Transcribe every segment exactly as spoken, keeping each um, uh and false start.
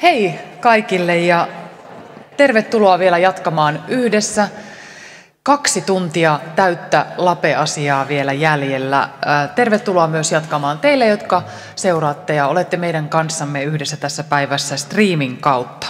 Hei kaikille ja tervetuloa vielä jatkamaan yhdessä. Kaksi tuntia täyttä LAPE-asiaa vielä jäljellä. Tervetuloa myös jatkamaan teille, jotka seuraatte ja olette meidän kanssamme yhdessä tässä päivässä streamin kautta.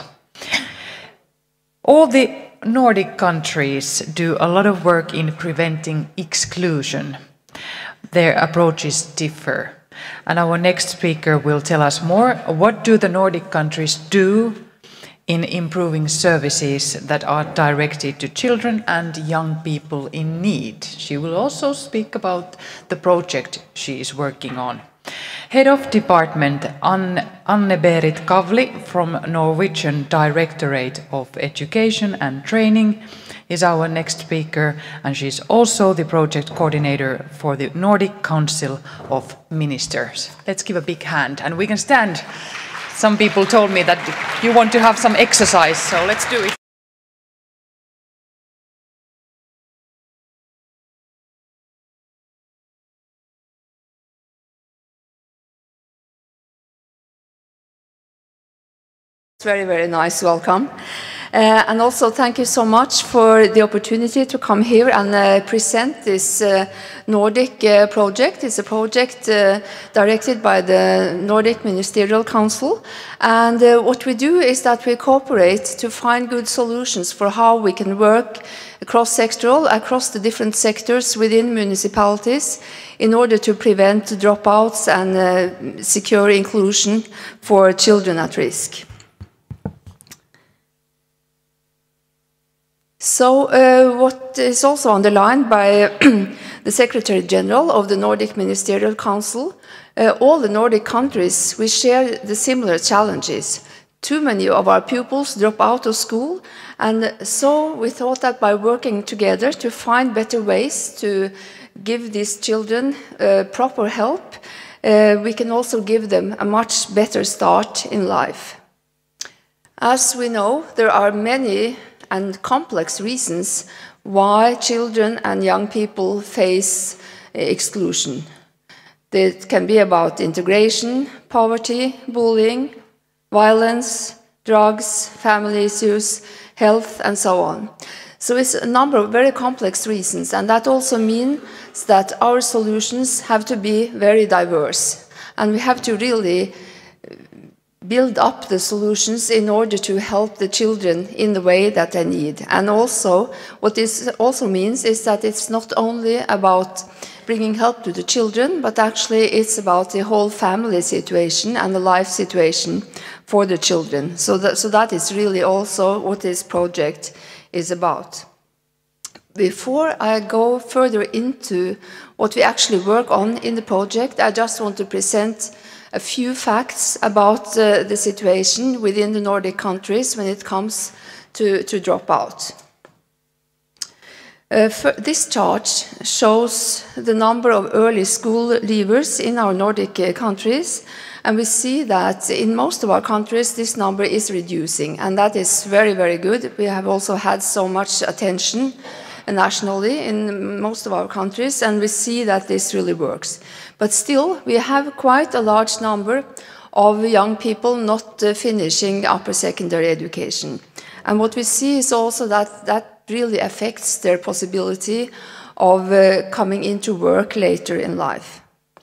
All the Nordic countries do a lot of work in preventing exclusion. Their approaches differ. And our next speaker will tell us more. What do the Nordic countries do in improving services that are directed to children and young people in need? She will also speak about the project she is working on. Head of Department Anne-Berit Kavli from Norwegian Directorate of Education and Training is our next speaker, and she's also the project coordinator for the Nordic Council of Ministers. Let's give a big hand, and we can stand. Some people told me that you want to have some exercise, so let's do it. Very, very nice welcome. Uh, and also thank you so much for the opportunity to come here and uh, present this uh, Nordic uh, project. It's a project uh, directed by the Nordic Ministerial Council. And uh, what we do is that we cooperate to find good solutions for how we can work cross-sectoral, across the different sectors within municipalities in order to prevent dropouts and uh, secure inclusion for children at risk. So uh, what is also underlined by the Secretary General of the Nordic Ministerial Council, uh, all the Nordic countries, we share the similar challenges. Too many of our pupils drop out of school, and so we thought that by working together to find better ways to give these children uh, proper help, uh, we can also give them a much better start in life. As we know, there are many and complex reasons why children and young people face exclusion. It can be about integration, poverty, bullying, violence, drugs, family issues, health, and so on. So it's a number of very complex reasons, and that also means that our solutions have to be very diverse, and we have to really build up the solutions in order to help the children in the way that they need. And also, what this also means is that it's not only about bringing help to the children, but actually it's about the whole family situation and the life situation for the children. So that, so that is really also what this project is about. Before I go further into what we actually work on in the project, I just want to present a few facts about uh, the situation within the Nordic countries when it comes to, to dropout. Uh, this chart shows the number of early school leavers in our Nordic uh, countries, and we see that in most of our countries this number is reducing, and that is very, very good. We have also had so much attention nationally in most of our countries, and we see that this really works. But still, we have quite a large number of young people not uh, finishing upper secondary education. And what we see is also that that really affects their possibility of uh, coming into work later in life.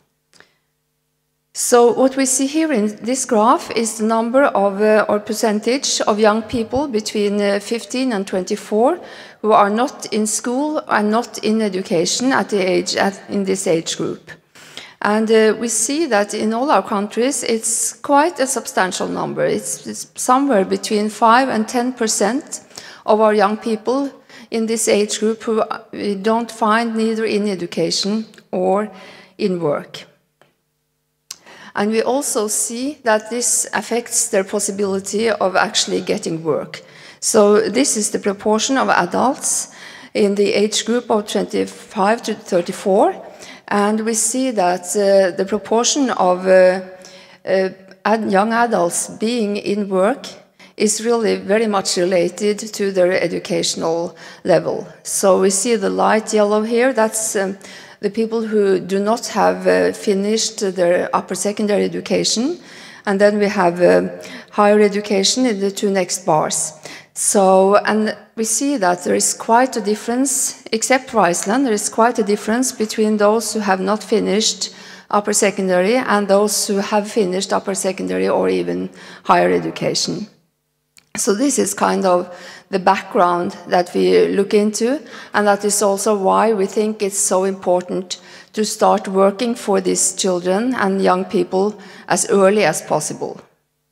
So what we see here in this graph is the number of, uh, or percentage of young people between uh, fifteen and twenty-four who are not in school and not in education at the age, at, in this age group. And uh, we see that in all our countries it's quite a substantial number. It's, it's somewhere between five and ten percent of our young people in this age group who we don't find neither in education or in work. And we also see that this affects their possibility of actually getting work. So this is the proportion of adults in the age group of twenty-five to thirty-four. And we see that uh, the proportion of uh, uh, young adults being in work is really very much related to their educational level. So we see the light yellow here, that's um, the people who do not have uh, finished their upper secondary education. And then we have uh, higher education in the two next bars. So, and we see that there is quite a difference, except for Iceland, there is quite a difference between those who have not finished upper secondary and those who have finished upper secondary or even higher education. So this is kind of the background that we look into, and that is also why we think it's so important to start working for these children and young people as early as possible.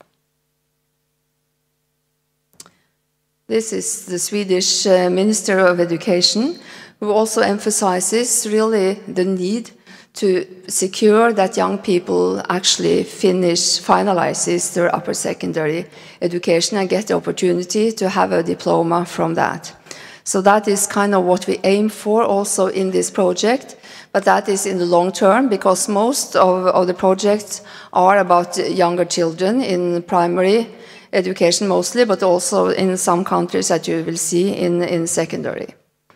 This is the Swedish uh, Minister of Education, who also emphasizes really the need to secure that young people actually finish, finalizes their upper secondary education and get the opportunity to have a diploma from that. So that is kind of what we aim for also in this project, but that is in the long term, because most of, of the projects are about younger children in primary education mostly, but also in some countries that you will see in, in secondary.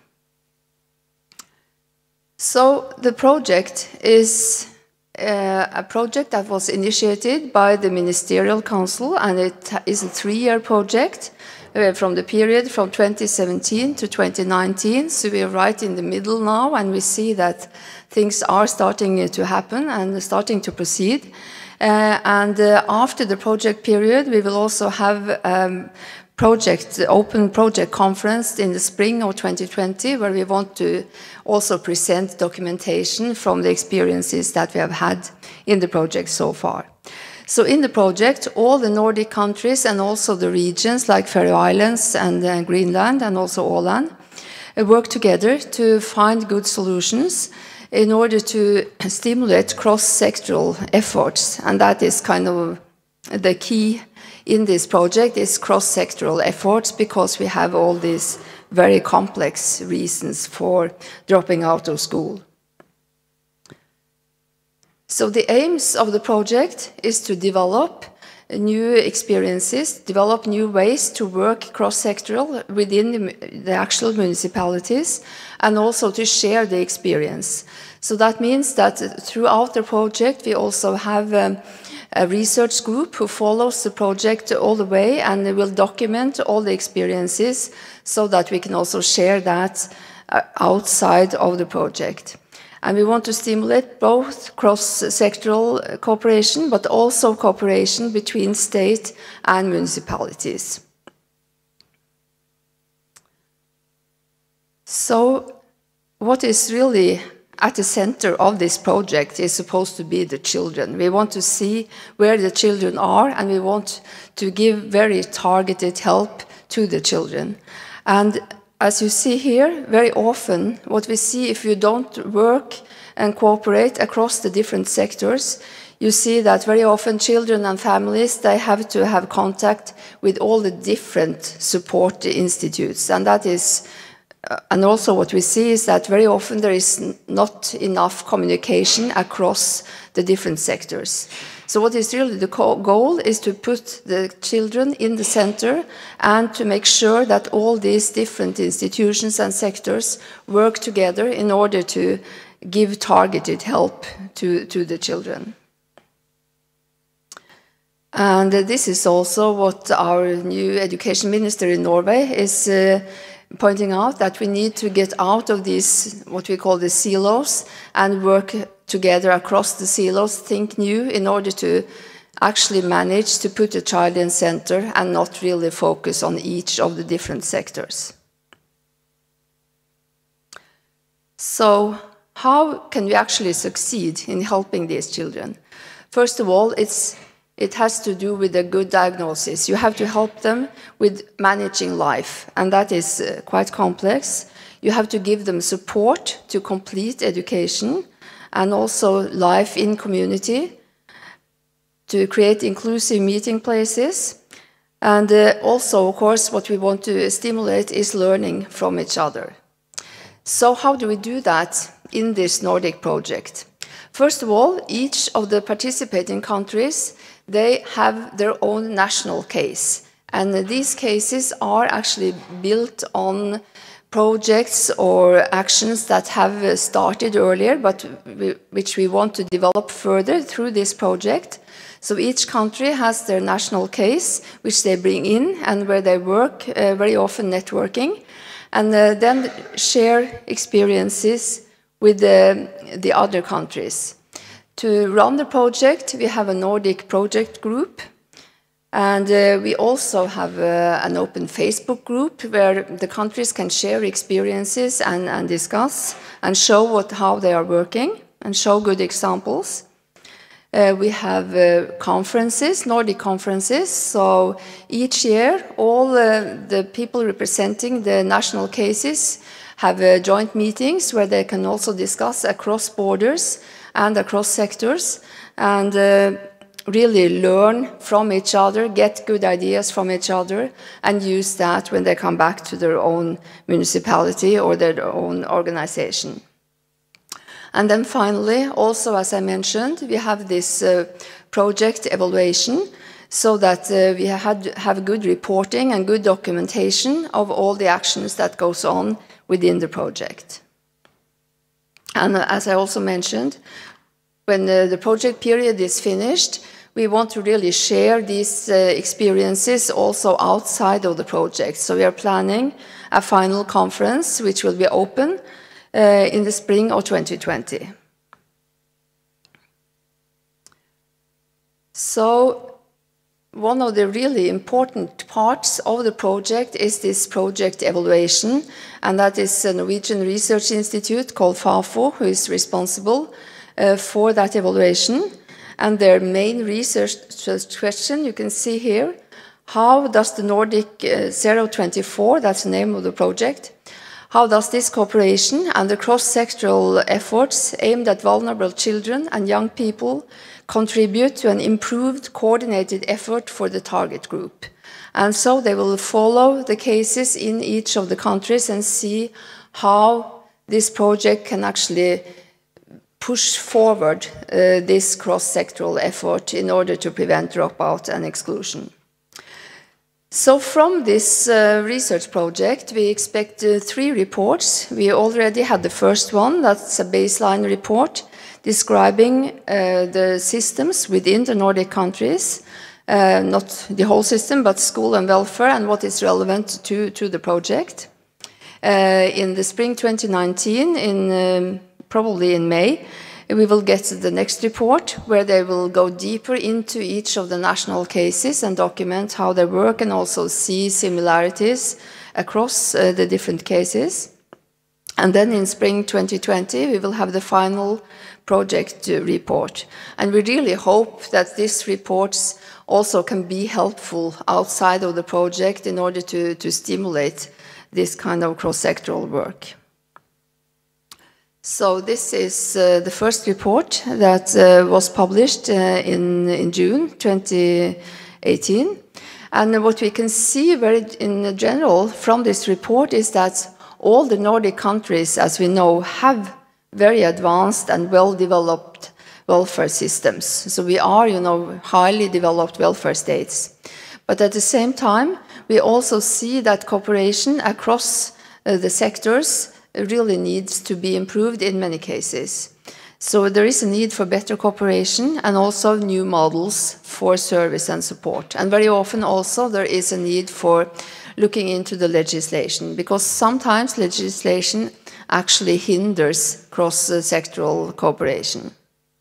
So the project is uh, a project that was initiated by the Ministerial Council, and it is a three-year project uh, from the period from twenty seventeen to twenty nineteen. So we are right in the middle now, and we see that things are starting to happen and starting to proceed. Uh, and uh, after the project period, we will also have um, project, open project conference in the spring of twenty twenty, where we want to also present documentation from the experiences that we have had in the project so far. So in the project, all the Nordic countries and also the regions like Faroe Islands and uh, Greenland and also Åland uh, work together to find good solutions in order to stimulate cross-sectoral efforts. And that is kind of the key in this project, is cross-sectoral efforts, because we have all these very complex reasons for dropping out of school. So the aims of the project is to develop new experiences, develop new ways to work cross-sectoral within the, the actual municipalities, and also to share the experience. So that means that throughout the project we also have um, a research group who follows the project all the way and will document all the experiences so that we can also share that uh, outside of the project. And we want to stimulate both cross-sectoral cooperation, but also cooperation between state and municipalities. So what is really at the center of this project is supposed to be the children. We want to see where the children are, and we want to give very targeted help to the children. And as you see here, very often what we see, if you don't work and cooperate across the different sectors, you see that very often children and families, they have to have contact with all the different support institutes. And that is, uh, and also what we see is that very often there is not enough communication across the different sectors. So what is really the goal is to put the children in the center and to make sure that all these different institutions and sectors work together in order to give targeted help to, to the children. And uh, this is also what our new education minister in Norway is uh, pointing out, that we need to get out of these, what we call the silos, and work together across the silos, think new, in order to actually manage to put the child in center and not really focus on each of the different sectors. So how can we actually succeed in helping these children? First of all, it's, it has to do with a good diagnosis. You have to help them with managing life, and that is uh, quite complex. You have to give them support to complete education, and also life in community, to create inclusive meeting places. And uh, also, of course, what we want to stimulate is learning from each other. So how do we do that in this Nordic project? First of all, each of the participating countries, they have their own national case. And these cases are actually built on projects or actions that have started earlier, but we, which we want to develop further through this project. So each country has their national case, which they bring in and where they work, uh, very often networking, and uh, then share experiences with the, the other countries. To run the project, we have a Nordic project group, and uh, we also have uh, an open Facebook group where the countries can share experiences and, and discuss and show what, how they are working and show good examples. Uh, we have uh, conferences, Nordic conferences, so each year all uh, the people representing the national cases have uh, joint meetings where they can also discuss across borders and across sectors, and uh, really learn from each other, get good ideas from each other, and use that when they come back to their own municipality or their own organization. And then finally, also as I mentioned, we have this uh, project evaluation so that uh, we had, have good reporting and good documentation of all the actions that goes on within the project. And uh, as I also mentioned, when uh, the project period is finished, we want to really share these uh, experiences also outside of the project. So we are planning a final conference which will be open uh, in the spring of twenty twenty. So one of the really important parts of the project is this project evaluation, and that is a Norwegian Research Institute called FAFO who is responsible uh, for that evaluation. And their main research question, you can see here, how does the Nordic uh, zero twenty-four, that's the name of the project, how does this cooperation and the cross-sectoral efforts aimed at vulnerable children and young people contribute to an improved coordinated effort for the target group? And so they will follow the cases in each of the countries and see how this project can actually push forward uh, this cross-sectoral effort in order to prevent dropout and exclusion. So from this uh, research project, we expect uh, three reports. We already had the first one, that's a baseline report describing uh, the systems within the Nordic countries, uh, not the whole system, but school and welfare and what is relevant to, to the project. Uh, in the spring twenty nineteen, in um, probably in May, we will get the next report where they will go deeper into each of the national cases and document how they work and also see similarities across uh, the different cases. And then in spring twenty twenty, we will have the final project uh, report. And we really hope that these reports also can be helpful outside of the project in order to, to stimulate this kind of cross-sectoral work. So this is uh, the first report that uh, was published uh, in, in June twenty eighteen. And what we can see very in general from this report is that all the Nordic countries, as we know, have very advanced and well-developed welfare systems. So we are, you know, highly developed welfare states. But at the same time, we also see that cooperation across uh, the sectors really needs to be improved in many cases. So there is a need for better cooperation and also new models for service and support. And very often also there is a need for looking into the legislation, because sometimes legislation actually hinders cross-sectoral cooperation.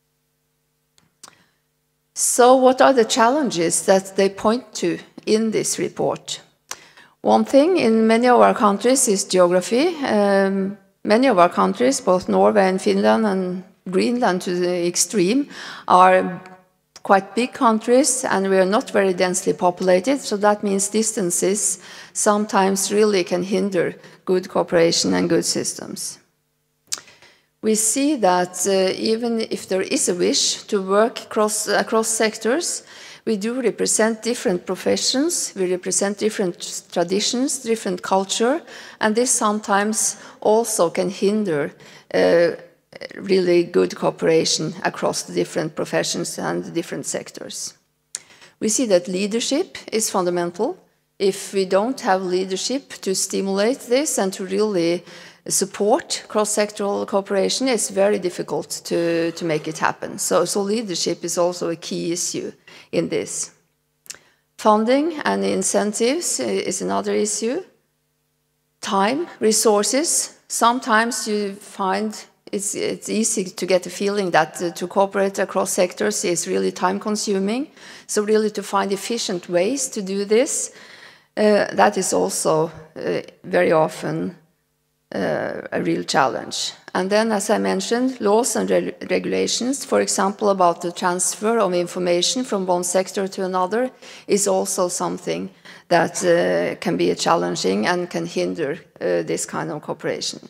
So what are the challenges that they point to in this report? One thing in many of our countries is geography. Um, many of our countries, both Norway and Finland and Greenland to the extreme, are quite big countries and we are not very densely populated, so that means distances sometimes really can hinder good cooperation and good systems. We see that uh, even if there is a wish to work across, across sectors, we do represent different professions, we represent different traditions, different culture, and this sometimes also can hinder uh, really good cooperation across the different professions and the different sectors. We see that leadership is fundamental. if we don't have leadership to stimulate this and to really support cross-sectoral cooperation, it's very difficult to, to make it happen. So, so leadership is also a key issue in this. Funding and incentives is another issue. Time, resources. Sometimes you find it's, it's easy to get the feeling that uh, to cooperate across sectors is really time-consuming. So really to find efficient ways to do this, uh, that is also uh, very often uh, a real challenge. And then, as I mentioned, laws and re regulations, for example, about the transfer of information from one sector to another, is also something that uh, can be challenging and can hinder uh, this kind of cooperation.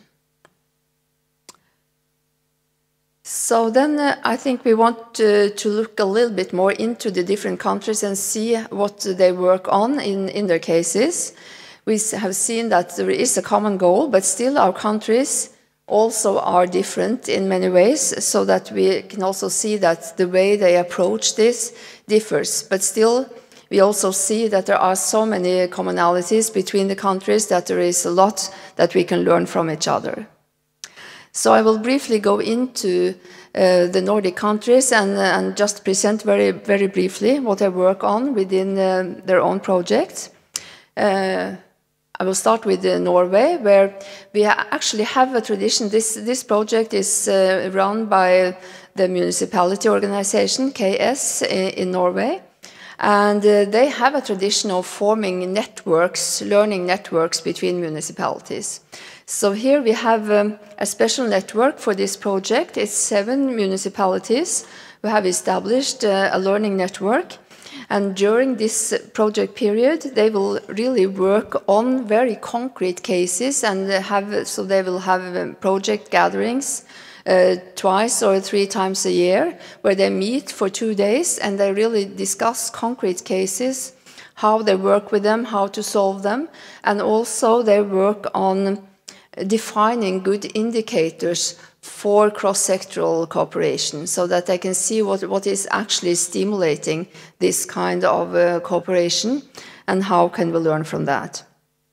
So then uh, I think we want to, to look a little bit more into the different countries and see what they work on in, in their cases. We have seen that there is a common goal, but still our countries also are different in many ways, so that we can also see that the way they approach this differs. But still, we also see that there are so many commonalities between the countries that there is a lot that we can learn from each other. So I will briefly go into uh, the Nordic countries and, uh, and just present very, very briefly what I work on within uh, their own projects. Uh, I will start with uh, Norway, where we ha actually have a tradition. This, this project is uh, run by the municipality organization, K S, in, in Norway. And uh, they have a tradition of forming networks, learning networks between municipalities. So here we have um, a special network for this project. It's seven municipalities who have established uh, a learning network. And during this project period, they will really work on very concrete cases, and have, so they will have um, project gatherings uh, twice or three times a year, where they meet for two days and they really discuss concrete cases, how they work with them, how to solve them, and also they work on defining good indicators for cross-sectoral cooperation, so that they can see what, what is actually stimulating this kind of uh, cooperation and how can we learn from that.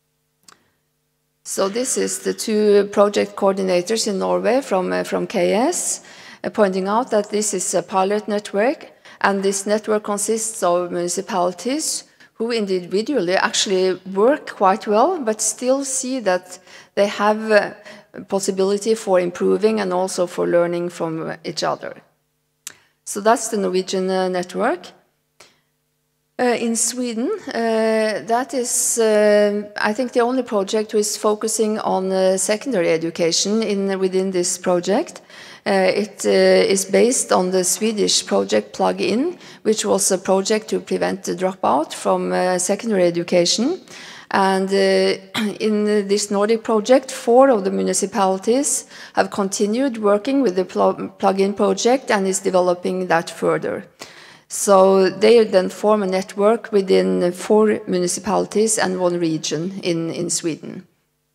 So this is the two project coordinators in Norway from, uh, from K S, uh, pointing out that this is a pilot network, and this network consists of municipalities who individually actually work quite well, but still see that they have a possibility for improving and also for learning from each other. So that's the Norwegian uh, network. Uh, in Sweden, uh, that is, uh, I think, the only project who is focusing on uh, secondary education in, within this project. Uh, it uh, is based on the Swedish project Plug-in, which was a project to prevent the dropout from uh, secondary education. And uh, in this Nordic project, four of the municipalities have continued working with the Plug-in project and is developing that further. So they then form a network within four municipalities and one region in, in Sweden.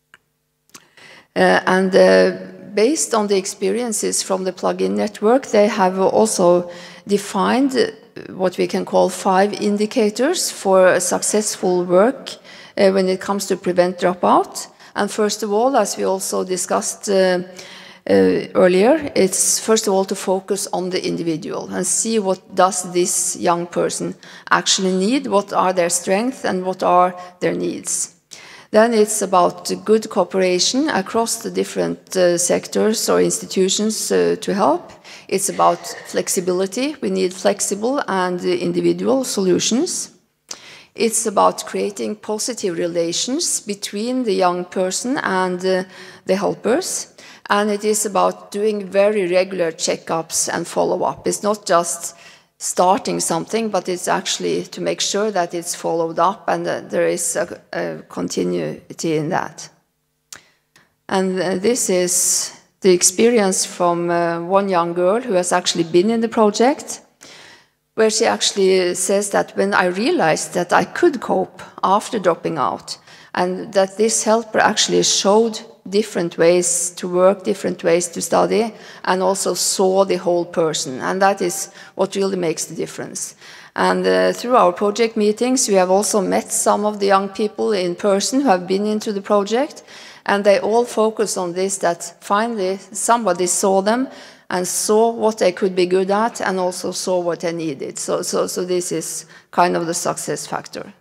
Uh, and uh, based on the experiences from the Plug-in network, they have also defined what we can call five indicators for successful work uh, when it comes to prevent dropout. And first of all, as we also discussed uh, uh, earlier, it's first of all to focus on the individual and see what does this young person actually need, what are their strengths and what are their needs. Then it's about good cooperation across the different uh, sectors or institutions uh, to help. It's about flexibility. We need flexible and uh, individual solutions. It's about creating positive relations between the young person and uh, the helpers. And it is about doing very regular checkups and follow-up. It's not just starting something, but it's actually to make sure that it's followed up and that there is a, a continuity in that. And uh, this is the experience from uh, one young girl who has actually been in the project, where she actually says that when I realized that I could cope after dropping out, and that this helper actually showed different ways to work, different ways to study, and also saw the whole person. And that is what really makes the difference. And uh, through our project meetings, we have also met some of the young people in person who have been into the project, and they all focus on this, that finally somebody saw them and saw what they could be good at and also saw what they needed. So, so, so this is kind of the success factor.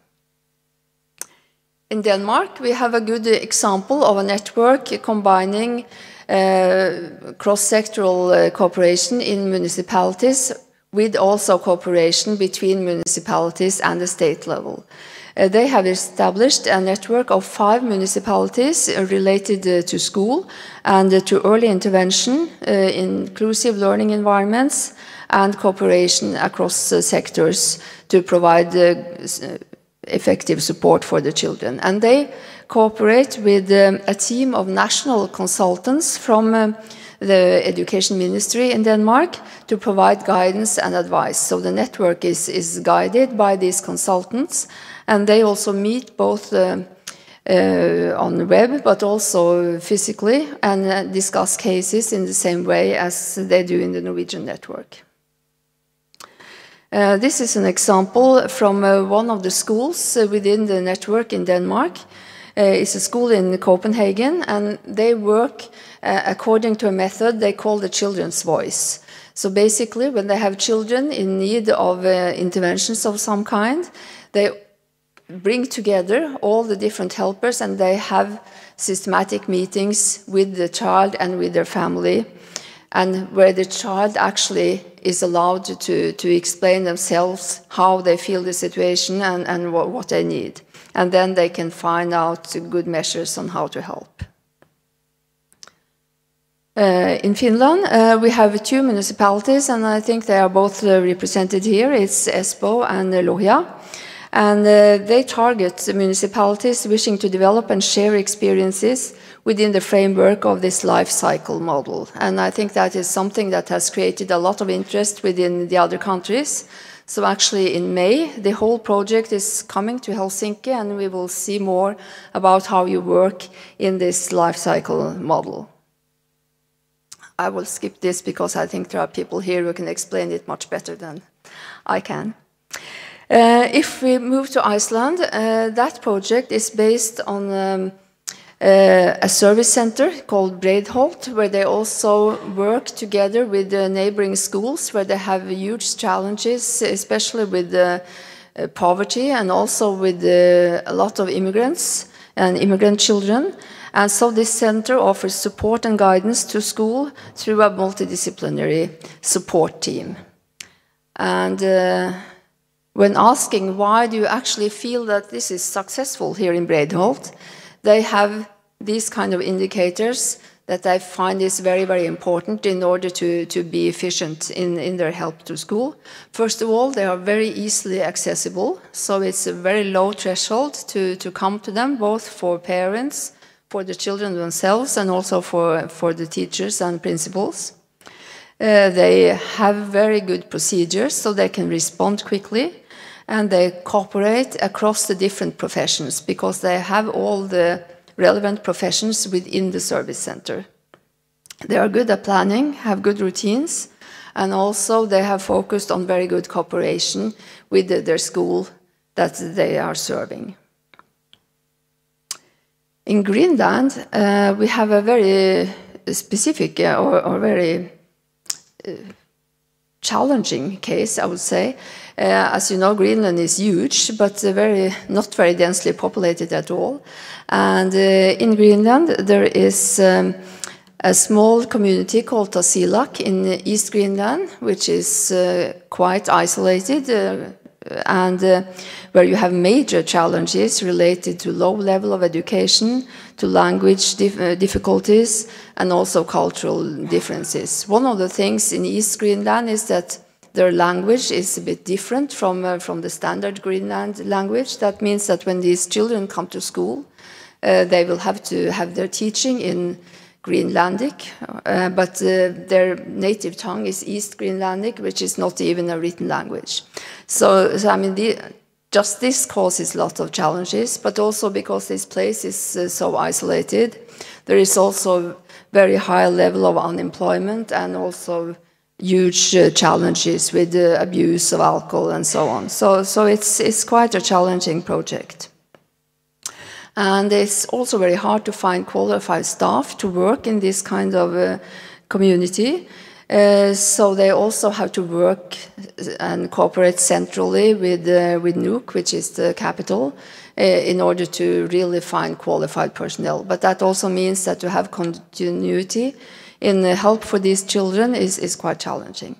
In Denmark, we have a good example of a network combining uh, cross-sectoral uh, cooperation in municipalities with also cooperation between municipalities and the state level. Uh, they have established a network of five municipalities uh, related uh, to school and uh, to early intervention, uh, inclusive learning environments, and cooperation across uh, sectors to provide uh, effective support for the children. And they cooperate with um, a team of national consultants from uh, the Education Ministry in Denmark to provide guidance and advice. So the network is, is guided by these consultants, and they also meet both uh, uh, on the web but also physically and uh, discuss cases in the same way as they do in the Norwegian network. Uh, this is an example from uh, one of the schools uh, within the network in Denmark. Uh, it's a school in Copenhagen, and they work uh, according to a method they call the children's voice. So basically, when they have children in need of uh, interventions of some kind, they bring together all the different helpers, and they have systematic meetings with the child and with their family, and where the child actually is allowed to, to explain themselves how they feel the situation and, and what, what they need. And then they can find out good measures on how to help. Uh, in Finland, uh, we have two municipalities, and I think they are both uh, represented here. It's Espoo and uh, Lohja. And uh, they target the municipalities wishing to develop and share experiences within the framework of this life cycle model. And I think that is something that has created a lot of interest within the other countries. So actually in May, the whole project is coming to Helsinki, and we will see more about how you work in this life cycle model. I will skip this because I think there are people here who can explain it much better than I can. Uh, if we move to Iceland, uh, that project is based on um, uh, a service center called Breiðholt, where they also work together with the neighboring schools, where they have huge challenges, especially with uh, uh, poverty and also with uh, a lot of immigrants and immigrant children. And so this center offers support and guidance to school through a multidisciplinary support team. And uh, when asking why do you actually feel that this is successful here in Breiðholt, they have these kind of indicators that I find is very, very important in order to, to be efficient in, in their help to school. First of all, they are very easily accessible, so it's a very low threshold to, to come to them, both for parents, for the children themselves, and also for, for the teachers and principals. Uh, they have very good procedures, so they can respond quickly, and they cooperate across the different professions because they have all the relevant professions within the service center. They are good at planning, have good routines, and also they have focused on very good cooperation with the, their school that they are serving. In Greenland, uh, we have a very specific uh, or, or very uh, challenging case, I would say. Uh, as you know, Greenland is huge, but uh, very, not very densely populated at all. And uh, in Greenland, there is um, a small community called Tasiilaq in East Greenland, which is uh, quite isolated uh, and uh, where you have major challenges related to low level of education, to language dif uh, difficulties, and also cultural differences. One of the things in East Greenland is that their language is a bit different from, uh, from the standard Greenland language. That means that when these children come to school, uh, they will have to have their teaching in Greenlandic, uh, but uh, their native tongue is East Greenlandic, which is not even a written language. So, so I mean, the, just this causes lots of challenges, but also because this place is uh, so isolated, there is also very high level of unemployment and also huge uh, challenges with the abuse of alcohol and so on. So, so it's, it's quite a challenging project. And it's also very hard to find qualified staff to work in this kind of uh, community. Uh, so they also have to work and cooperate centrally with, uh, with Nuuk, which is the capital, uh, in order to really find qualified personnel. But that also means that to have continuity in uh, help for these children is, is quite challenging.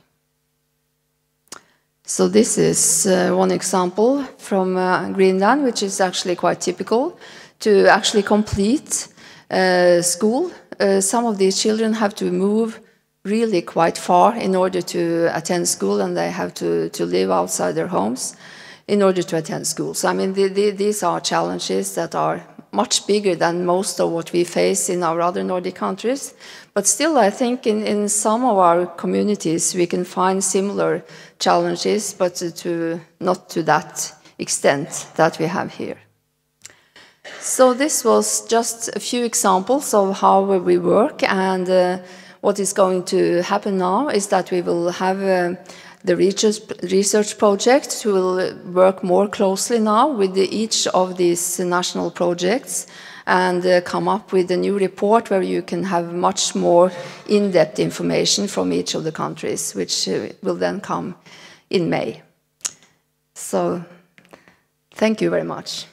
So this is uh, one example from uh, Greenland, which is actually quite typical. To actually complete uh, school, uh, some of these children have to move really quite far in order to attend school, and they have to, to live outside their homes in order to attend school. So I mean, the, the, these are challenges that are much bigger than most of what we face in our other Nordic countries. But still, I think in, in some of our communities we can find similar challenges, but to, to, not to that extent that we have here. So this was just a few examples of how we work, and uh, what is going to happen now is that we will have uh, the research, research project who will work more closely now with the, each of these national projects and uh, come up with a new report where you can have much more in-depth information from each of the countries, which uh, will then come in May. So thank you very much.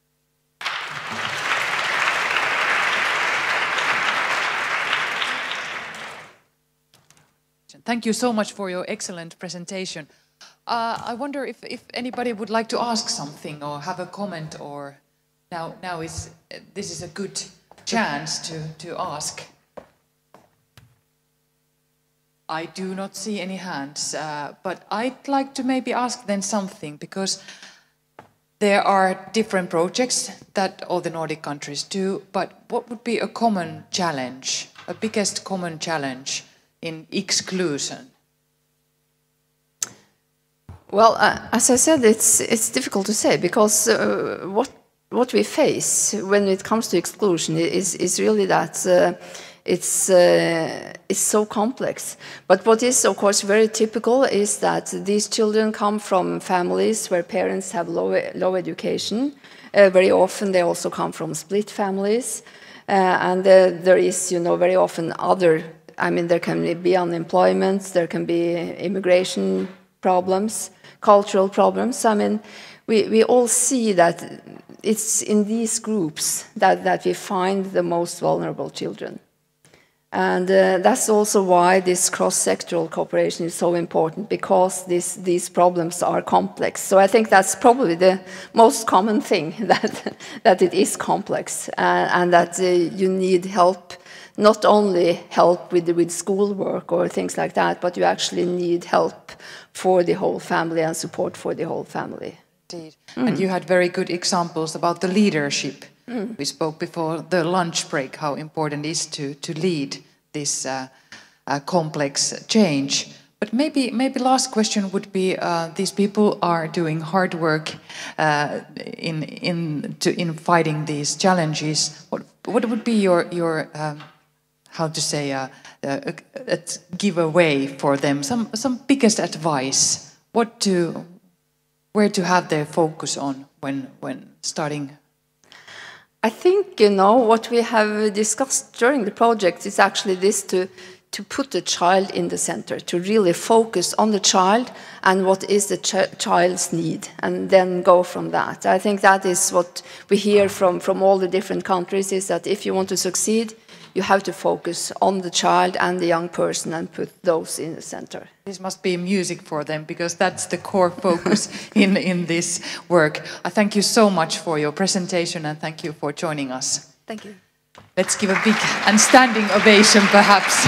Thank you so much for your excellent presentation. Uh, I wonder if, if anybody would like to ask something or have a comment, or now, now is, this is a good chance to, to ask. I do not see any hands, uh, but I'd like to maybe ask then something, because there are different projects that all the Nordic countries do, but what would be a common challenge, a biggest common challenge in exclusion? Well, uh, as I said, it's it's difficult to say, because uh, what what we face when it comes to exclusion is is really that uh, it's uh, it's so complex. But what is, of course, very typical is that these children come from families where parents have low low education. Uh, very often, they also come from split families, uh, and uh, there is, you know, very often other. I mean, there can be unemployment, there can be immigration problems, cultural problems. I mean, we, we all see that it's in these groups that, that we find the most vulnerable children. And uh, that's also why this cross-sectoral cooperation is so important, because this, these problems are complex. So I think that's probably the most common thing, that, that it is complex, uh, and that uh, you need help. Not only help with, with schoolwork or things like that, but you actually need help for the whole family and support for the whole family. Indeed. Mm. And you had very good examples about the leadership. Mm. We spoke before the lunch break how important it is to, to lead this uh, uh, complex change. But maybe, maybe last question would be, uh, these people are doing hard work uh, in, in, to, in fighting these challenges. What, what would be your, your um, how to say, uh, uh, a giveaway for them, some some biggest advice, what to, where to have their focus on when when starting? I think, you know, what we have discussed during the project is actually this, to to put the child in the center, to really focus on the child and what is the ch child's need, and then go from that. I think that is what we hear from from all the different countries, is that if you want to succeed, you have to focus on the child and the young person and put those in the center. This must be music for them, because that's the core focus in, in this work. I thank you so much for your presentation, and thank you for joining us. Thank you. Let's give a big and standing ovation perhaps.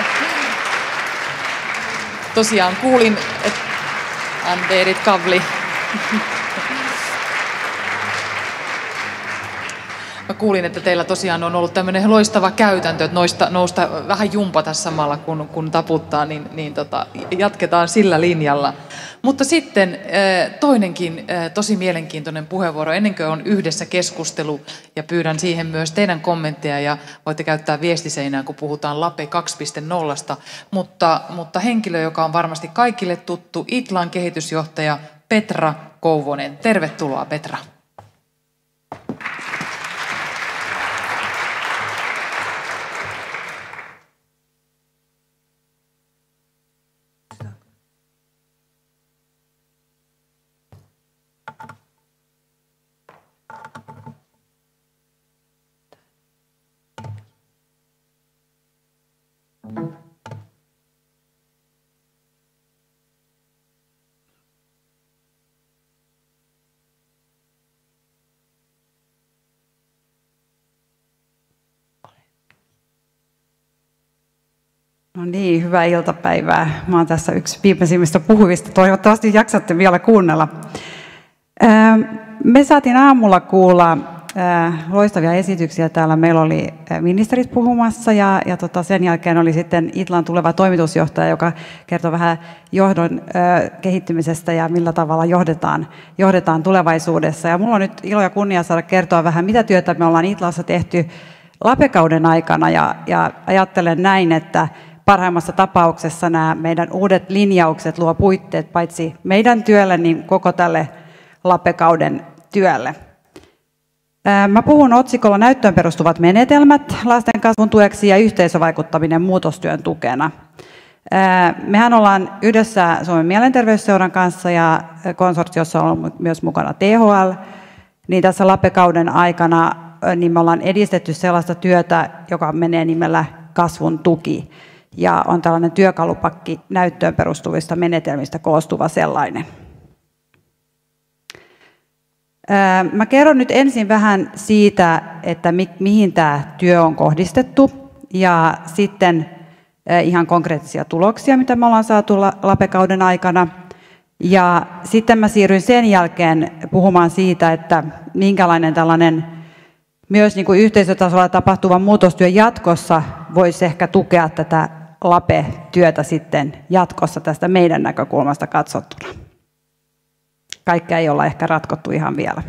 Tosiaan kuulin, että Anderit Kavli. Mä kuulin, että teillä tosiaan on ollut tämmöinen loistava käytäntö, että noista, nousta vähän jumpata samalla kun, kun taputtaa, niin, niin tota, jatketaan sillä linjalla. Mutta sitten toinenkin tosi mielenkiintoinen puheenvuoro, ennen kuin on yhdessä keskustelu, ja pyydän siihen myös teidän kommentteja, ja voitte käyttää viestiseinää, kun puhutaan LAPE kaksi piste nolla, mutta, mutta henkilö, joka on varmasti kaikille tuttu, Itlan kehitysjohtaja Petra Kouvonen. Tervetuloa, Petra. No niin, hyvää iltapäivää. Mä oon tässä yksi viimeisimmistä puhujista. Toivottavasti jaksatte vielä kuunnella. Me saatiin aamulla kuulla loistavia esityksiä. Täällä meillä oli ministerit puhumassa ja, ja tota sen jälkeen oli sitten Itlan tuleva toimitusjohtaja, joka kertoi vähän johdon kehittymisestä ja millä tavalla johdetaan, johdetaan tulevaisuudessa. Ja mulla on nyt ilo ja kunnia saada kertoa vähän, mitä työtä me ollaan Itlassa tehty LAPE-kauden aikana. Ja, ja ajattelen näin, että parhaimmassa tapauksessa nämä meidän uudet linjaukset luo puitteet paitsi meidän työlle, niin koko tälle LAPE-kauden työlle. Mä puhun otsikolla näyttöön perustuvat menetelmät lasten kasvun tueksi ja yhteisövaikuttaminen muutostyön tukena. Mehän ollaan yhdessä Suomen mielenterveysseuran kanssa ja konsortiossa on myös mukana T H L, niin tässä LAPE-kauden aikana niin me ollaan edistetty sellaista työtä, joka menee nimellä kasvun tuki. Ja on tällainen työkalupakki näyttöön perustuvista menetelmistä koostuva sellainen. Mä kerron nyt ensin vähän siitä, että mi- mihin tämä työ on kohdistettu, ja sitten ihan konkreettisia tuloksia, mitä me ollaan saatu LAPE-kauden aikana. Ja sitten mä siirryn sen jälkeen puhumaan siitä, että minkälainen tällainen myös niin kuin yhteisötasolla tapahtuva muutostyö jatkossa voisi ehkä tukea tätä LAPE-työtä sitten jatkossa tästä meidän näkökulmasta katsottuna. Kaikkea ei olla ehkä ratkottu ihan vielä.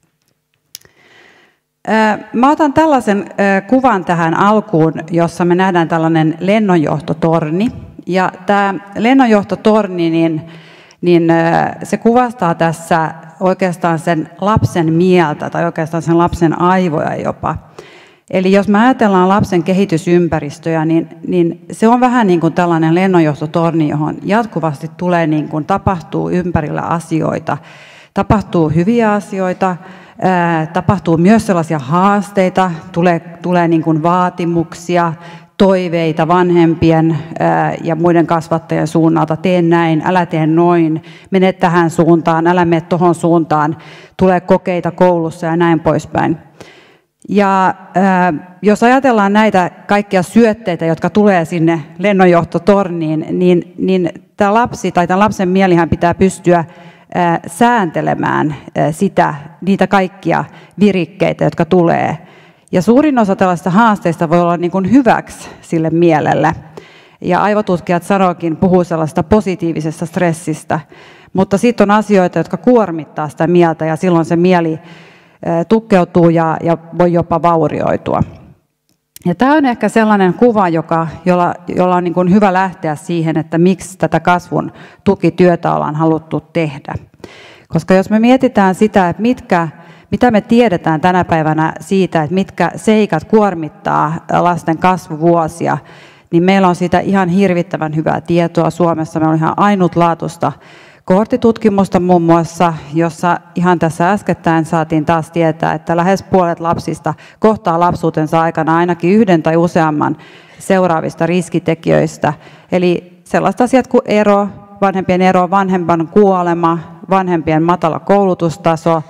Mä otan tällaisen kuvan tähän alkuun, jossa me nähdään tällainen lennonjohtotorni. Ja tämä lennonjohtotorni, niin, niin se kuvastaa tässä oikeastaan sen lapsen mieltä tai oikeastaan sen lapsen aivoja jopa. Eli jos me ajatellaan lapsen kehitysympäristöjä, niin, niin se on vähän niin kuin tällainen lennonjohtotorni, johon jatkuvasti tulee niin kuin tapahtuu ympärillä asioita. Tapahtuu hyviä asioita, ää, tapahtuu myös sellaisia haasteita, tulee, tulee niin kuin vaatimuksia, toiveita vanhempien ää, ja muiden kasvattajien suunnalta. Tee näin, älä tee noin, mene tähän suuntaan, älä mene tohon suuntaan, tulee kokeita koulussa ja näin poispäin. Ja äh, jos ajatellaan näitä kaikkia syötteitä, jotka tulee sinne lennonjohtotorniin, niin, niin tämä lapsi tai tämän lapsen mielihän pitää pystyä äh, sääntelemään äh, sitä, niitä kaikkia virikkeitä, jotka tulee. Ja suurin osa tällaista haasteista voi olla niin kuin hyväksi sille mielelle. Ja aivotutkijat sanoikin, puhuu sellaista positiivisesta stressistä, mutta sitten on asioita, jotka kuormittaa sitä mieltä ja silloin se mieli tukkeutuu ja, ja voi jopa vaurioitua. Ja tämä on ehkä sellainen kuva, joka, jolla, jolla on niin kuin hyvä lähteä siihen, että miksi tätä kasvun tukityötä ollaan haluttu tehdä. Koska jos me mietitään sitä, että mitkä, mitä me tiedetään tänä päivänä siitä, että mitkä seikat kuormittaa lasten kasvuvuosia, niin meillä on siitä ihan hirvittävän hyvää tietoa Suomessa. Meillä on ihan ainutlaatuista kohorttitutkimusta muun muassa, jossa ihan tässä äskettäin saatiin taas tietää, että lähes puolet lapsista kohtaa lapsuutensa aikana ainakin yhden tai useamman seuraavista riskitekijöistä. Eli sellaiset asiat kuin ero, vanhempien ero, vanhempan kuolema, vanhempien matala koulutustaso,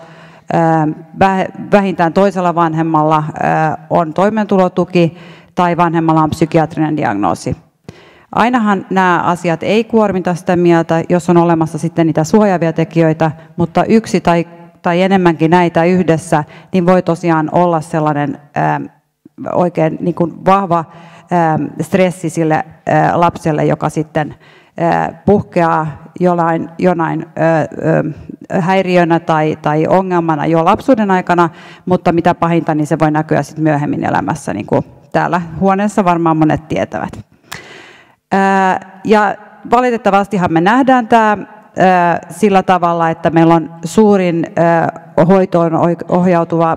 vähintään toisella vanhemmalla on toimeentulotuki tai vanhemmalla on psykiatrinen diagnoosi. Ainahan nämä asiat ei kuormita sitä mieltä, jos on olemassa sitten niitä suojaavia tekijöitä, mutta yksi tai tai enemmänkin näitä yhdessä, niin voi tosiaan olla sellainen ää, oikein niin kuin vahva ää, stressi sille ää, lapselle, joka sitten ää, puhkeaa jonain, jonain ää, ää, häiriönä tai, tai ongelmana jo lapsuuden aikana, mutta mitä pahinta, niin se voi näkyä sitten myöhemmin elämässä, niin kuin täällä huoneessa varmaan monet tietävät. Ää, ja valitettavastihan me nähdään tämä sillä tavalla, että meillä on suurin hoitoon ohjautuva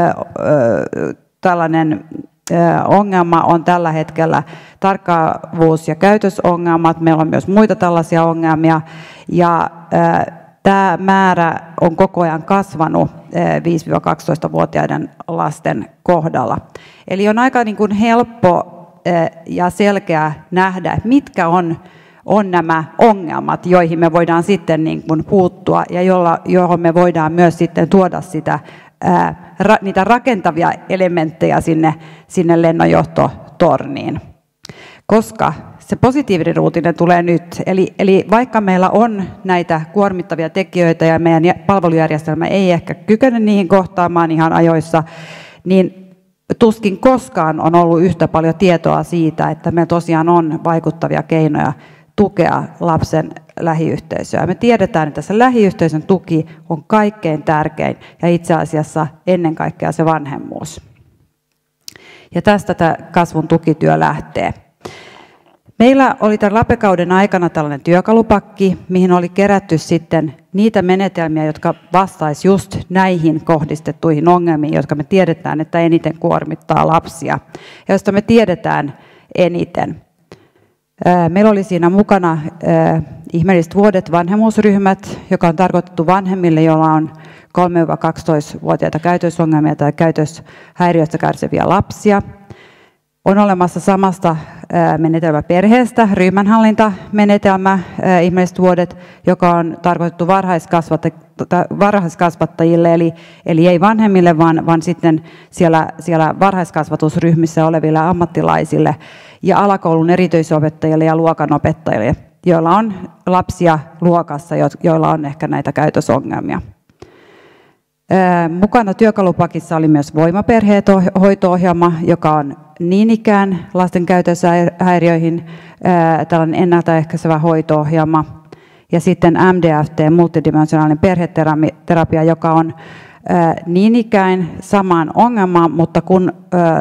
tällainen ongelma on tällä hetkellä tarkkaavuus- ja käytösongelmat. Meillä on myös muita tällaisia ongelmia, ja tämä määrä on koko ajan kasvanut viisi-kaksitoistavuotiaiden lasten kohdalla. Eli on aika niin kuin helppo ja selkeä nähdä, että mitkä on on nämä ongelmat, joihin me voidaan sitten niin kuin puuttua ja jolla, johon me voidaan myös sitten tuoda sitä, ää, ra, niitä rakentavia elementtejä sinne, sinne lennonjohtotorniin. Koska se positiivinen uutinen tulee nyt, eli, eli vaikka meillä on näitä kuormittavia tekijöitä ja meidän palvelujärjestelmä ei ehkä kykene niihin kohtaamaan ihan ajoissa, niin tuskin koskaan on ollut yhtä paljon tietoa siitä, että meillä tosiaan on vaikuttavia keinoja tukea lapsen lähiyhteisöä. Me tiedetään, että se lähiyhteisön tuki on kaikkein tärkein ja itse asiassa ennen kaikkea se vanhemmuus. Ja tästä tämä kasvun tukityö lähtee. Meillä oli tämän LAPE-kauden aikana tällainen työkalupakki, mihin oli kerätty sitten niitä menetelmiä, jotka vastaisivat just näihin kohdistettuihin ongelmiin, jotka me tiedetään, että eniten kuormittaa lapsia, ja joista me tiedetään eniten. Meillä oli siinä mukana ihmeelliset vuodet vanhemmuusryhmät, joka on tarkoitettu vanhemmille, joilla on kolme-kaksitoistavuotiaita käytösongelmia tai käytöshäiriöistä kärsiviä lapsia. On olemassa samasta menetelmäperheestä ryhmänhallintamenetelmä, ihmeelliset vuodet, joka on tarkoitettu varhaiskasvattajille, eli, eli ei vanhemmille, vaan, vaan sitten siellä, siellä varhaiskasvatusryhmissä oleville ammattilaisille ja alakoulun erityisopettajille ja luokanopettajille, joilla on lapsia luokassa, joilla on ehkä näitä käytösongelmia. Mukana työkalupakissa oli myös Voimaperheet hoito-ohjelma, joka on niin ikään lasten käytöshäiriöihin tällainen ennaltaehkäisevä hoito-ohjelma. Ja sitten M D F T, multidimensionaalinen perheterapia, joka on niin ikään samaan ongelmaan, mutta kun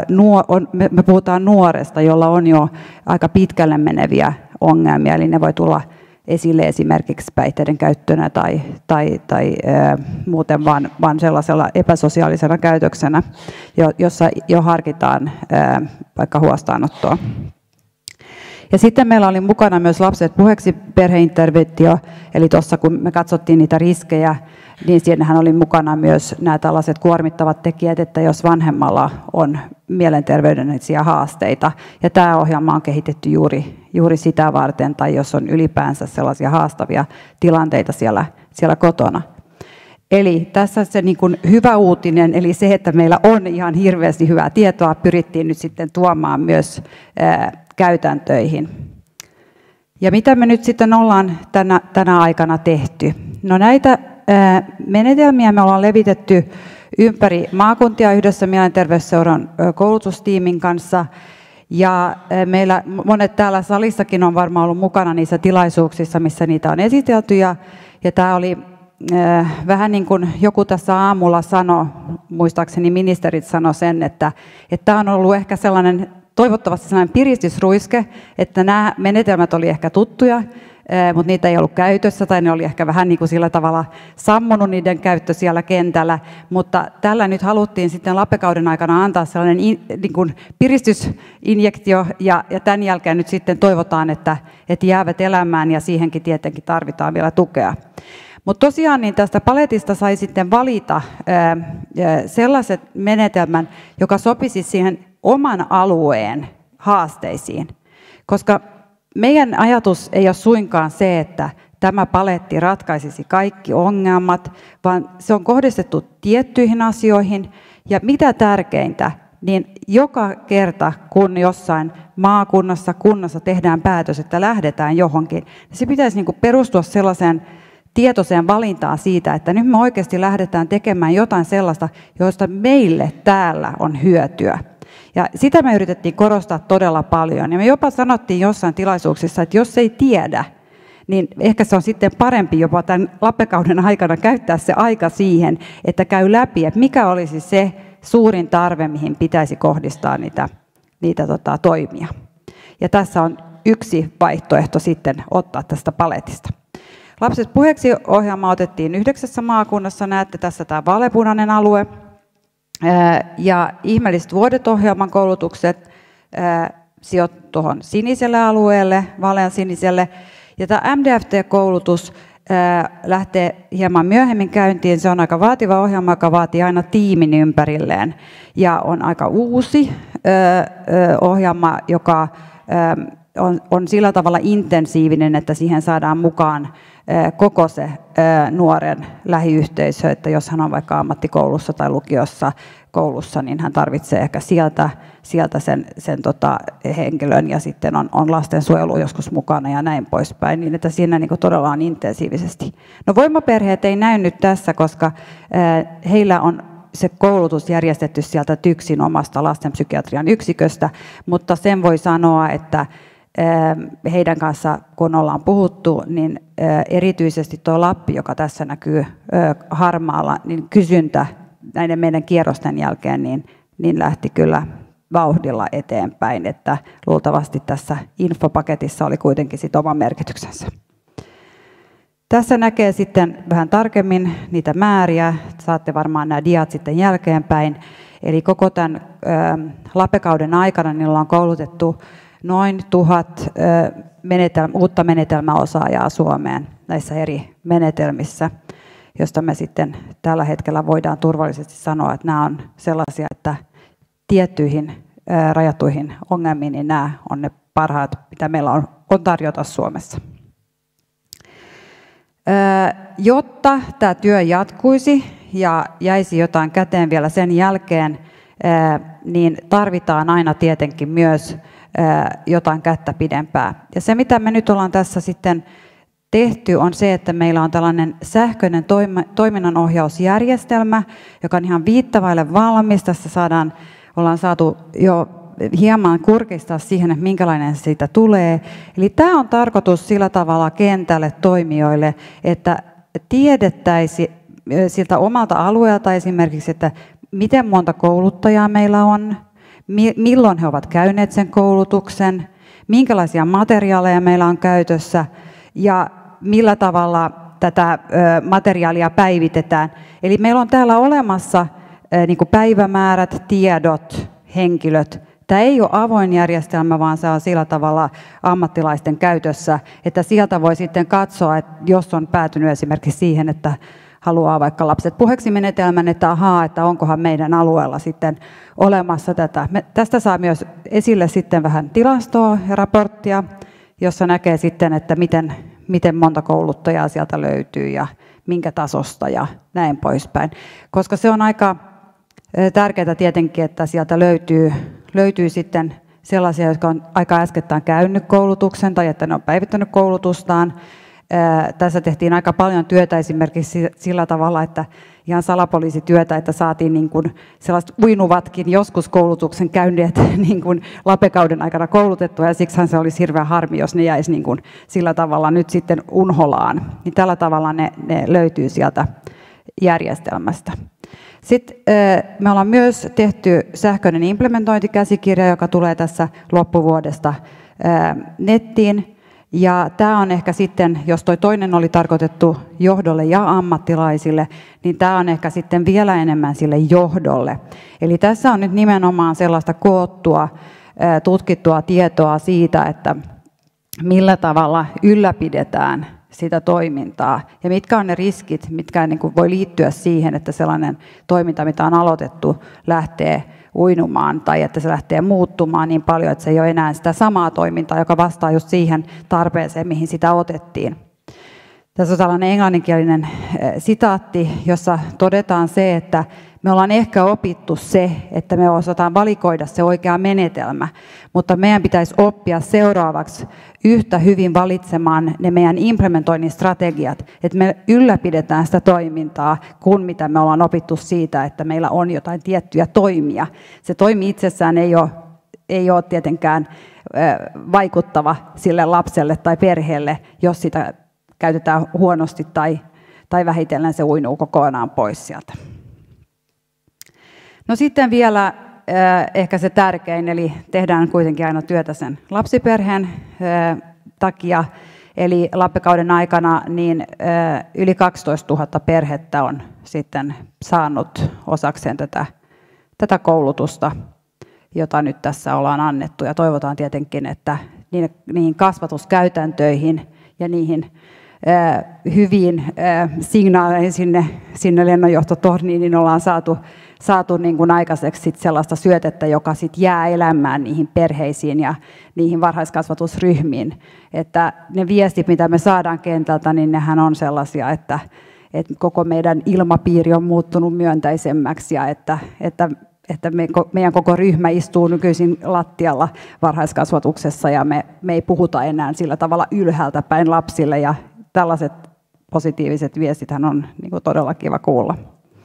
me puhutaan nuoresta, jolla on jo aika pitkälle meneviä ongelmia, eli ne voi tulla esille esimerkiksi päihteiden käyttönä tai, tai, tai ää, muuten vaan, vaan sellaisella epäsosiaalisena käytöksenä, jo, jossa jo harkitaan ää, vaikka huostaanottoa. Ja sitten meillä oli mukana myös Lapset puheeksi perheinterventio, eli tuossa kun me katsottiin niitä riskejä, niin siinähän oli mukana myös nämä tällaiset kuormittavat tekijät, että jos vanhemmalla on mielenterveydellisiä haasteita, ja tämä ohjelma on kehitetty juuri, juuri sitä varten, tai jos on ylipäänsä sellaisia haastavia tilanteita siellä, siellä kotona. Eli tässä se niin kuin hyvä uutinen, eli se, että meillä on ihan hirveästi hyvää tietoa, pyrittiin nyt sitten tuomaan myös ää, käytäntöihin. Ja mitä me nyt sitten ollaan tänä, tänä aikana tehty? No näitä ää, menetelmiä me ollaan levitetty ympäri maakuntia yhdessä Mielenterveysseuran koulutustiimin kanssa. Ja meillä monet täällä salissakin on varmaan ollut mukana niissä tilaisuuksissa, missä niitä on esitelty. Ja, ja tämä oli äh, vähän niin kuin joku tässä aamulla sanoi, muistaakseni ministerit sanoi sen, että tämä on ollut ehkä sellainen, toivottavasti sellainen piristysruiske, että nämä menetelmät oli ehkä tuttuja, mutta niitä ei ollut käytössä, tai ne oli ehkä vähän niin kuin sillä tavalla sammunut niiden käyttö siellä kentällä, mutta tällä nyt haluttiin sitten LAPE-kauden aikana antaa sellainen in, niin kuin piristysinjektio, ja, ja tämän jälkeen nyt sitten toivotaan, että, että jäävät elämään, ja siihenkin tietenkin tarvitaan vielä tukea. Mutta tosiaan niin tästä paletista sai sitten valita ää, sellaiset menetelmän, joka sopisi siihen oman alueen haasteisiin, koska meidän ajatus ei ole suinkaan se, että tämä paletti ratkaisisi kaikki ongelmat, vaan se on kohdistettu tiettyihin asioihin. Ja mitä tärkeintä, niin joka kerta, kun jossain maakunnassa, kunnassa tehdään päätös, että lähdetään johonkin, niin se pitäisi niin kuin perustua sellaiseen tietoiseen valintaan siitä, että nyt me oikeasti lähdetään tekemään jotain sellaista, josta meille täällä on hyötyä. Ja sitä me yritettiin korostaa todella paljon. Ja me jopa sanottiin jossain tilaisuuksissa, että jos ei tiedä, niin ehkä se on sitten parempi jopa tämän Lappekauden aikana käyttää se aika siihen, että käy läpi, että mikä olisi se suurin tarve, mihin pitäisi kohdistaa niitä, niitä tota, toimia. Ja tässä on yksi vaihtoehto sitten ottaa tästä paletista. Lapset puheeksi -ohjelma otettiin yhdeksässä maakunnassa, näette tässä tämä vaaleanpunainen alue. Ja ihmeelliset vuodet -ohjelman koulutukset sijoittuivat tuohon siniselle alueelle, vaalean siniselle. Ja tämä M D F T-koulutus lähtee hieman myöhemmin käyntiin. Se on aika vaativa ohjelma, joka vaatii aina tiimin ympärilleen. Ja on aika uusi ohjelma, joka on, on sillä tavalla intensiivinen, että siihen saadaan mukaan koko se nuoren lähiyhteisö, että jos hän on vaikka ammattikoulussa tai lukiossa koulussa, niin hän tarvitsee ehkä sieltä, sieltä sen, sen tota henkilön ja sitten on, on lastensuojelu joskus mukana ja näin poispäin, niin että siinä niin kuin todella on intensiivisesti. No voimaperheet ei näy nyt tässä, koska heillä on se koulutus järjestetty sieltä TYKSin omasta lastenpsykiatrian yksiköstä, mutta sen voi sanoa, että heidän kanssa, kun ollaan puhuttu, niin erityisesti tuo Lappi, joka tässä näkyy harmaalla, niin kysyntä näiden meidän kierrosten jälkeen niin, niin lähti kyllä vauhdilla eteenpäin, että luultavasti tässä infopaketissa oli kuitenkin sit oma merkityksensä. Tässä näkee sitten vähän tarkemmin niitä määriä, saatte varmaan nämä diat sitten jälkeenpäin, eli koko tämän Lappekauden aikana niin ollaan koulutettu noin tuhat menetelmä, uutta menetelmäosaajaa Suomeen näissä eri menetelmissä, josta me sitten tällä hetkellä voidaan turvallisesti sanoa, että nämä on sellaisia, että tiettyihin rajattuihin ongelmiin, niin nämä on ne parhaat, mitä meillä on, on tarjota Suomessa. Jotta tämä työ jatkuisi ja jäisi jotain käteen vielä sen jälkeen, niin tarvitaan aina tietenkin myös jotain kättä pidempää. Ja se, mitä me nyt ollaan tässä sitten tehty, on se, että meillä on tällainen sähköinen toiminnanohjausjärjestelmä, joka on ihan viittavaille valmis. Tässä saadaan, ollaan saatu jo hieman kurkistaa siihen, että minkälainen siitä tulee. Eli tämä on tarkoitus sillä tavalla kentälle toimijoille, että tiedettäisiin siltä omalta alueelta esimerkiksi, että miten monta kouluttajaa meillä on, milloin he ovat käyneet sen koulutuksen, minkälaisia materiaaleja meillä on käytössä ja millä tavalla tätä materiaalia päivitetään. Eli meillä on täällä olemassa niin kuin päivämäärät, tiedot, henkilöt. Tämä ei ole avoin järjestelmä, vaan se on sillä tavalla ammattilaisten käytössä, että sieltä voi sitten katsoa, että jos on päätynyt esimerkiksi siihen, että haluaa vaikka lapset puheeksi -menetelmän, että ahaa, että onkohan meidän alueella sitten olemassa tätä. Me, tästä saa myös esille sitten vähän tilastoa ja raporttia, jossa näkee sitten, että miten, miten monta kouluttajaa sieltä löytyy ja minkä tasosta ja näin poispäin. Koska se on aika tärkeää tietenkin, että sieltä löytyy, löytyy sitten sellaisia, jotka on aika äskettäin käynyt koulutuksen tai että ne on päivittänyt koulutustaan. Tässä tehtiin aika paljon työtä esimerkiksi sillä tavalla, että ihan salapoliisityötä, että saatiin niin kuin sellaiset uinuvatkin joskus koulutuksen käyneet niin kuin Lappekauden aikana koulutettua, ja siksihän se olisi hirveän harmi, jos ne jäisi niin kuin sillä tavalla nyt sitten unholaan. Niin tällä tavalla ne, ne löytyy sieltä järjestelmästä. Sitten me ollaan myös tehty sähköinen implementointikäsikirja, joka tulee tässä loppuvuodesta nettiin. Ja tämä on ehkä sitten, jos toi toinen oli tarkoitettu johdolle ja ammattilaisille, niin tämä on ehkä sitten vielä enemmän sille johdolle. Eli tässä on nyt nimenomaan sellaista koottua, tutkittua tietoa siitä, että millä tavalla ylläpidetään sitä toimintaa ja mitkä on ne riskit, mitkä niin kuin voi liittyä siihen, että sellainen toiminta, mitä on aloitettu, lähtee uinumaan tai että se lähtee muuttumaan niin paljon, että se ei ole enää sitä samaa toimintaa, joka vastaa just siihen tarpeeseen, mihin sitä otettiin. Tässä on tällainen englanninkielinen sitaatti, jossa todetaan se, että me ollaan ehkä opittu se, että me osataan valikoida se oikea menetelmä, mutta meidän pitäisi oppia seuraavaksi yhtä hyvin valitsemaan ne meidän implementoinnin strategiat, että me ylläpidetään sitä toimintaa, kun mitä me ollaan opittu siitä, että meillä on jotain tiettyjä toimia. Se toimi itsessään ei ole, ei ole tietenkään vaikuttava sille lapselle tai perheelle, jos sitä käytetään huonosti tai, tai vähitellen se uinuu kokonaan pois sieltä. No sitten vielä ehkä se tärkein, eli tehdään kuitenkin aina työtä sen lapsiperheen takia. Eli lappekauden aikana niin yli kaksitoistatuhatta perhettä on sitten saanut osakseen tätä, tätä koulutusta, jota nyt tässä ollaan annettu. Ja toivotaan tietenkin, että niihin kasvatuskäytäntöihin ja niihin hyviin signaaleihin sinne, sinne lennonjohtotorniin, niin ollaan saatu, saatu niin kuin aikaiseksi sit sellaista syötettä, joka sit jää elämään niihin perheisiin ja niihin varhaiskasvatusryhmiin. Että ne viestit, mitä me saadaan kentältä, niin nehän on sellaisia, että, että koko meidän ilmapiiri on muuttunut myönteisemmäksi ja että, että että me, meidän koko ryhmä istuu nykyisin lattialla varhaiskasvatuksessa ja me, me ei puhuta enää sillä tavalla ylhäältä päin lapsille ja tällaiset positiiviset viestithän on niin kuin todella kiva kuulla.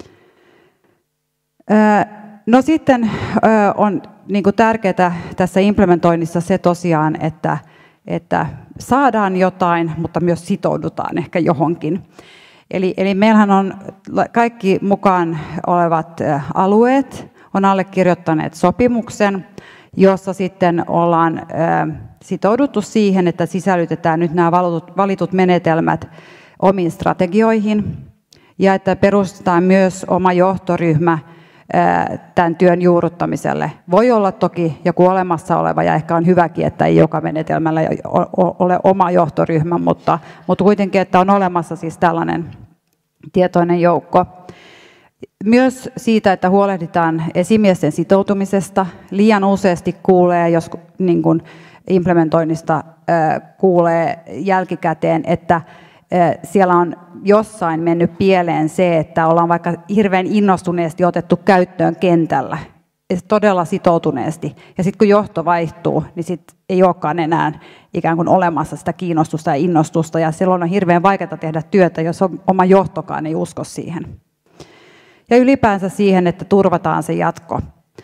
No sitten on niin kuin tärkeää tässä implementoinnissa se tosiaan, että, että saadaan jotain, mutta myös sitoudutaan ehkä johonkin. Eli, eli meillähän on kaikki mukaan olevat alueet, on allekirjoittaneet sopimuksen, jossa sitten ollaan sitouduttu siihen, että sisällytetään nyt nämä valitut menetelmät omiin strategioihin ja että perustetaan myös oma johtoryhmä tämän työn juurruttamiselle. Voi olla toki joku olemassa oleva ja ehkä on hyväkin, että ei joka menetelmällä ole oma johtoryhmä, mutta, mutta kuitenkin, että on olemassa siis tällainen tietoinen joukko. Myös siitä, että huolehditaan esimiesten sitoutumisesta. Liian useasti kuulee, jos niin kuin implementoinnista kuulee jälkikäteen, että siellä on jossain mennyt pieleen se, että ollaan vaikka hirveän innostuneesti otettu käyttöön kentällä, todella sitoutuneesti. Ja sitten kun johto vaihtuu, niin sit ei olekaan enää ikään kuin olemassa sitä kiinnostusta ja innostusta, ja silloin on hirveän vaikeaa tehdä työtä, jos oma johtokaan ei usko siihen. Ja ylipäänsä siihen, että turvataan se jatko.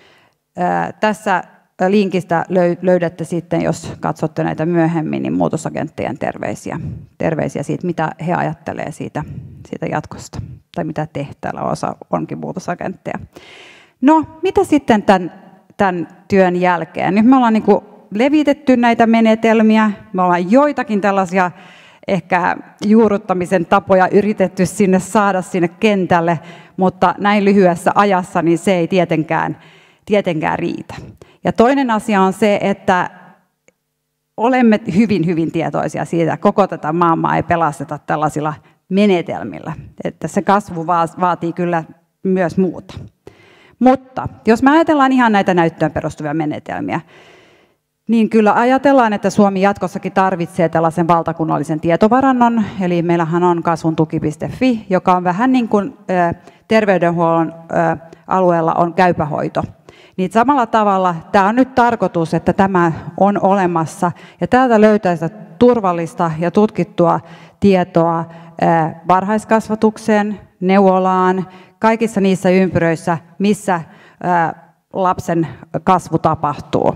Tässä linkistä löydätte sitten, jos katsotte näitä myöhemmin, niin muutosagenttien terveisiä, terveisiä siitä, mitä he ajattelee siitä, siitä jatkosta, tai mitä tehtävällä osa onkin muutosagentteja. No, mitä sitten tämän, tämän työn jälkeen? Nyt me ollaan niin kuin levitetty näitä menetelmiä, me ollaan joitakin tällaisia ehkä juurruttamisen tapoja yritetty sinne saada sinne kentälle, mutta näin lyhyessä ajassa niin se ei tietenkään, tietenkään riitä. Ja toinen asia on se, että olemme hyvin, hyvin tietoisia siitä, että koko tätä maailmaa ei pelasteta tällaisilla menetelmillä. Että se kasvu vaatii kyllä myös muuta. Mutta jos me ajatellaan ihan näitä näyttöön perustuvia menetelmiä, niin kyllä ajatellaan, että Suomi jatkossakin tarvitsee tällaisen valtakunnallisen tietovarannon, eli meillähän on kasvuntuki piste fi, joka on vähän niin kuin terveydenhuollon alueella on käypähoito. Niin samalla tavalla tämä on nyt tarkoitus, että tämä on olemassa, ja täältä löytää sitä turvallista ja tutkittua tietoa varhaiskasvatukseen, neuvolaan, kaikissa niissä ympyröissä, missä lapsen kasvu tapahtuu.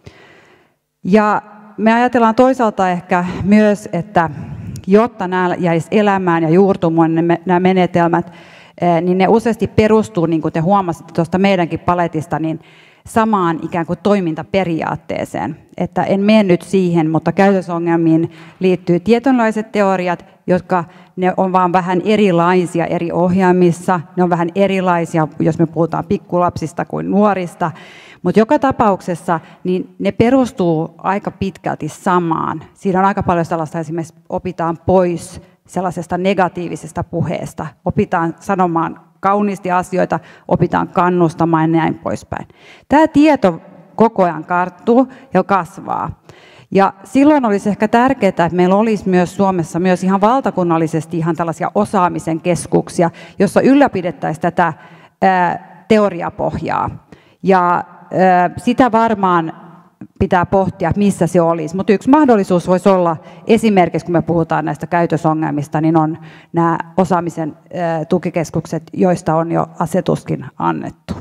Ja me ajatellaan toisaalta ehkä myös, että jotta nämä jäisi elämään ja juurtumaan nämä menetelmät, niin ne useasti perustuu, niin kuin te huomasitte tuosta meidänkin paletista, niin samaan ikään kuin toimintaperiaatteeseen. Että en mene nyt siihen, mutta käytösongelmiin liittyy tietynlaiset teoriat, jotka ne on vaan vähän erilaisia eri ohjaamissa. Ne on vähän erilaisia, jos me puhutaan pikkulapsista kuin nuorista. Mutta joka tapauksessa niin ne perustuu aika pitkälti samaan. Siinä on aika paljon sellaista, esimerkiksi opitaan pois sellaisesta negatiivisesta puheesta. Opitaan sanomaan kauniisti asioita, opitaan kannustamaan ja näin poispäin. Tämä tieto koko ajan karttuu ja kasvaa. Ja silloin olisi ehkä tärkeää, että meillä olisi myös Suomessa myös ihan valtakunnallisesti ihan tällaisia osaamisen keskuksia, jossa ylläpidettäisiin tätä ää, teoriapohjaa. Ja ää, sitä varmaan pitää pohtia, missä se olisi. Mutta yksi mahdollisuus voisi olla esimerkiksi, kun me puhutaan näistä käytösongelmista, niin on nämä osaamisen ää, tukikeskukset, joista on jo asetuskin annettu.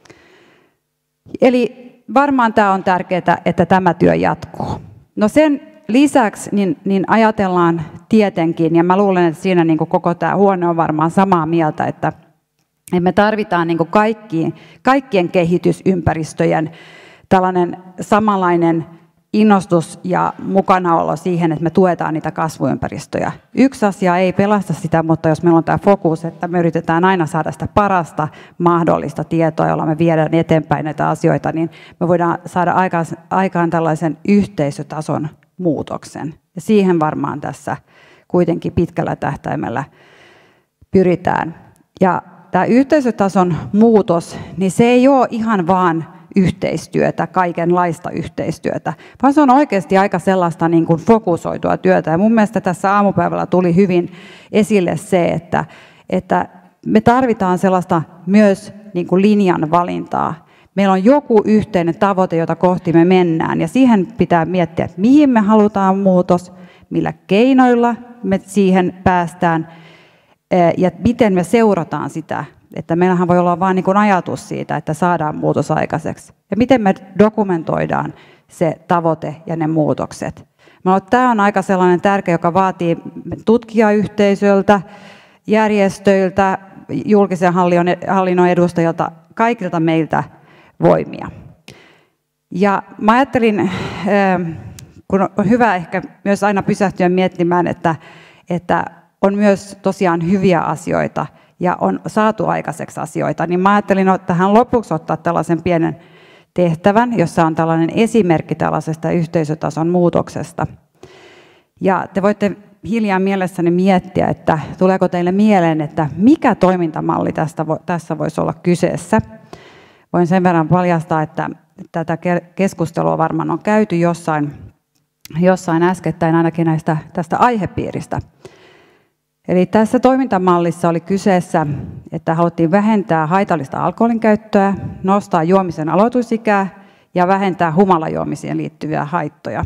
Eli varmaan tämä on tärkeää, että tämä työ jatkuu. No sen lisäksi niin, niin ajatellaan tietenkin, ja mä luulen, että siinä niin kuin koko tämä huone on varmaan samaa mieltä, että me tarvitaan niin kuin kaikkien, kaikkien kehitysympäristöjen tällainen samanlainen innostus ja mukanaolo siihen, että me tuetaan niitä kasvuympäristöjä. Yksi asia ei pelasta sitä, mutta jos meillä on tämä fokus, että me yritetään aina saada sitä parasta mahdollista tietoa, jolla me viedään eteenpäin näitä asioita, niin me voidaan saada aikaan, aikaan tällaisen yhteisötason muutoksen. Ja siihen varmaan tässä kuitenkin pitkällä tähtäimellä pyritään. Ja tämä yhteisötason muutos, niin se ei ole ihan vaan yhteistyötä, kaikenlaista yhteistyötä, vaan se on oikeasti aika sellaista niin kuin fokusoitua työtä. Ja mun mielestä tässä aamupäivällä tuli hyvin esille se, että, että me tarvitaan sellaista myös niin kuin linjan valintaa. Meillä on joku yhteinen tavoite, jota kohti me mennään, ja siihen pitää miettiä, että mihin me halutaan muutos, millä keinoilla me siihen päästään, ja miten me seurataan sitä. Että meillähän voi olla vain niin kuin ajatus siitä, että saadaan muutos aikaiseksi. Ja miten me dokumentoidaan se tavoite ja ne muutokset. No, tämä on aika sellainen tärkeä, joka vaatii tutkijayhteisöltä, järjestöiltä, julkisen hallinnon edustajilta, kaikilta meiltä voimia. Ja mä ajattelin, kun on hyvä ehkä myös aina pysähtyä miettimään, että, että on myös tosiaan hyviä asioita, ja on saatu aikaiseksi asioita, niin mä ajattelin tähän lopuksi ottaa tällaisen pienen tehtävän, jossa on tällainen esimerkki tällaisesta yhteisötason muutoksesta. Ja te voitte hiljaa mielessäni miettiä, että tuleeko teille mieleen, että mikä toimintamalli tästä, tässä voisi olla kyseessä. Voin sen verran paljastaa, että tätä keskustelua varmaan on käyty jossain, jossain äskettäin ainakin näistä, tästä aihepiiristä. Eli tässä toimintamallissa oli kyseessä, että haluttiin vähentää haitallista alkoholin käyttöä, nostaa juomisen aloitusikää ja vähentää humalajuomisiin liittyviä haittoja.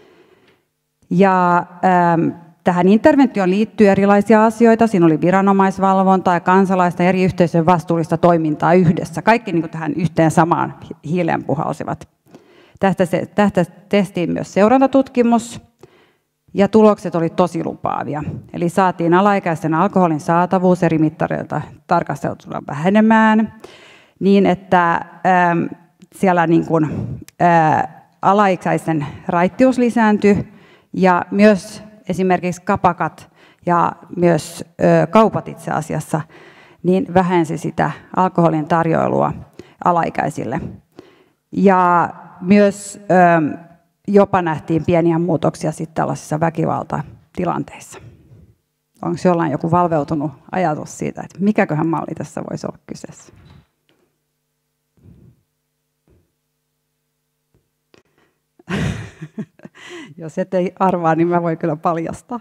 Ja ähm, tähän interventioon liittyy erilaisia asioita. Siinä oli viranomaisvalvontaa ja kansalaisten eri yhteisöjen vastuullista toimintaa yhdessä. Kaikki niin kuin tähän yhteen samaan hiileen puhalsivat. Tästä, se, tästä testiin myös seurantatutkimus. Ja tulokset oli tosi lupaavia. Eli saatiin alaikäisten alkoholin saatavuus eri mittareilta tarkasteltuna vähenemään, niin että ähm, siellä niin kuin, äh, alaikäisten raittius lisääntyi, ja myös esimerkiksi kapakat ja myös äh, kaupat itse asiassa niin vähensi sitä alkoholin tarjoilua alaikäisille. Ja myös ähm, jopa nähtiin pieniä muutoksia sitten tällaisissa väkivaltatilanteissa. Onko jollain joku valveutunut ajatus siitä, että mikäköhän malli tässä voisi olla kyseessä? Jos et ei arvaa, niin mä voin kyllä paljastaa.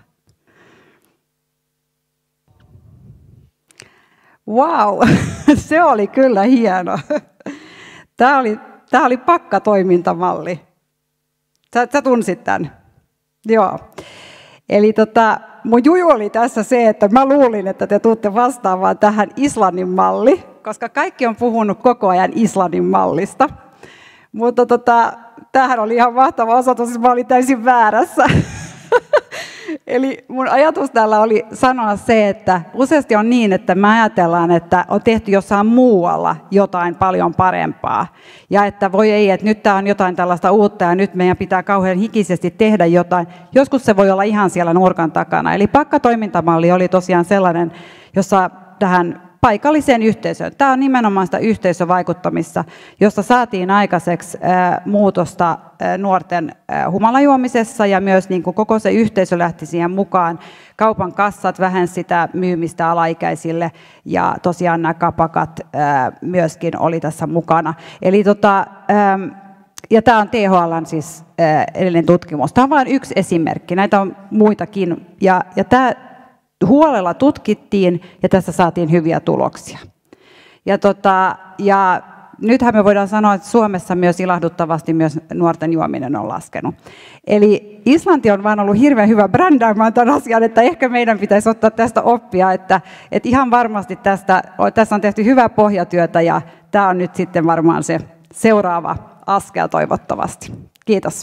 Wow, se oli kyllä hieno. Tämä oli, tämä oli pakkatoimintamalli. Sä, sä tunsit tämän? Joo. Eli tota, mun juju oli tässä se, että mä luulin, että te tuutte vastaamaan tähän Islannin malli, koska kaikki on puhunut koko ajan Islannin mallista. Mutta tota, tämähän oli ihan mahtava osoitus, että mä olin täysin väärässä. Eli mun ajatus täällä oli sanoa se, että useasti on niin, että me ajatellaan, että on tehty jossain muualla jotain paljon parempaa. Ja että voi ei, että nyt tämä on jotain tällaista uutta ja nyt meidän pitää kauhean hikisesti tehdä jotain. Joskus se voi olla ihan siellä nurkan takana. Eli pakkatoimintamalli oli tosiaan sellainen, jossa tähän paikalliseen yhteisöön. Tämä on nimenomaan sitä yhteisövaikuttamista, josta saatiin aikaiseksi muutosta nuorten humalajuomisessa, ja myös niin kuin koko se yhteisö lähti siihen mukaan. Kaupan kassat vähensi sitä myymistä alaikäisille, ja tosiaan nämä kapakat myöskin oli tässä mukana. Eli tota, ja tämä on T H L:n siis edellinen tutkimus. Tämä on vain yksi esimerkki, näitä on muitakin. Ja, ja tämä huolella tutkittiin ja tässä saatiin hyviä tuloksia. Ja, tota, ja nythän me voidaan sanoa, että Suomessa myös ilahduttavasti myös nuorten juominen on laskenut. Eli Islanti on vaan ollut hirveän hyvä brändäämään tämän asian, että ehkä meidän pitäisi ottaa tästä oppia, että, että ihan varmasti tästä, tässä on tehty hyvää pohjatyötä ja tämä on nyt sitten varmaan se seuraava askel toivottavasti. Kiitos.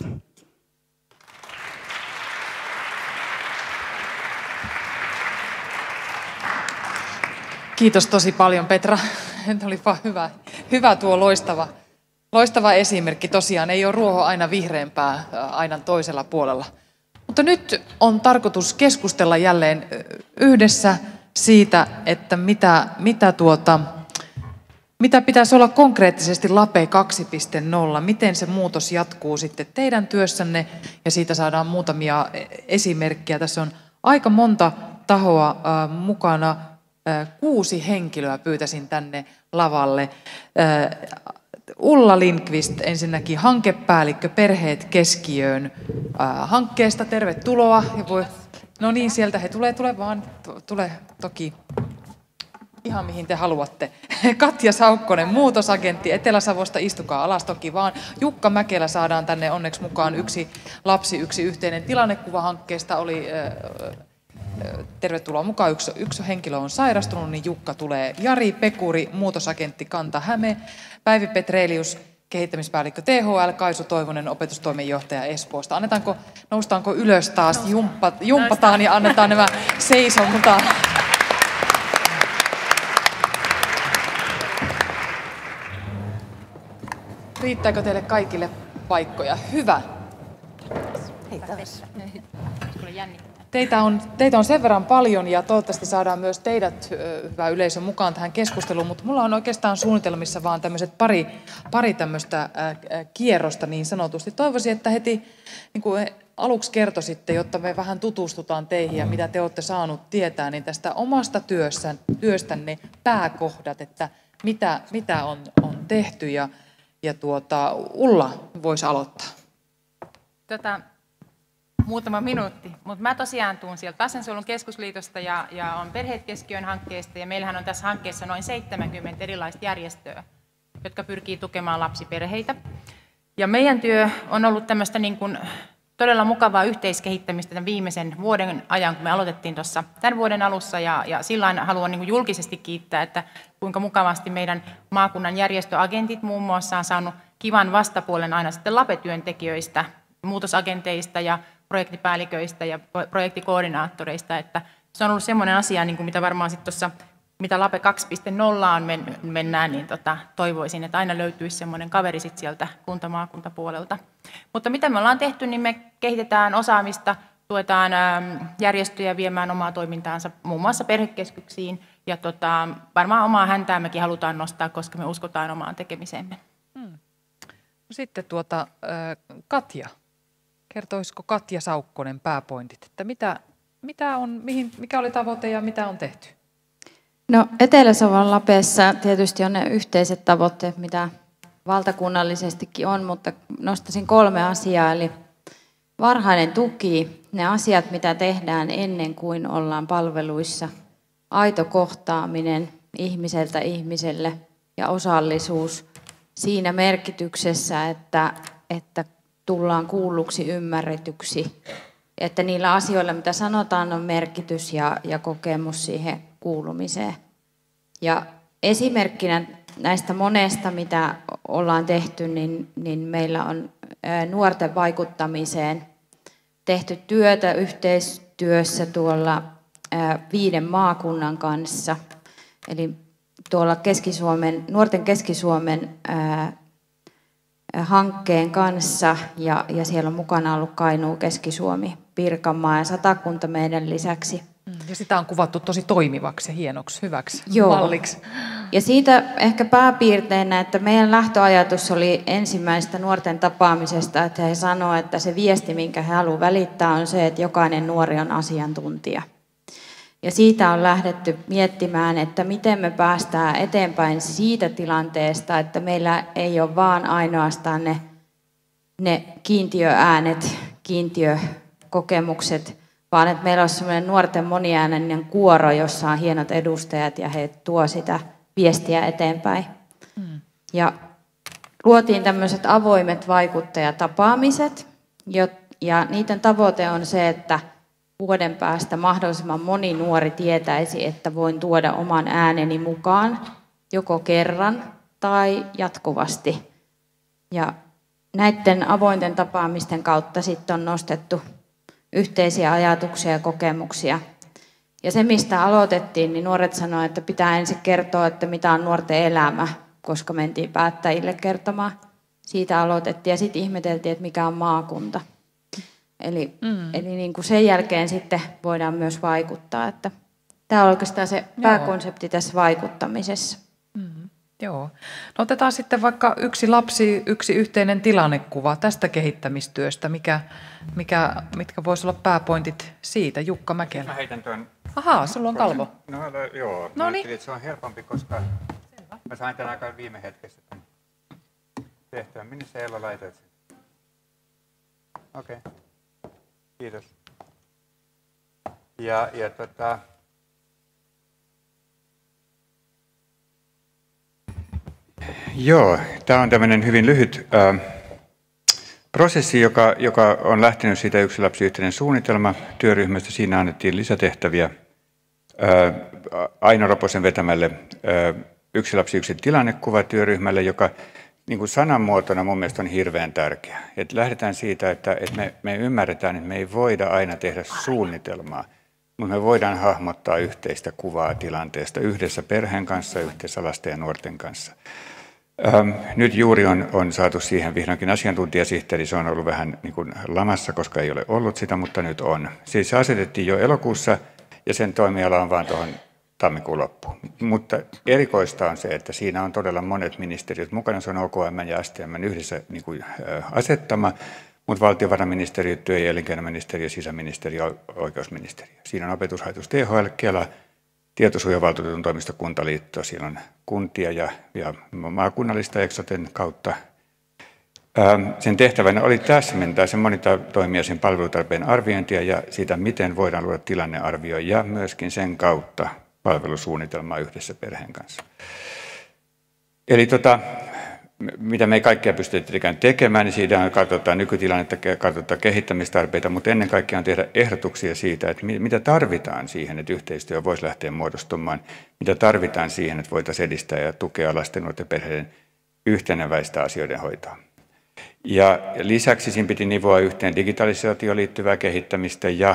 Kiitos tosi paljon, Petra. Oli vaan hyvä, hyvä tuo loistava, loistava esimerkki. Tosiaan ei ole ruoho aina vihreämpää aidan toisella puolella. Mutta nyt on tarkoitus keskustella jälleen yhdessä siitä, että mitä, mitä, tuota, mitä pitäisi olla konkreettisesti LAPE kaksi piste nolla. Miten se muutos jatkuu sitten teidän työssänne ja siitä saadaan muutamia esimerkkejä. Tässä on aika monta tahoa äh, mukana. Kuusi henkilöä pyytäisin tänne lavalle. Ulla Lindqvist, ensinnäkin hankepäällikkö Perheet keskiöön hankkeesta. Tervetuloa. No niin, sieltä he tulee, tulee vaan, tulee toki ihan mihin te haluatte. Katja Saukkonen, muutosagentti Etelä-Savosta, istukaa alas toki vaan. Jukka Mäkelä saadaan tänne onneksi mukaan. Yksi lapsi, yksi yhteinen tilannekuva hankkeesta oli... Tervetuloa mukaan. Yksi, yksi henkilö on sairastunut, niin Jukka tulee. Jari Pekuri, muutosagentti Kanta-Häme. Päivi Petrelius, kehittämispäällikkö T H L. Kaisu Toivonen, opetustoimenjohtaja Espoosta. Annetaanko, noustaanko ylös taas? Jumppa, jumpataan ja annetaan nämä seisontaan. Riittääkö teille kaikille paikkoja? Hyvä. Hei taas. Teitä on, teitä on sen verran paljon ja toivottavasti saadaan myös teidät, hyvä yleisö, mukaan tähän keskusteluun, mutta mulla on oikeastaan suunnitelmissa vaan tämmöiset pari, pari tämmöistä kierrosta niin sanotusti. Toivoisin, että heti niin kuin aluksi kertoisitte, jotta me vähän tutustutaan teihin ja mitä te olette saanut tietää, niin tästä omasta työssän, työstänne pääkohdat, että mitä, mitä on, on tehty ja, ja tuota, Ulla voisi aloittaa. Tota... Muutama minuutti, mutta mä tosiaan tuun sieltä Lastensuojelun keskusliitosta ja, ja on Perheet keskiöön hankkeesta ja meillähän on tässä hankkeessa noin seitsemänkymmentä erilaista järjestöä, jotka pyrkii tukemaan lapsiperheitä. Ja meidän työ on ollut tämmöistä niin kuin todella mukavaa yhteiskehittämistä tämän viimeisen vuoden ajan, kun me aloitettiin tuossa tämän vuoden alussa ja, ja sillä haluan niin kuin julkisesti kiittää, että kuinka mukavasti meidän maakunnan järjestöagentit muun muassa on saanut kivan vastapuolen aina sitten LAPE-työntekijöistä, muutosagenteista ja projektipäälliköistä ja projektikoordinaattoreista, että se on ollut semmoinen asia, niin kuin mitä varmaan sitten tuossa, mitä LAPE kaksi piste nolla on men, mennään, niin tota, toivoisin, että aina löytyisi semmoinen kaveri sit sieltä kuntamaakuntapuolelta. Mutta mitä me ollaan tehty, niin me kehitetään osaamista, tuetaan äm, järjestöjä viemään omaa toimintaansa muun muassa perhekeskuksiin, ja tota, varmaan omaa häntää mekin halutaan nostaa, koska me uskotaan omaan tekemiseemme. Hmm. Sitten tuota, Katja. Kertoisiko Katja Saukkonen pääpointit, että mitä, mitä on, mihin, mikä oli tavoite ja mitä on tehty? No, Etelä-Savon LAPEssa tietysti on ne yhteiset tavoitteet, mitä valtakunnallisestikin on, mutta nostaisin kolme asiaa, eli varhainen tuki, ne asiat, mitä tehdään ennen kuin ollaan palveluissa, aito kohtaaminen ihmiseltä ihmiselle ja osallisuus siinä merkityksessä, että, että tullaan kuulluksi, ymmärretyksi, että niillä asioilla, mitä sanotaan, on merkitys ja, ja kokemus siihen kuulumiseen. Ja esimerkkinä näistä monesta, mitä ollaan tehty, niin, niin meillä on nuorten vaikuttamiseen tehty työtä yhteistyössä tuolla viiden maakunnan kanssa, eli tuolla Keski-Suomen, nuorten Keski-Suomen ää, hankkeen kanssa, ja, ja siellä on mukana ollut Kainuu, Keski-Suomi, Pirkanmaa ja Satakunta meidän lisäksi. Ja sitä on kuvattu tosi toimivaksi ja hienoksi, hyväksi Joo. malliksi. Ja siitä ehkä pääpiirteinä, että meidän lähtöajatus oli ensimmäistä nuorten tapaamisesta, että he sanoivat, että se viesti, minkä he haluavat välittää, on se, että jokainen nuori on asiantuntija. Ja siitä on lähdetty miettimään, että miten me päästään eteenpäin siitä tilanteesta, että meillä ei ole vaan ainoastaan ne ne kiintiöäänet, kiintiökokemukset, vaan että meillä olisi sellainen nuorten moniääninen kuoro, jossa on hienot edustajat ja he tuo sitä viestiä eteenpäin. Mm. Ja luotiin tämmöiset avoimet vaikuttajatapaamiset, ja niiden tavoite on se, että vuoden päästä mahdollisimman moni nuori tietäisi, että voin tuoda oman ääneni mukaan joko kerran tai jatkuvasti. Ja näiden avointen tapaamisten kautta sitten on nostettu yhteisiä ajatuksia ja kokemuksia. Ja se, mistä aloitettiin, niin nuoret sanoivat, että pitää ensin kertoa, että mitä on nuorten elämä, koska mentiin päättäjille kertomaan. Siitä aloitettiin ja sitten ihmeteltiin, että mikä on maakunta. Eli, mm. eli niin kuin sen jälkeen sitten voidaan myös vaikuttaa. Että tämä on oikeastaan se pääkonsepti Joo. tässä vaikuttamisessa. Mm. Joo. No otetaan sitten vaikka yksi lapsi, yksi yhteinen tilannekuva tästä kehittämistyöstä. Mikä, mikä, mitkä voisi olla pääpointit siitä? Jukka Mäkelä. Mä heitän tuon. Ahaa, sulla on kalvo. No joo, mä ajattelin, että se on helpompi, koska mä sain tämän aikaan viime hetkessä tämän tehtävän. Minne sä Ella laitat sen? Okei, okay. Kiitos. Ja, ja tota... Joo, tämä on tämmöinen hyvin lyhyt äh, prosessi, joka, joka on lähtenyt siitä Yksi lapsi yhteinen suunnitelma työryhmästä. Siinä annettiin lisätehtäviä äh, Aino Roposen vetämälle äh, Yksi lapsi yksi tilannekuva työryhmälle, joka niin kuin sanamuotona mun mielestä on hirveän tärkeä. Et lähdetään siitä, että, että me, me ymmärretään, että me ei voida aina tehdä suunnitelmaa, mutta me voidaan hahmottaa yhteistä kuvaa tilanteesta yhdessä perheen kanssa, yhdessä lasten ja nuorten kanssa. Ähm, nyt juuri on, on saatu siihen vihdoinkin asiantuntijasihteeri, se on ollut vähän niin kuin lamassa, koska ei ole ollut sitä, mutta nyt on. Siis se asetettiin jo elokuussa ja sen toimiala on vaan tuohon tammikuun loppuun. Mutta erikoista on se, että siinä on todella monet ministeriöt mukana, se on O K M ja S T M yhdessä niin kuin, äh, asettama, mutta valtiovarainministeriö, työ- ja elinkeinoministeriö, sisäministeriö, oikeusministeriö. Siinä on opetushallitus, T H L, Kela, Tietosuojavaltuutetun toimisto, Kuntaliitto, siellä on kuntia ja, ja maakunnallista Eksoten kautta. Ähm, sen tehtävänä oli täsmentää sen monitoimijaisen palvelutarpeen arviointia ja sitä, miten voidaan luoda tilannearvio ja myöskin sen kautta palvelusuunnitelmaa yhdessä perheen kanssa. Eli tota, mitä me ei kaikkea pystytä tekemään, niin siitä on katsotaan nykytilannetta, katsotaan kehittämistarpeita, mutta ennen kaikkea on tehdä ehdotuksia siitä, että mitä tarvitaan siihen, että yhteistyö voisi lähteä muodostumaan, mitä tarvitaan siihen, että voitaisiin edistää ja tukea lasten, nuorten perheiden yhteneväistä asioiden hoitoa. Ja lisäksi siinä piti nivoa yhteen digitalisaatioon liittyvää kehittämistä ja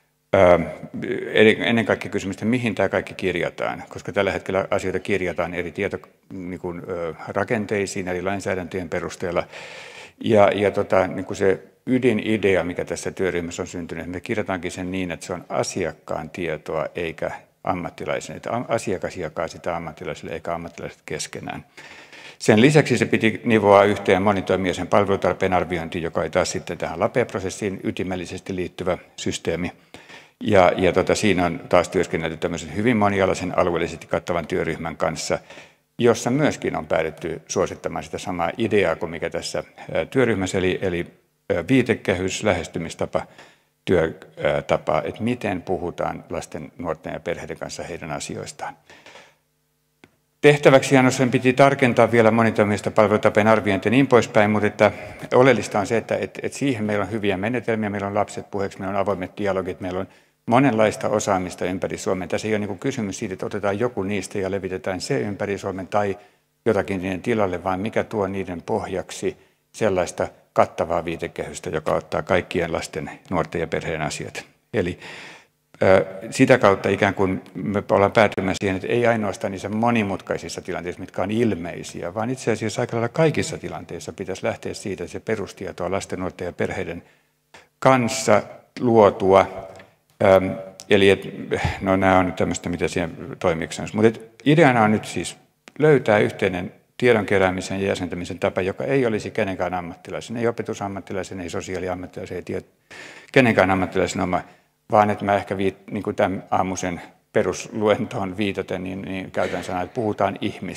ennen kaikkea kysymystä, mihin tämä kaikki kirjataan, koska tällä hetkellä asioita kirjataan eri tietorakenteisiin, eri lainsäädäntöjen perusteella. Ja, ja tota, niin kuin se ydinidea, mikä tässä työryhmässä on syntynyt, me kirjataankin sen niin, että se on asiakkaan tietoa eikä ammattilaisen. Että asiakas jakaa sitä ammattilaisille eikä ammattilaiset keskenään. Sen lisäksi se piti nivoa yhteen monitoimijaisen palvelutarpeen arviointiin, joka ei taas sitten tähän LAPE-prosessiin ytimellisesti liittyvä systeemi. Ja, ja tota, siinä on taas työskennelty tämmöisen hyvin monialaisen alueellisesti kattavan työryhmän kanssa, jossa myöskin on päädytty suosittamaan sitä samaa ideaa kuin mikä tässä työryhmässä, eli, eli viitekehys, lähestymistapa, työtapa, että miten puhutaan lasten, nuorten ja perheiden kanssa heidän asioistaan. Tehtäväksi sen piti tarkentaa vielä monitoimista palvelutapeen arviointia ja niin poispäin, mutta että oleellista on se, että, että, että siihen meillä on hyviä menetelmiä, meillä on lapset puheeksi, meillä on avoimet dialogit, meillä on monenlaista osaamista ympäri Suomen. Tässä ei ole niin kysymys siitä, että otetaan joku niistä ja levitetään se ympäri Suomen tai jotakin niiden tilalle, vaan mikä tuo niiden pohjaksi sellaista kattavaa viitekehystä, joka ottaa kaikkien lasten, nuorten ja perheen asiat. Eli sitä kautta ikään kuin me ollaan päätymässä siihen, että ei ainoastaan niissä monimutkaisissa tilanteissa, mitkä on ilmeisiä, vaan itse asiassa aika lailla kaikissa tilanteissa pitäisi lähteä siitä, että se perustietoa lasten, nuorten ja perheiden kanssa luotua. Eli et, no nämä on nyt tämmöistä, mitä siihen toimiksi on. Mutta ideana on nyt siis löytää yhteinen tiedon keräämisen ja jäsentämisen tapa, joka ei olisi kenenkään ammattilaisen, ei opetusammattilaisen, ei sosiaaliammattilaisen, ei tiet, kenenkään ammattilaisen oma, vaan että mä ehkä viit, niin kuin tämän aamuisen perusluentoon viitaten, niin, niin käytän sanaa, että puhutaan ihmistä.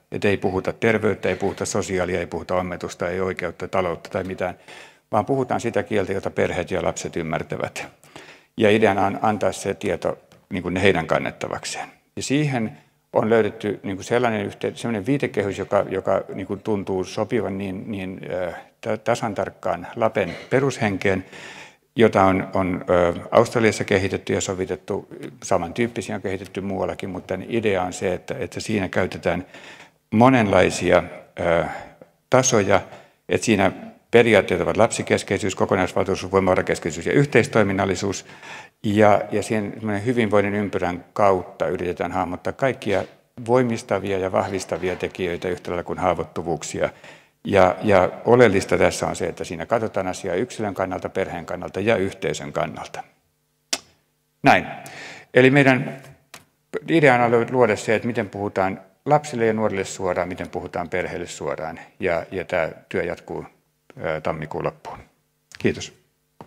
Että ei puhuta terveyttä, ei puhuta sosiaalia, ei puhuta ommetusta, ei oikeutta, taloutta tai mitään, vaan puhutaan sitä kieltä, jota perheet ja lapset ymmärtävät. Ja ideana on antaa se tieto niin kuin heidän kannettavakseen. Ja siihen on löydetty niin kuin sellainen, yhteen, sellainen viitekehys, joka, joka niin kuin tuntuu sopivan niin, niin äh, tasan tarkkaan Lapen perushenkeen, jota on, on äh, Australiassa kehitetty ja sovitettu, samantyyppisiä on kehitetty muuallakin, mutta idea on se, että, että siinä käytetään monenlaisia äh, tasoja, että siinä periaatteet ovat lapsikeskeisyys, kokonaisvaltaisuus, voimavarakeskeisyys ja yhteistoiminnallisuus. Ja, ja siihen hyvinvoinnin ympyrän kautta yritetään hahmottaa kaikkia voimistavia ja vahvistavia tekijöitä yhtä lailla kuin haavoittuvuuksia. Ja, ja oleellista tässä on se, että siinä katsotaan asiaa yksilön kannalta, perheen kannalta ja yhteisön kannalta. Näin. Eli meidän ideana on luoda se, että miten puhutaan lapsille ja nuorille suoraan, miten puhutaan perheille suoraan. Ja, ja tämä työ jatkuu ää, tammikuun loppuun. Kiitos.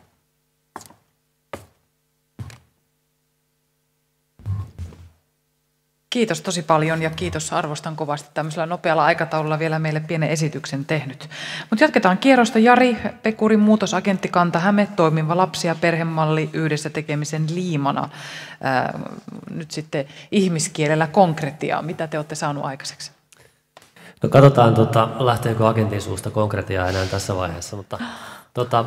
Kiitos tosi paljon ja kiitos, arvostan kovasti tämmöisellä nopealla aikataululla vielä meille pienen esityksen tehnyt. Mutta jatketaan kierrosta. Jari Pekuri, muutosagentti Kanta-Häme, toimiva lapsi- ja perhemalli yhdessä tekemisen liimana. Ää, nyt sitten ihmiskielellä konkretiaa. Mitä te olette saaneet aikaiseksi? No katsotaan, tota, lähteekö agentin suusta konkretiaa enää tässä vaiheessa, mutta tota,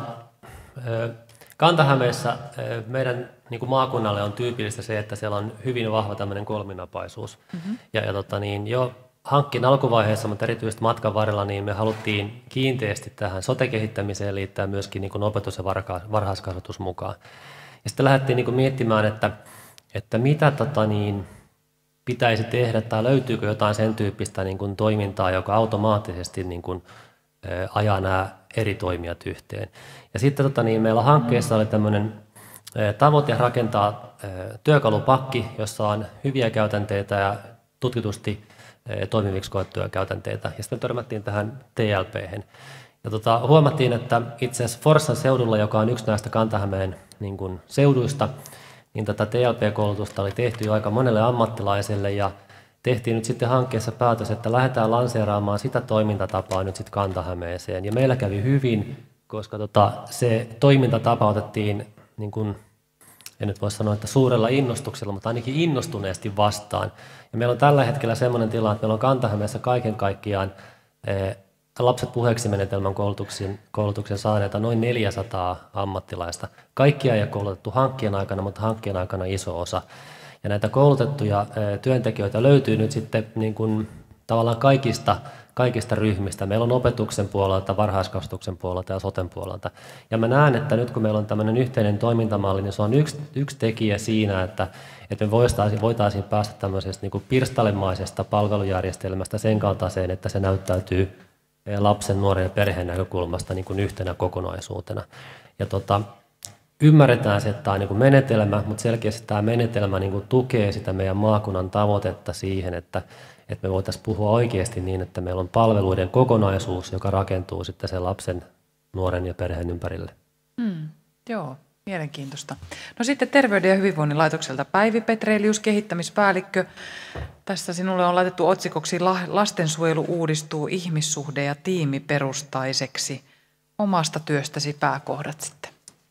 Kanta-Hämeessä meidän niin kuin maakunnalle on tyypillistä se, että siellä on hyvin vahva tämmöinen kolminapaisuus. Mm-hmm. Ja, ja tota, niin jo hankkeen alkuvaiheessa, mutta erityisesti matkan varrella, niin me haluttiin kiinteästi tähän sote-kehittämiseen liittää myöskin niin kuin opetus- ja varhaiskasvatus mukaan. Ja sitten lähdettiin niin kuin miettimään, että, että mitä tota, niin, pitäisi tehdä tai löytyykö jotain sen tyyppistä niin kuin toimintaa, joka automaattisesti niin kuin, ä, ajaa nämä eri toimijat yhteen. Ja sitten tota, niin, meillä hankkeessa oli tämmöinen tavoite rakentaa työkalupakki, jossa on hyviä käytänteitä ja tutkitusti toimiviksi koettuja käytänteitä. Ja sitten törmättiin tähän T L P:hen. Ja tota, huomattiin, että itse asiassa Forssan seudulla, joka on yksi näistä Kanta-Hämeen niin kuin seuduista, niin tätä T L P-koulutusta oli tehty jo aika monelle ammattilaiselle ja tehtiin nyt sitten hankkeessa päätös, että lähdetään lanseeraamaan sitä toimintatapaa nyt sitten Kanta-Hämeeseen. Ja meillä kävi hyvin, koska tota, se toimintatapa otettiin niin kuin, en nyt voi sanoa, että suurella innostuksella, mutta ainakin innostuneesti vastaan. Ja meillä on tällä hetkellä sellainen tila, että meillä on Kanta-Hämeessä kaiken kaikkiaan eh, lapset puheeksi menetelmän koulutuksen, koulutuksen saaneita noin neljäsataa ammattilaista. Kaikkia ei ole koulutettu hankkeen aikana, mutta hankkeen aikana iso osa. Ja näitä koulutettuja eh, työntekijöitä löytyy nyt sitten niin kuin, tavallaan kaikista kaikista ryhmistä. Meillä on opetuksen puolelta, varhaiskasvatuksen puolelta ja soten puolelta. Ja mä näen, että nyt kun meillä on tämmöinen yhteinen toimintamalli, niin se on yksi, yksi tekijä siinä, että, että me voitaisiin, voitaisiin päästä tämmöisestä niin kuin pirstalemaisesta palvelujärjestelmästä sen kaltaiseen, että se näyttäytyy lapsen, nuoren ja perheen näkökulmasta niin kuin yhtenä kokonaisuutena. Ja tota, ymmärretään se, että tämä on niin kuin menetelmä, mutta selkeästi tämä menetelmä niin kuin tukee sitä meidän maakunnan tavoitetta siihen, että että me voitaisiin puhua oikeasti niin, että meillä on palveluiden kokonaisuus, joka rakentuu sitten sen lapsen, nuoren ja perheen ympärille. Mm, joo, mielenkiintoista. No sitten Terveyden ja hyvinvoinnin laitokselta Päivi Petrelius, kehittämispäällikkö. Tässä sinulle on laitettu otsikoksi lastensuojelu uudistuu ihmissuhde- ja tiimiperustaiseksi. Omasta työstäsi pääkohdat sitten.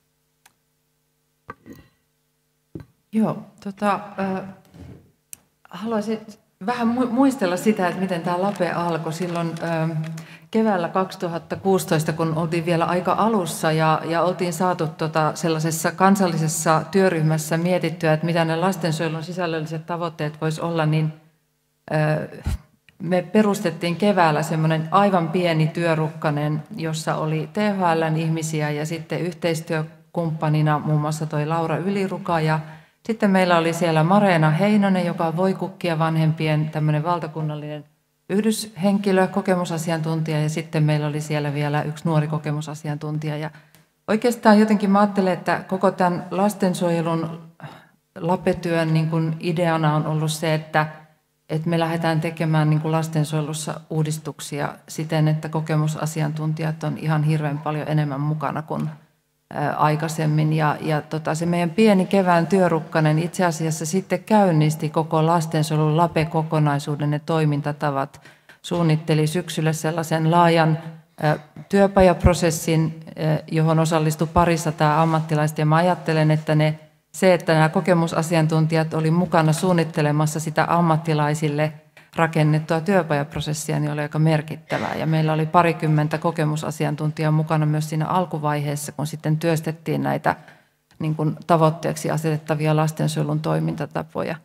Joo, tota, äh, haluaisin vähän muistella sitä, että miten tämä Lape alkoi silloin äh, keväällä kaksituhattakuusitoista, kun oltiin vielä aika alussa ja, ja oltiin saatu tota sellaisessa kansallisessa työryhmässä mietittyä, että mitä ne lastensuojelun sisällölliset tavoitteet voisi olla, niin äh, me perustettiin keväällä semmoinen aivan pieni työrukkanen, jossa oli T H L:n ihmisiä ja sitten yhteistyökumppanina muun muassa toi Laura Yliruka ja sitten meillä oli siellä Mareena Heinonen, joka on Voikukkia vanhempien tämmöinen valtakunnallinen yhdyshenkilö, kokemusasiantuntija, ja sitten meillä oli siellä vielä yksi nuori kokemusasiantuntija. Ja oikeastaan jotenkin mä ajattelen, että koko tämän lastensuojelun Lape-työn niin kuin ideana on ollut se, että, että me lähdetään tekemään niin kuin lastensuojelussa uudistuksia siten, että kokemusasiantuntijat on ihan hirveän paljon enemmän mukana kuin aikaisemmin. Ja, ja tota, se meidän pieni kevään työrukkanen itse asiassa sitten käynnisti koko lastensuojelun Lape-kokonaisuuden ne toimintatavat suunnitteli syksyllä sellaisen laajan työpajaprosessin, johon osallistui parisataa ammattilaista. Ja mä ajattelen, että ne, se, että nämä kokemusasiantuntijat oli mukana suunnittelemassa sitä ammattilaisille rakennettua työpajaprosessia, niin oli aika merkittävää. Ja meillä oli parikymmentä kokemusasiantuntijaa mukana myös siinä alkuvaiheessa, kun sitten työstettiin näitä niin kuin tavoitteeksi asetettavia lastensuojelun toimintatapoja.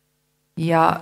Ja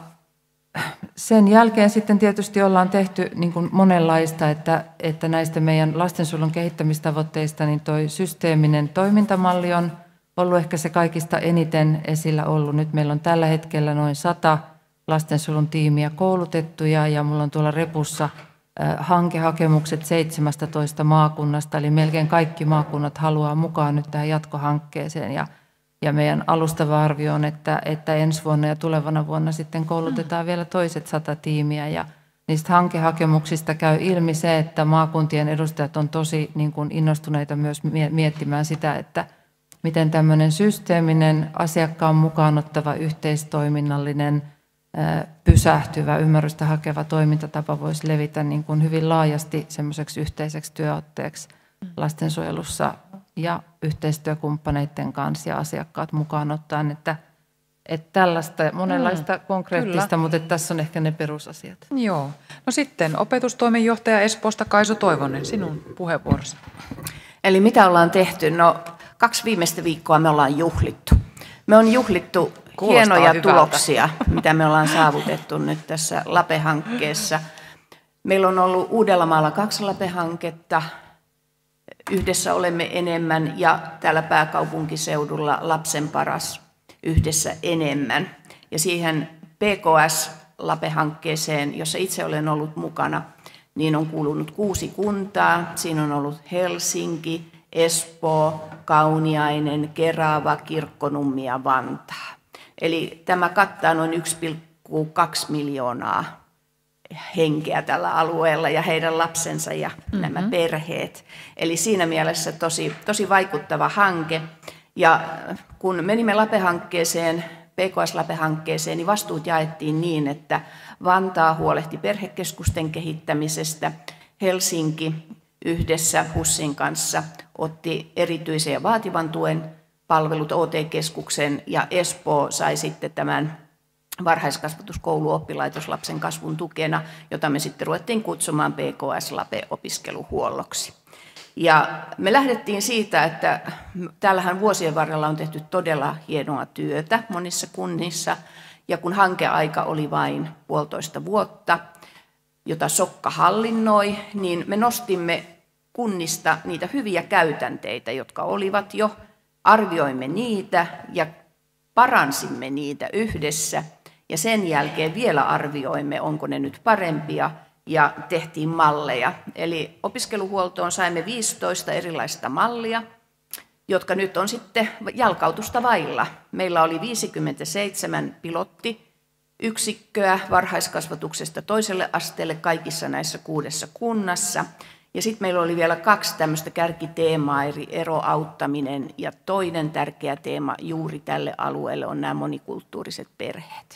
sen jälkeen sitten tietysti ollaan tehty niin kuin monenlaista, että, että näistä meidän lastensuojelun kehittämistavoitteista niin toi systeeminen toimintamalli on ollut ehkä se kaikista eniten esillä ollut. Nyt meillä on tällä hetkellä noin sata lastensuojelun tiimiä koulutettuja ja mulla on tuolla repussa hankehakemukset seitsemästätoista maakunnasta, eli melkein kaikki maakunnat haluaa mukaan nyt tähän jatkohankkeeseen. Ja, ja meidän alustava arvio on, että, että ensi vuonna ja tulevana vuonna sitten koulutetaan vielä toiset sata tiimiä. Ja niistä hankehakemuksista käy ilmi se, että maakuntien edustajat on tosi niin kuin innostuneita myös miettimään sitä, että miten tämmöinen systeeminen, asiakkaan mukaan ottava, yhteistoiminnallinen, pysähtyvä, ymmärrystä hakeva toimintatapa voisi levitä niin kuin hyvin laajasti semmoiseksi yhteiseksi työotteeksi lastensuojelussa ja yhteistyökumppaneiden kanssa ja asiakkaat mukaan ottaen, että, että tällaista monenlaista mm, konkreettista, kyllä. Mutta että tässä on ehkä ne perusasiat. Joo. No sitten opetustoimenjohtaja Espoosta Kaisu Toivonen, sinun puheenvuorosi. Eli mitä ollaan tehty? No kaksi viimeistä viikkoa me ollaan juhlittu. Me on juhlittu Kuulostaa hienoja hyvältä. Tuloksia, mitä me ollaan saavutettu nyt tässä LAPE-hankkeessa. Meillä on ollut Uudellamaalla kaksi LAPE-hanketta, yhdessä olemme enemmän ja täällä pääkaupunkiseudulla Lapsen paras yhdessä enemmän. Ja siihen P K S-LAPE-hankkeeseen, jossa itse olen ollut mukana, niin on kuulunut kuusi kuntaa. Siinä on ollut Helsinki, Espoo, Kauniainen, Kerava, Kirkkonummi ja Vantaa. Eli tämä kattaa noin yksi pilkku kaksi miljoonaa henkeä tällä alueella ja heidän lapsensa ja mm-hmm. nämä perheet. Eli siinä mielessä tosi, tosi vaikuttava hanke. Ja kun menimme LAPE-hankkeeseen, P K S-LAPE-hankkeeseen, niin vastuut jaettiin niin, että Vantaa huolehti perhekeskusten kehittämisestä, Helsinki yhdessä HUSin kanssa otti erityisen ja vaativan tuen palvelut O T-keskuksen ja Espoo sai sitten tämän varhaiskasvatuskouluoppilaitos lapsen kasvun tukena, jota me sitten ruvettiin kutsumaan P K S-LAPE-opiskeluhuolloksi. Ja me lähdettiin siitä, että täällähän vuosien varrella on tehty todella hienoa työtä monissa kunnissa, ja kun hankeaika oli vain puolitoista vuotta, jota Sokka hallinnoi, niin me nostimme kunnista niitä hyviä käytänteitä, jotka olivat jo, arvioimme niitä ja paransimme niitä yhdessä, ja sen jälkeen vielä arvioimme, onko ne nyt parempia, ja tehtiin malleja. Eli opiskeluhuoltoon saimme viisitoista erilaista mallia, jotka nyt on sitten jalkautusta vailla. Meillä oli viisikymmentäseitsemän pilottiyksikköä varhaiskasvatuksesta toiselle asteelle kaikissa näissä kuudessa kunnassa. Ja sitten meillä oli vielä kaksi tämmöistä kärkiteemaa, eli eroauttaminen, ja toinen tärkeä teema juuri tälle alueelle on nämä monikulttuuriset perheet.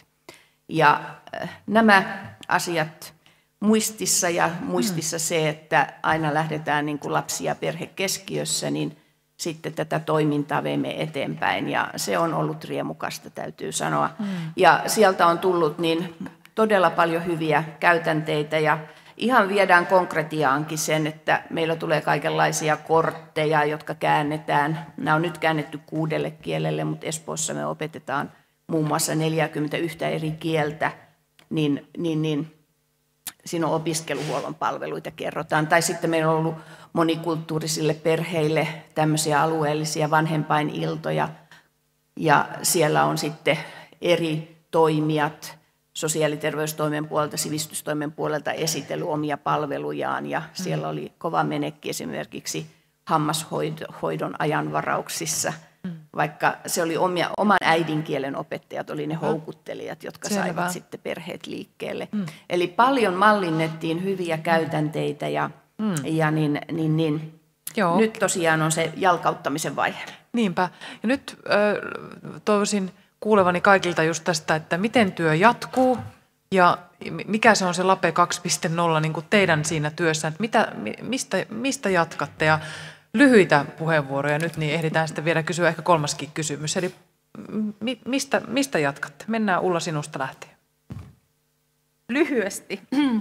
Ja nämä asiat muistissa ja muistissa se, että aina lähdetään niin kuin lapsi- ja perhekeskiössä, niin sitten tätä toimintaa veimme eteenpäin, ja se on ollut riemukasta, täytyy sanoa. Mm. Ja sieltä on tullut niin todella paljon hyviä käytänteitä, ja ihan viedään konkretiaankin sen, että meillä tulee kaikenlaisia kortteja, jotka käännetään. Nämä on nyt käännetty kuudelle kielelle, mutta Espoossa me opetetaan muun muassa neljäkymmentäyksi eri kieltä, niin, niin, niin siinä on opiskeluhuollon palveluita kerrotaan. Tai sitten meillä on ollut monikulttuurisille perheille tämmöisiä alueellisia vanhempainiltoja, ja siellä on sitten eri toimijat sosiaali- ja terveystoimen puolelta, sivistystoimen puolelta esitellyt omia palvelujaan, ja siellä oli kova menekki esimerkiksi hammashoidon ajanvarauksissa, vaikka se oli omia, oman äidinkielen opettajat, oli ne houkuttelijat, jotka Selvä. Saivat sitten perheet liikkeelle. Mm. Eli paljon mallinnettiin hyviä käytänteitä, ja, mm. ja niin, niin, niin. nyt tosiaan on se jalkauttamisen vaihe. Niinpä. Ja nyt äh, toivoisin kuulevani kaikilta just tästä, että miten työ jatkuu, Ja mikä se on se Lape kaksi piste nolla niin kuin teidän siinä työssä, että mitä, mistä, mistä jatkatte? Ja lyhyitä puheenvuoroja nyt, niin ehditään sitten vielä kysyä ehkä kolmaskin kysymys. Eli mistä, mistä jatkatte? Mennään Ulla sinusta lähtien. Lyhyesti.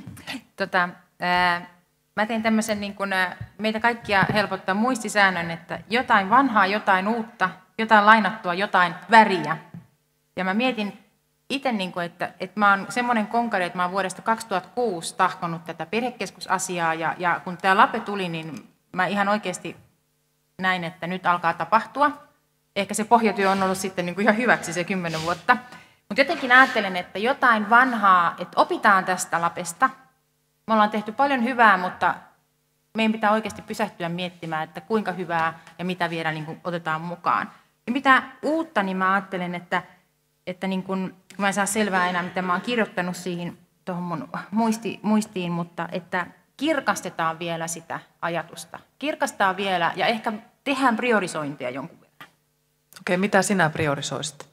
tota, ää, mä tein tämmöisen, niin kun, ää, meitä kaikkia helpottaa muistisäännön, että jotain vanhaa, jotain uutta, jotain lainattua, jotain väriä. Ja mä mietin itse, niin kun, että, että mä oon semmoinen konkari, että mä oon vuodesta kaksituhattakuusi tahkonut tätä perhekeskusasiaa, ja, ja kun tämä Lape tuli, niin mä ihan oikeasti näin, että nyt alkaa tapahtua. Ehkä se pohjatyö on ollut sitten niin kuin ihan hyväksi se kymmenen vuotta. Mutta jotenkin ajattelen, että jotain vanhaa, että opitaan tästä Lapesta. Me ollaan tehty paljon hyvää, mutta meidän pitää oikeasti pysähtyä miettimään, että kuinka hyvää ja mitä vielä niin kuin otetaan mukaan. Ja mitä uutta, niin mä ajattelen, että, että niin kuin, mä en saa selvää enää, mitä mä oon kirjoittanut siihen tuohon mun muisti, muistiin, mutta että kirkastetaan vielä sitä ajatusta. Kirkastaa vielä ja ehkä tehdään priorisointia jonkun verran. Okei, mitä sinä priorisoisit?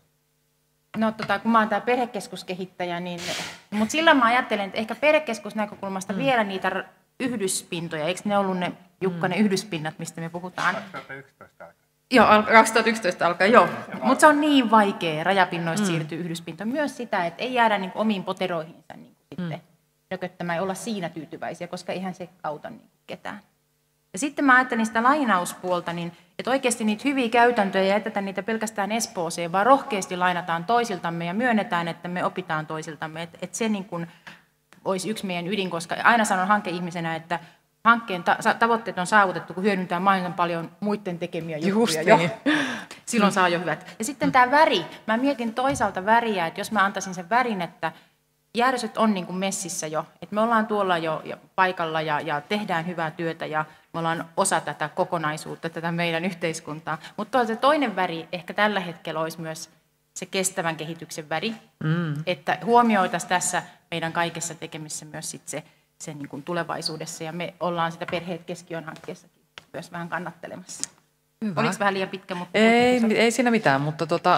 No tota, kun mä oon tää perhekeskuskehittäjä, niin, mutta silloin mä ajattelen, että ehkä perhekeskusnäkökulmasta mm. vielä niitä yhdyspintoja, eikö ne ollut ne, Jukka, ne yhdyspinnat, mistä me puhutaan? kaksituhattayksitoista alkaa. Joo, kaksituhattayksitoista alkaa, joo. Mutta se on niin vaikea rajapinnoista mm. siirtyä yhdyspintaan. Myös sitä, että ei jäädä niin omiin poteroihinsa niin mm. sitten rököttämään ja olla siinä tyytyväisiä, koska eihän se auta niin ketään. Ja sitten mä ajattelin sitä lainauspuolta, niin, että oikeasti niitä hyviä käytäntöjä ei jätetä niitä pelkästään Espooseen, vaan rohkeasti lainataan toisiltamme ja myönnetään, että me opitaan toisiltamme. Että, että se niin kuin olisi yksi meidän ydin, koska aina sanon hankeihmisenä, että hankkeen ta- tavoitteet on saavutettu, kun hyödyntää mahdollisimman paljon muiden tekemiä juttuja. Jo. Niin. Silloin saa jo hyvät. Ja sitten tämä väri. Mä mietin toisaalta väriä, että jos mä antaisin sen värin, että järjestöt on niin kuin messissä jo, että me ollaan tuolla jo, jo paikalla ja, ja tehdään hyvää työtä ja me ollaan osa tätä kokonaisuutta, tätä meidän yhteiskuntaa. Mutta se toinen väri ehkä tällä hetkellä olisi myös se kestävän kehityksen väri, mm. että huomioitaisiin tässä meidän kaikessa tekemisessä myös sit se, se niin kuin tulevaisuudessa ja me ollaan sitä Perheet keskiöön hankkeessakin myös vähän kannattelemassa. Hyvä. Oliko vähän liian pitkä? Mutta ei, ei siinä mitään, mutta tota,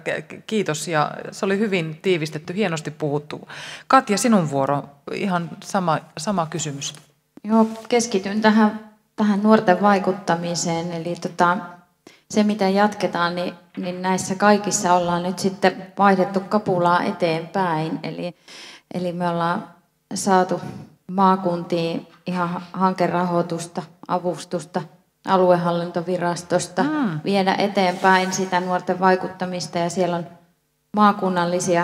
kiitos ja se oli hyvin tiivistetty, hienosti puhuttu. Katja, sinun vuoro, ihan sama, sama kysymys. Joo, keskityn tähän, tähän nuorten vaikuttamiseen, eli tota, se mitä jatketaan, niin, niin näissä kaikissa ollaan nyt sitten vaihdettu kapulaa eteenpäin, eli, eli me ollaan saatu maakuntiin ihan hankerahoitusta, avustusta, aluehallintovirastosta mm. viedä eteenpäin sitä nuorten vaikuttamista ja siellä on maakunnallisia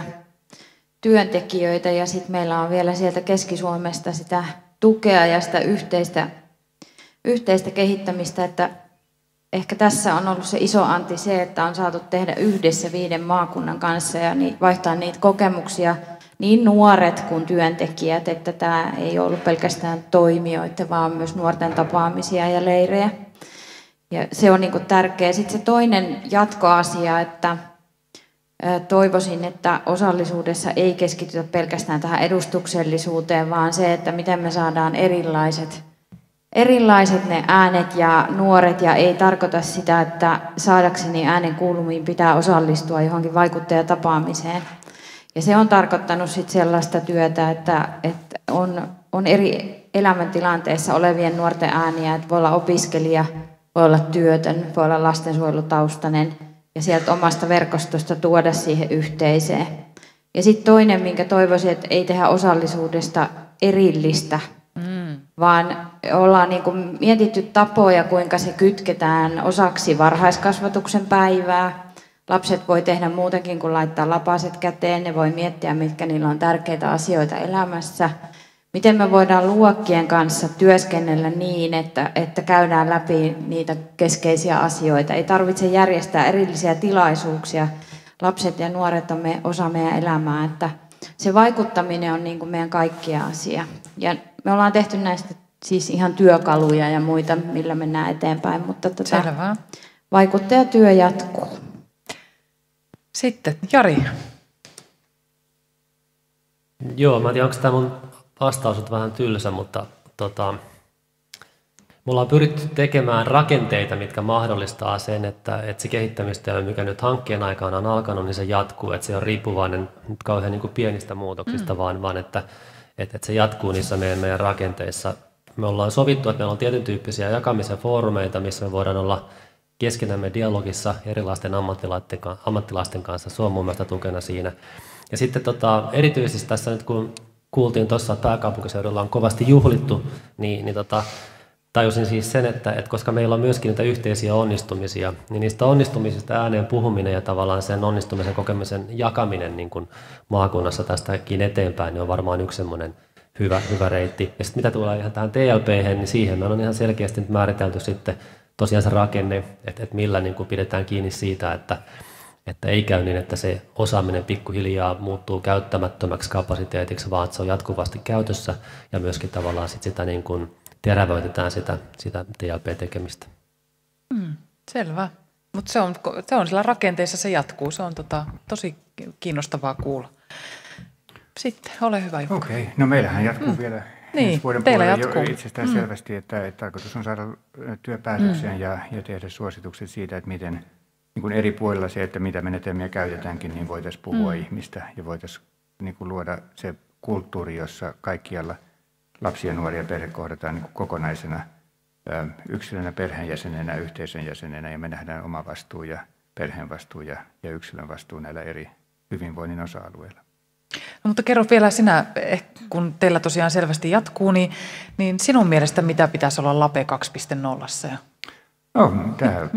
työntekijöitä ja sitten meillä on vielä sieltä Keski-Suomesta sitä tukea ja sitä yhteistä, yhteistä kehittämistä, että ehkä tässä on ollut se iso anti se, että on saatu tehdä yhdessä viiden maakunnan kanssa ja vaihtaa niitä kokemuksia niin nuoret kuin työntekijät, että tämä ei ollut pelkästään toimijoita, vaan myös nuorten tapaamisia ja leirejä. Ja se on niin kuin tärkeä. Sitten se toinen jatkoasia, että toivoisin, että osallisuudessa ei keskitytä pelkästään tähän edustuksellisuuteen, vaan se, että miten me saadaan erilaiset, erilaiset ne äänet ja nuoret, ja ei tarkoita sitä, että saadakseni äänen kuulumiin pitää osallistua johonkin vaikuttajatapaamiseen. Ja se on tarkoittanut sit sellaista työtä, että, että on, on eri elämäntilanteissa olevien nuorten ääniä, että voi olla opiskelija, voi olla työtön, voi olla lastensuojelutaustainen ja sieltä omasta verkostosta tuoda siihen yhteiseen. Ja sitten toinen, minkä toivoisin, että ei tehdä osallisuudesta erillistä, mm. vaan ollaan niin kuin mietitty tapoja, kuinka se kytketään osaksi varhaiskasvatuksen päivää. Lapset voi tehdä muutakin kuin laittaa lapaset käteen, ne voi miettiä, mitkä niillä on tärkeitä asioita elämässä. Miten me voidaan luokkien kanssa työskennellä niin, että, että käydään läpi niitä keskeisiä asioita. Ei tarvitse järjestää erillisiä tilaisuuksia. Lapset ja nuoret on me, osa meidän elämää, että se vaikuttaminen on niin kuin meidän kaikkia asia. Ja me ollaan tehty näistä siis ihan työkaluja ja muita, millä mennään eteenpäin, mutta tota, vaikuttajatyö jatkuu. Sitten Jari. Joo, mä en tiedä, onko tämä mun vastaus on vähän tylsä, mutta tota, Me ollaan pyritty tekemään rakenteita, mitkä mahdollistaa sen, että, että se kehittämistyö, mikä nyt hankkeen aikana on alkanut, niin se jatkuu, että se on riippuvainen nyt kauhean niin kuin pienistä muutoksista, mm. vaan, vaan että, että, että se jatkuu niissä meidän, meidän rakenteissa. Me ollaan sovittu, että meillä on tietyn tyyppisiä jakamisen foorumeita, missä me voidaan olla keskenämme dialogissa erilaisten ammattilaisten, ammattilaisten kanssa. Se on mun mielestä tukena siinä. Ja sitten tota, erityisesti tässä nyt kun kuultiin tuossa, että pääkaupunkiseudulla on kovasti juhlittu, niin, niin tota, tajusin siis sen, että, että koska meillä on myöskin niitä yhteisiä onnistumisia, niin niistä onnistumisista ääneen puhuminen ja tavallaan sen onnistumisen kokemisen jakaminen niin kuin maakunnassa tästäkin eteenpäin, niin on varmaan yksi semmoinen hyvä, hyvä reitti. Ja sitten mitä tulee ihan tähän T L P:hen, niin siihen me on ihan selkeästi nyt määritelty sitten tosiaan se rakenne, että, että millä niin kuin pidetään kiinni siitä, että, että ei käy niin, että se osaaminen pikkuhiljaa muuttuu käyttämättömäksi kapasiteetiksi, vaan että se on jatkuvasti käytössä ja myöskin tavallaan sit sitä niin kuin terävöitetään sitä, sitä T L P-tekemistä. Mm, selvä. Mutta se on, se on sillä rakenteessa, se jatkuu. Se on tota, tosi kiinnostavaa kuulla. Sitten, ole hyvä Jukka. Okei, okay. No meillähän jatkuu mm. vielä niin, vuoden teillä puolella jatkuu. jo itsestään mm. selvästi, että, että tarkoitus on saada työpäätökseen mm. ja, ja tehdä suositukset siitä, että miten niin kuin eri puolilla se, että mitä menetelmiä käytetäänkin, niin voitaisiin puhua mm. ihmistä ja voitaisiin niin kuin luoda se kulttuuri, jossa kaikkialla lapsia, nuoria ja perhe kohdataan niin kuin kokonaisena yksilönä, perheenjäsenenä, yhteisön jäsenenä ja me nähdään oma vastuu ja perheen vastuu ja, ja yksilön vastuu näillä eri hyvinvoinnin osa-alueilla. No, mutta kerro vielä sinä, kun teillä tosiaan selvästi jatkuu, niin, niin sinun mielestä mitä pitäisi olla LAPE kaksi piste nolla? No, tämä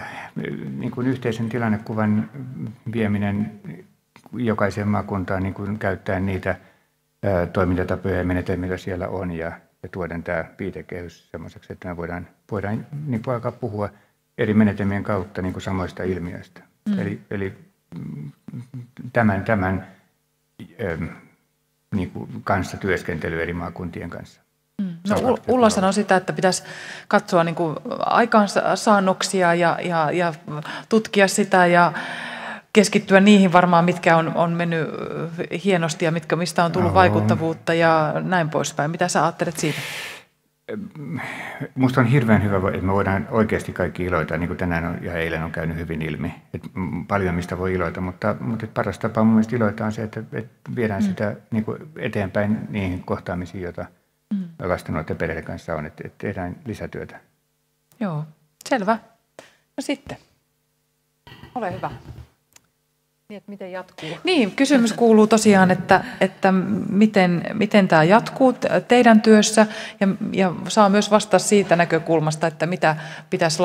niin kuin yhteisen tilannekuvan vieminen jokaiseen maakuntaan niin kuin käyttäen niitä ää, toimintatapoja ja menetelmiä, siellä on ja, ja tuoden tämä viitekehys semmoiseksi, että me voidaan, voidaan niin kuin alkaa puhua eri menetelmien kautta niin kuin samoista ilmiöistä. Mm. Eli, eli tämän, tämän niin kuin kanssa työskentely eri maakuntien kanssa. No, Ulla sanoi sitä, että pitäisi katsoa niin kuin aikaansaannoksia ja, ja, ja tutkia sitä ja keskittyä niihin varmaan, mitkä on, on mennyt hienosti ja mitkä, mistä on tullut no. vaikuttavuutta ja näin poispäin. Mitä sä ajattelet siitä? Minusta on hirveän hyvä, että me voidaan oikeasti kaikki iloita, niin kuin tänään on, ja eilen on käynyt hyvin ilmi. Että paljon mistä voi iloita, mutta, mutta paras tapa mun mielestä iloita on se, että, että viedään mm. sitä niin kuin eteenpäin niihin kohtaamisiin, joita mm. lasten, nuorten perheiden kanssa on, että, että tehdään lisätyötä. Joo, selvä. No sitten, ole hyvä. Niin, että miten jatkuu? Niin, kysymys kuuluu tosiaan, että, että miten, miten tämä jatkuu teidän työssä ja, ja saa myös vastata siitä näkökulmasta, että mitä pitäisi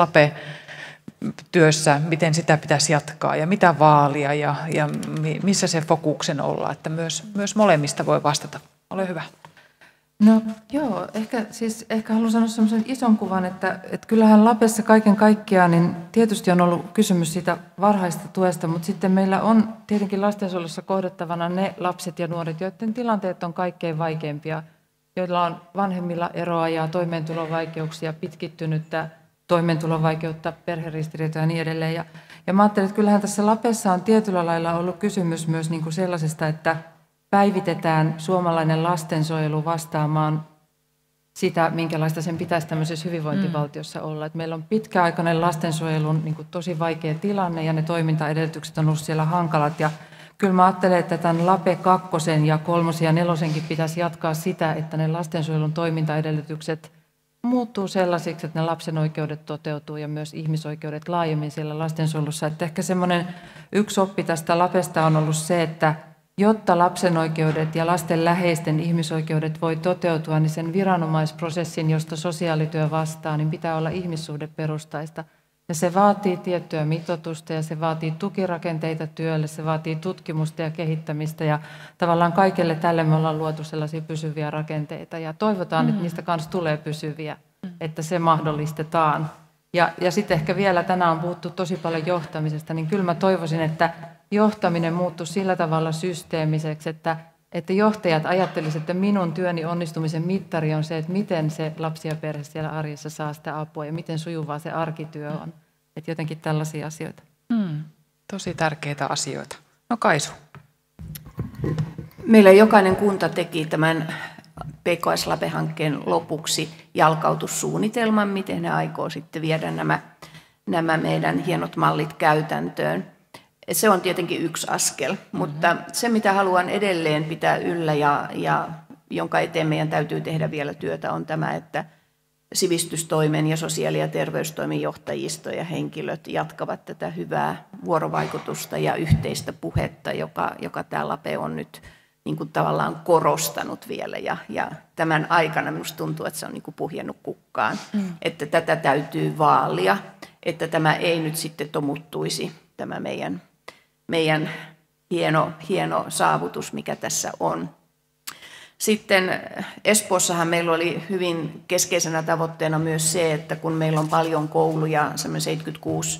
LAPE-työssä, miten sitä pitäisi jatkaa ja mitä vaalia ja, ja missä se fokuksen olla, että myös, myös molemmista voi vastata. Ole hyvä. No joo, ehkä, siis, ehkä haluan sanoa sellaisen ison kuvan, että, että kyllähän LAPEssa kaiken kaikkiaan, niin tietysti on ollut kysymys siitä varhaista tuesta, mutta sitten meillä on tietenkin lastensuojelussa kohdattavana ne lapset ja nuoret, joiden tilanteet on kaikkein vaikeimpia, joilla on vanhemmilla eroa ja toimeentulovaikeuksia, pitkittynyttä toimeentulovaikeutta, perheristiriitoja ja niin edelleen. Ja, ja mä ajattelin, että kyllähän tässä LAPEssa on tietyllä lailla ollut kysymys myös niin kuin sellaisesta, että päivitetään suomalainen lastensuojelu vastaamaan sitä, minkälaista sen pitäisi tämmöisessä hyvinvointivaltiossa mm. olla. Et meillä on pitkäaikainen lastensuojelun niin kuin tosi vaikea tilanne ja ne toimintaedellytykset on ollut siellä hankalat. Ja kyllä mä ajattelen, että tämän LAPE kakkosen ja kolmosen ja nelosenkin pitäisi jatkaa sitä, että ne lastensuojelun toimintaedellytykset muuttuu sellaisiksi, että ne lapsen oikeudet toteutuu ja myös ihmisoikeudet laajemmin siellä lastensuojelussa. Että ehkä semmoinen yksi oppi tästä LAPEsta on ollut se, että jotta lapsen oikeudet ja lasten läheisten ihmisoikeudet voi toteutua, niin sen viranomaisprosessin, josta sosiaalityö vastaa, niin pitää olla ihmissuhdeperustaista. Ja se vaatii tiettyä mitoitusta ja se vaatii tukirakenteita työlle, se vaatii tutkimusta ja kehittämistä ja tavallaan kaikelle tälle me ollaan luotu sellaisia pysyviä rakenteita ja toivotaan, mm. että niistä kanssa tulee pysyviä, mm. että se mahdollistetaan. Ja, ja sitten ehkä vielä tänään on puhuttu tosi paljon johtamisesta, niin kyllä mä toivoisin, että johtaminen muuttuu sillä tavalla systeemiseksi, että, että johtajat ajattelisivat, että minun työni onnistumisen mittari on se, että miten se lapsi ja perhe siellä arjessa saa sitä apua ja miten sujuvaa se arkityö on. Että jotenkin tällaisia asioita. Mm, tosi tärkeitä asioita. No Kaisu. Meillä jokainen kunta teki tämän P K S-Lape-hankkeen lopuksi jalkautussuunnitelman, miten ne aikoo sitten viedä nämä, nämä meidän hienot mallit käytäntöön. Se on tietenkin yksi askel, mm-hmm. mutta se mitä haluan edelleen pitää yllä ja, ja jonka eteen meidän täytyy tehdä vielä työtä on tämä, että sivistystoimen ja sosiaali- ja terveystoimen johtajisto ja henkilöt jatkavat tätä hyvää vuorovaikutusta ja yhteistä puhetta, joka, joka tämä Lape on nyt niin kuin tavallaan korostanut vielä. Ja, ja tämän aikana minusta tuntuu, että se on niin kuin puhjennut kukkaan, mm. että tätä täytyy vaalia, että tämä ei nyt sitten tomuttuisi, tämä meidän, meidän hieno, hieno saavutus, mikä tässä on. Sitten Espoossahan meillä oli hyvin keskeisenä tavoitteena myös se, että kun meillä on paljon kouluja, semmoinen seitsemänkymmentäkuusi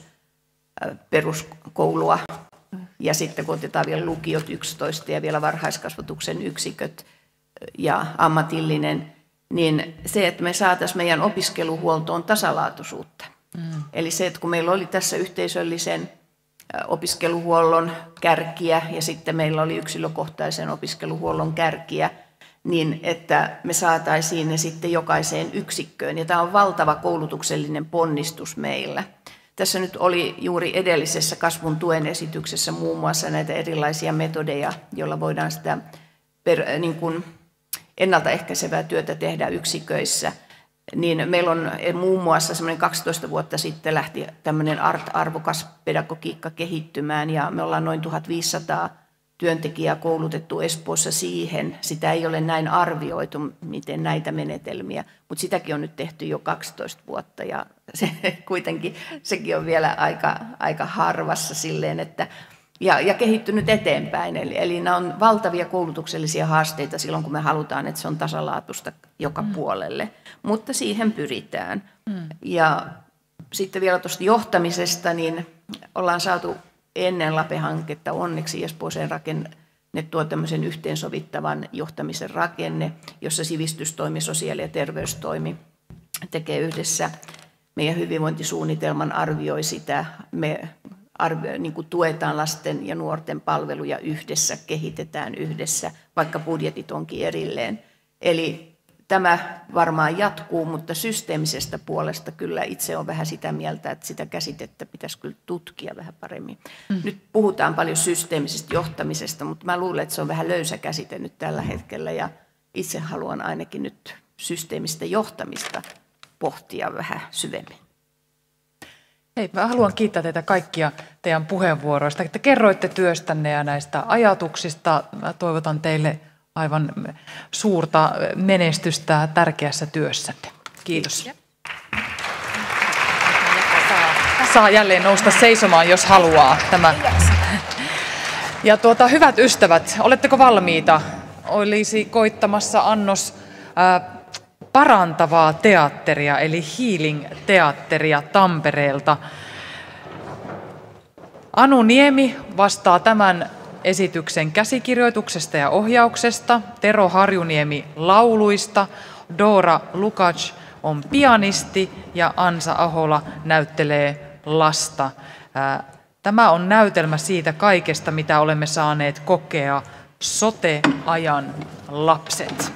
peruskoulua, ja sitten kun otetaan vielä lukiot yksitoista ja vielä varhaiskasvatuksen yksiköt ja ammatillinen, niin se, että me saataisiin meidän opiskeluhuoltoon tasalaatuisuutta. Mm. Eli se, että kun meillä oli tässä yhteisöllisen opiskeluhuollon kärkiä ja sitten meillä oli yksilökohtaisen opiskeluhuollon kärkiä, niin että me saataisiin ne sitten jokaiseen yksikköön. Ja tämä on valtava koulutuksellinen ponnistus meillä. Tässä nyt oli juuri edellisessä kasvun tuen esityksessä muun muassa näitä erilaisia metodeja, joilla voidaan sitä per, niin kuin ennaltaehkäisevää työtä tehdä yksiköissä. Niin meillä on muun muassa semmoinen kaksitoista vuotta sitten lähti tämmöinen arvokas pedagogiikka kehittymään ja me ollaan noin tuhatviisisataa työntekijää koulutettu Espoossa siihen. Sitä ei ole näin arvioitu, miten näitä menetelmiä, mutta sitäkin on nyt tehty jo kaksitoista vuotta ja se, kuitenkin sekin on vielä aika, aika harvassa silleen, että ja, ja kehittynyt eteenpäin. Eli, eli nämä on valtavia koulutuksellisia haasteita silloin, kun me halutaan, että se on tasalaatuista joka mm. puolelle, mutta siihen pyritään. Mm. Ja sitten vielä tuosta johtamisesta, niin ollaan saatu ennen Lape-hanketta onneksi Espooseen rakennettua tämmöisen yhteensovittavan johtamisen rakenne, jossa sivistystoimi, sosiaali- ja terveystoimi tekee yhdessä meidän hyvinvointisuunnitelman, arvioi sitä, me arvio, niin kuin tuetaan lasten ja nuorten palveluja yhdessä, kehitetään yhdessä, vaikka budjetit onkin erilleen. Eli tämä varmaan jatkuu, mutta systeemisestä puolesta kyllä itse olen vähän sitä mieltä, että sitä käsitettä pitäisi kyllä tutkia vähän paremmin. Mm. Nyt puhutaan paljon systeemisestä johtamisesta, mutta mä luulen, että se on vähän löysä käsite nyt tällä hetkellä ja itse haluan ainakin nyt systeemistä johtamista pohtia vähän syvemmin. Hei, mä haluan kiittää teitä kaikkia teidän puheenvuoroista, että kerroitte työstänne ja näistä ajatuksista. Mä toivotan teille aivan suurta menestystä tärkeässä työssänne. Kiitos. Saa jälleen nousta seisomaan, jos haluaa. Tämä. Ja tuota, hyvät ystävät, oletteko valmiita? Olisi koittamassa annos ää, parantavaa teatteria, eli healing-teatteria Tampereelta. Anu Niemi vastaa tämän esityksen käsikirjoituksesta ja ohjauksesta, Tero Harjuniemi lauluista, Dora Lukacs on pianisti ja Ansa Ahola näyttelee lasta. Tämä on näytelmä siitä kaikesta, mitä olemme saaneet kokea, sote-ajan lapset.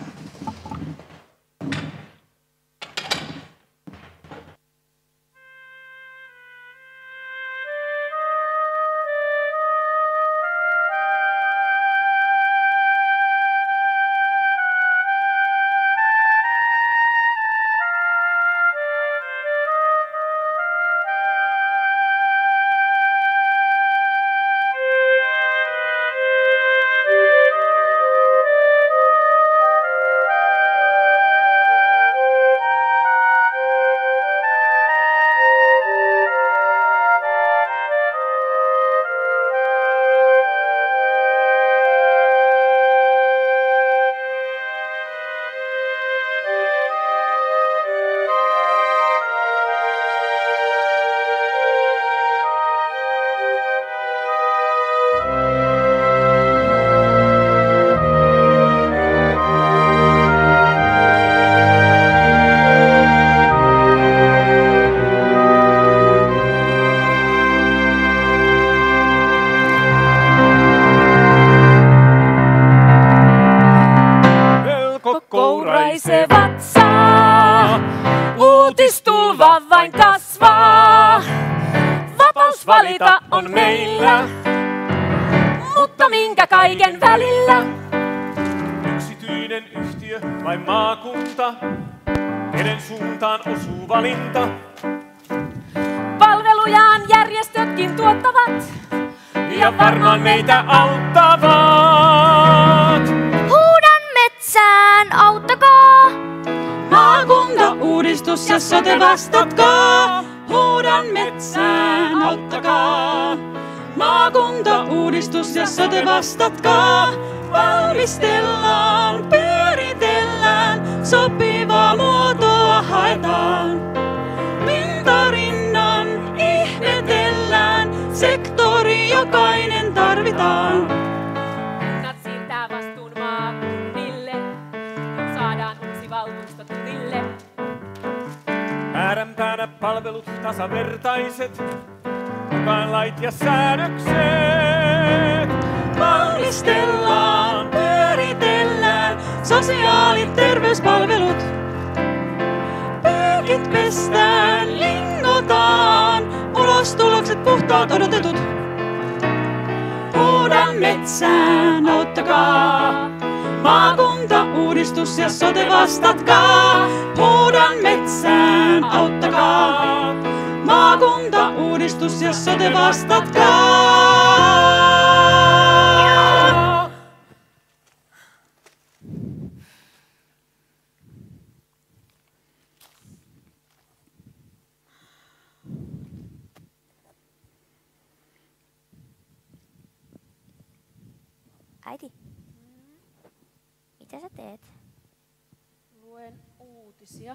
Uutistulva vain kasvaa. Vapaus valita on meillä, mutta minkä kaiken välillä? Yksityinen yhtiö vai maakunta, kenen suuntaan osuu valinta? Palvelujaan järjestötkin tuottavat ja varmaan meitä auttavat. Huudan metsään, auttakaa! Maakuntauudistus ja sote vastatkaa. Huudan metsään, auttakaa. Maakuntauudistus ja sote vastatkaa. Valmistellaan, pyöritellään, sopivaa muotoa haetaan. Pintarinnan ihmetellään, sektori jokainen tarvitaan. Kunnat siirtää vastuun maakunnille, saadaan uusi valtuusto tulille. Määränpäänä palvelut tasavertaiset, mukaan lait ja säädökset. Valmistellaan, pyöritellään, sosiaali- ja terveyspalvelut. Pyykit pestään, lingotaan, ulostulokset puhtaat odotetut. Huudan metsään, auttakaa. Maakuntauudistus ja sote vastatkaa. Huudan metsään, auttakaa. Maakuntauudistus ja sote vastatkaa. Äiti, mitä sä teet? Luen uutisia.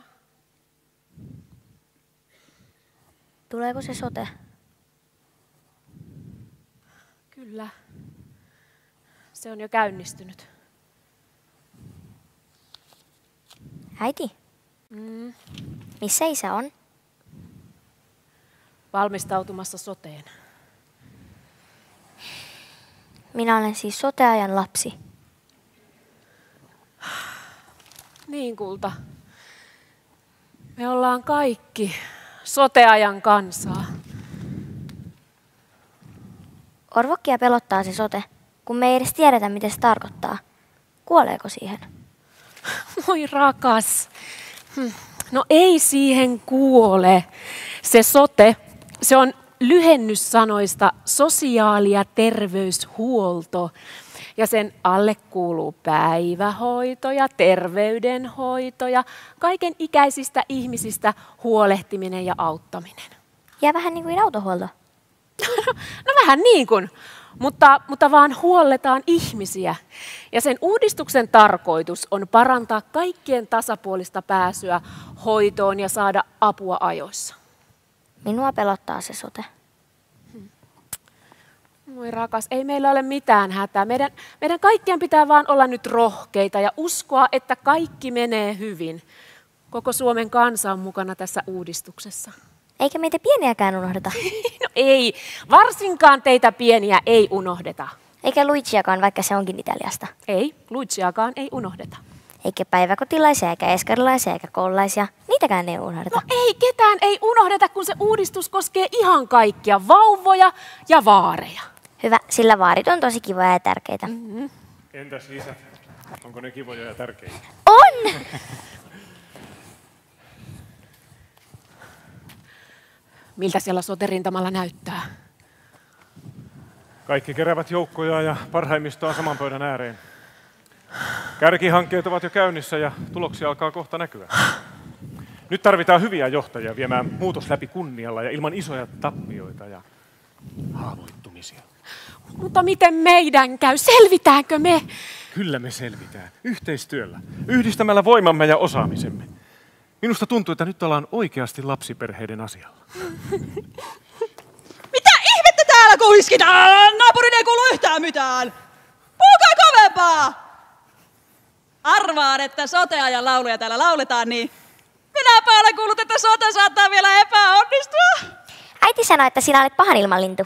Tuleeko se sote? Kyllä. Se on jo käynnistynyt. Äiti, Mm. missä isä on? Valmistautumassa soteen. Minä olen siis soteajan lapsi. Niin, kulta. Me ollaan kaikki soteajan kansaa. Orvokkia pelottaa se sote, kun me ei edes tiedetä, mitä se tarkoittaa. Kuoleeko siihen? Moi rakas. Hm. No ei siihen kuole. Se sote, se on lyhennys sanoista sosiaali- ja terveyshuolto. Ja sen alle kuuluu päivähoito ja terveydenhoito ja kaiken ikäisistä ihmisistä huolehtiminen ja auttaminen. Ja vähän niin kuin autohuolto. No vähän niin kuin, mutta, mutta vaan huolletaan ihmisiä. Ja sen uudistuksen tarkoitus on parantaa kaikkien tasapuolista pääsyä hoitoon ja saada apua ajoissa. Minua pelottaa se sote. Moi rakas, ei meillä ole mitään hätää. Meidän, meidän kaikkien pitää vaan olla nyt rohkeita ja uskoa, että kaikki menee hyvin. Koko Suomen kansa on mukana tässä uudistuksessa. Eikä meitä pieniäkään unohdeta. No ei, varsinkaan teitä pieniä ei unohdeta. Eikä Luigiakaan, vaikka se onkin Italiasta. Ei, Luigiakaan ei unohdeta. Eikä päiväkotilaisia, eikä eskarilaisia, eikä koululaisia. Niitäkään ei unohdeta. No ei, ketään ei unohdeta, kun se uudistus koskee ihan kaikkia vauvoja ja vaareja. Hyvä, sillä vaarit on tosi kivoja ja tärkeitä. Mm-hmm. Entäs isä? Onko ne kivoja ja tärkeitä? On! Miltä siellä sote-rintamalla näyttää? Kaikki keräävät joukkoja ja parhaimmistoa saman pöydän ääreen. Kärkihankkeet ovat jo käynnissä ja tuloksia alkaa kohta näkyä. Nyt tarvitaan hyviä johtajia viemään muutos läpi kunnialla ja ilman isoja tappioita ja haavoittumisia. Mutta miten meidän käy? Selvitäänkö me? Kyllä me selvitään. Yhteistyöllä. Yhdistämällä voimamme ja osaamisemme. Minusta tuntuu, että nyt ollaan oikeasti lapsiperheiden asialla. Mitä ihmettä täällä kuiskitaan? Naapurin ei kuulu yhtään mitään. Puhukaa kovempaa! Arvaan, että soteajan lauluja täällä lauletaan, niin minäpä olen kuullut, että sote saattaa vielä epäonnistua. Äiti sanoi, että sinä olet pahan ilmanlintu.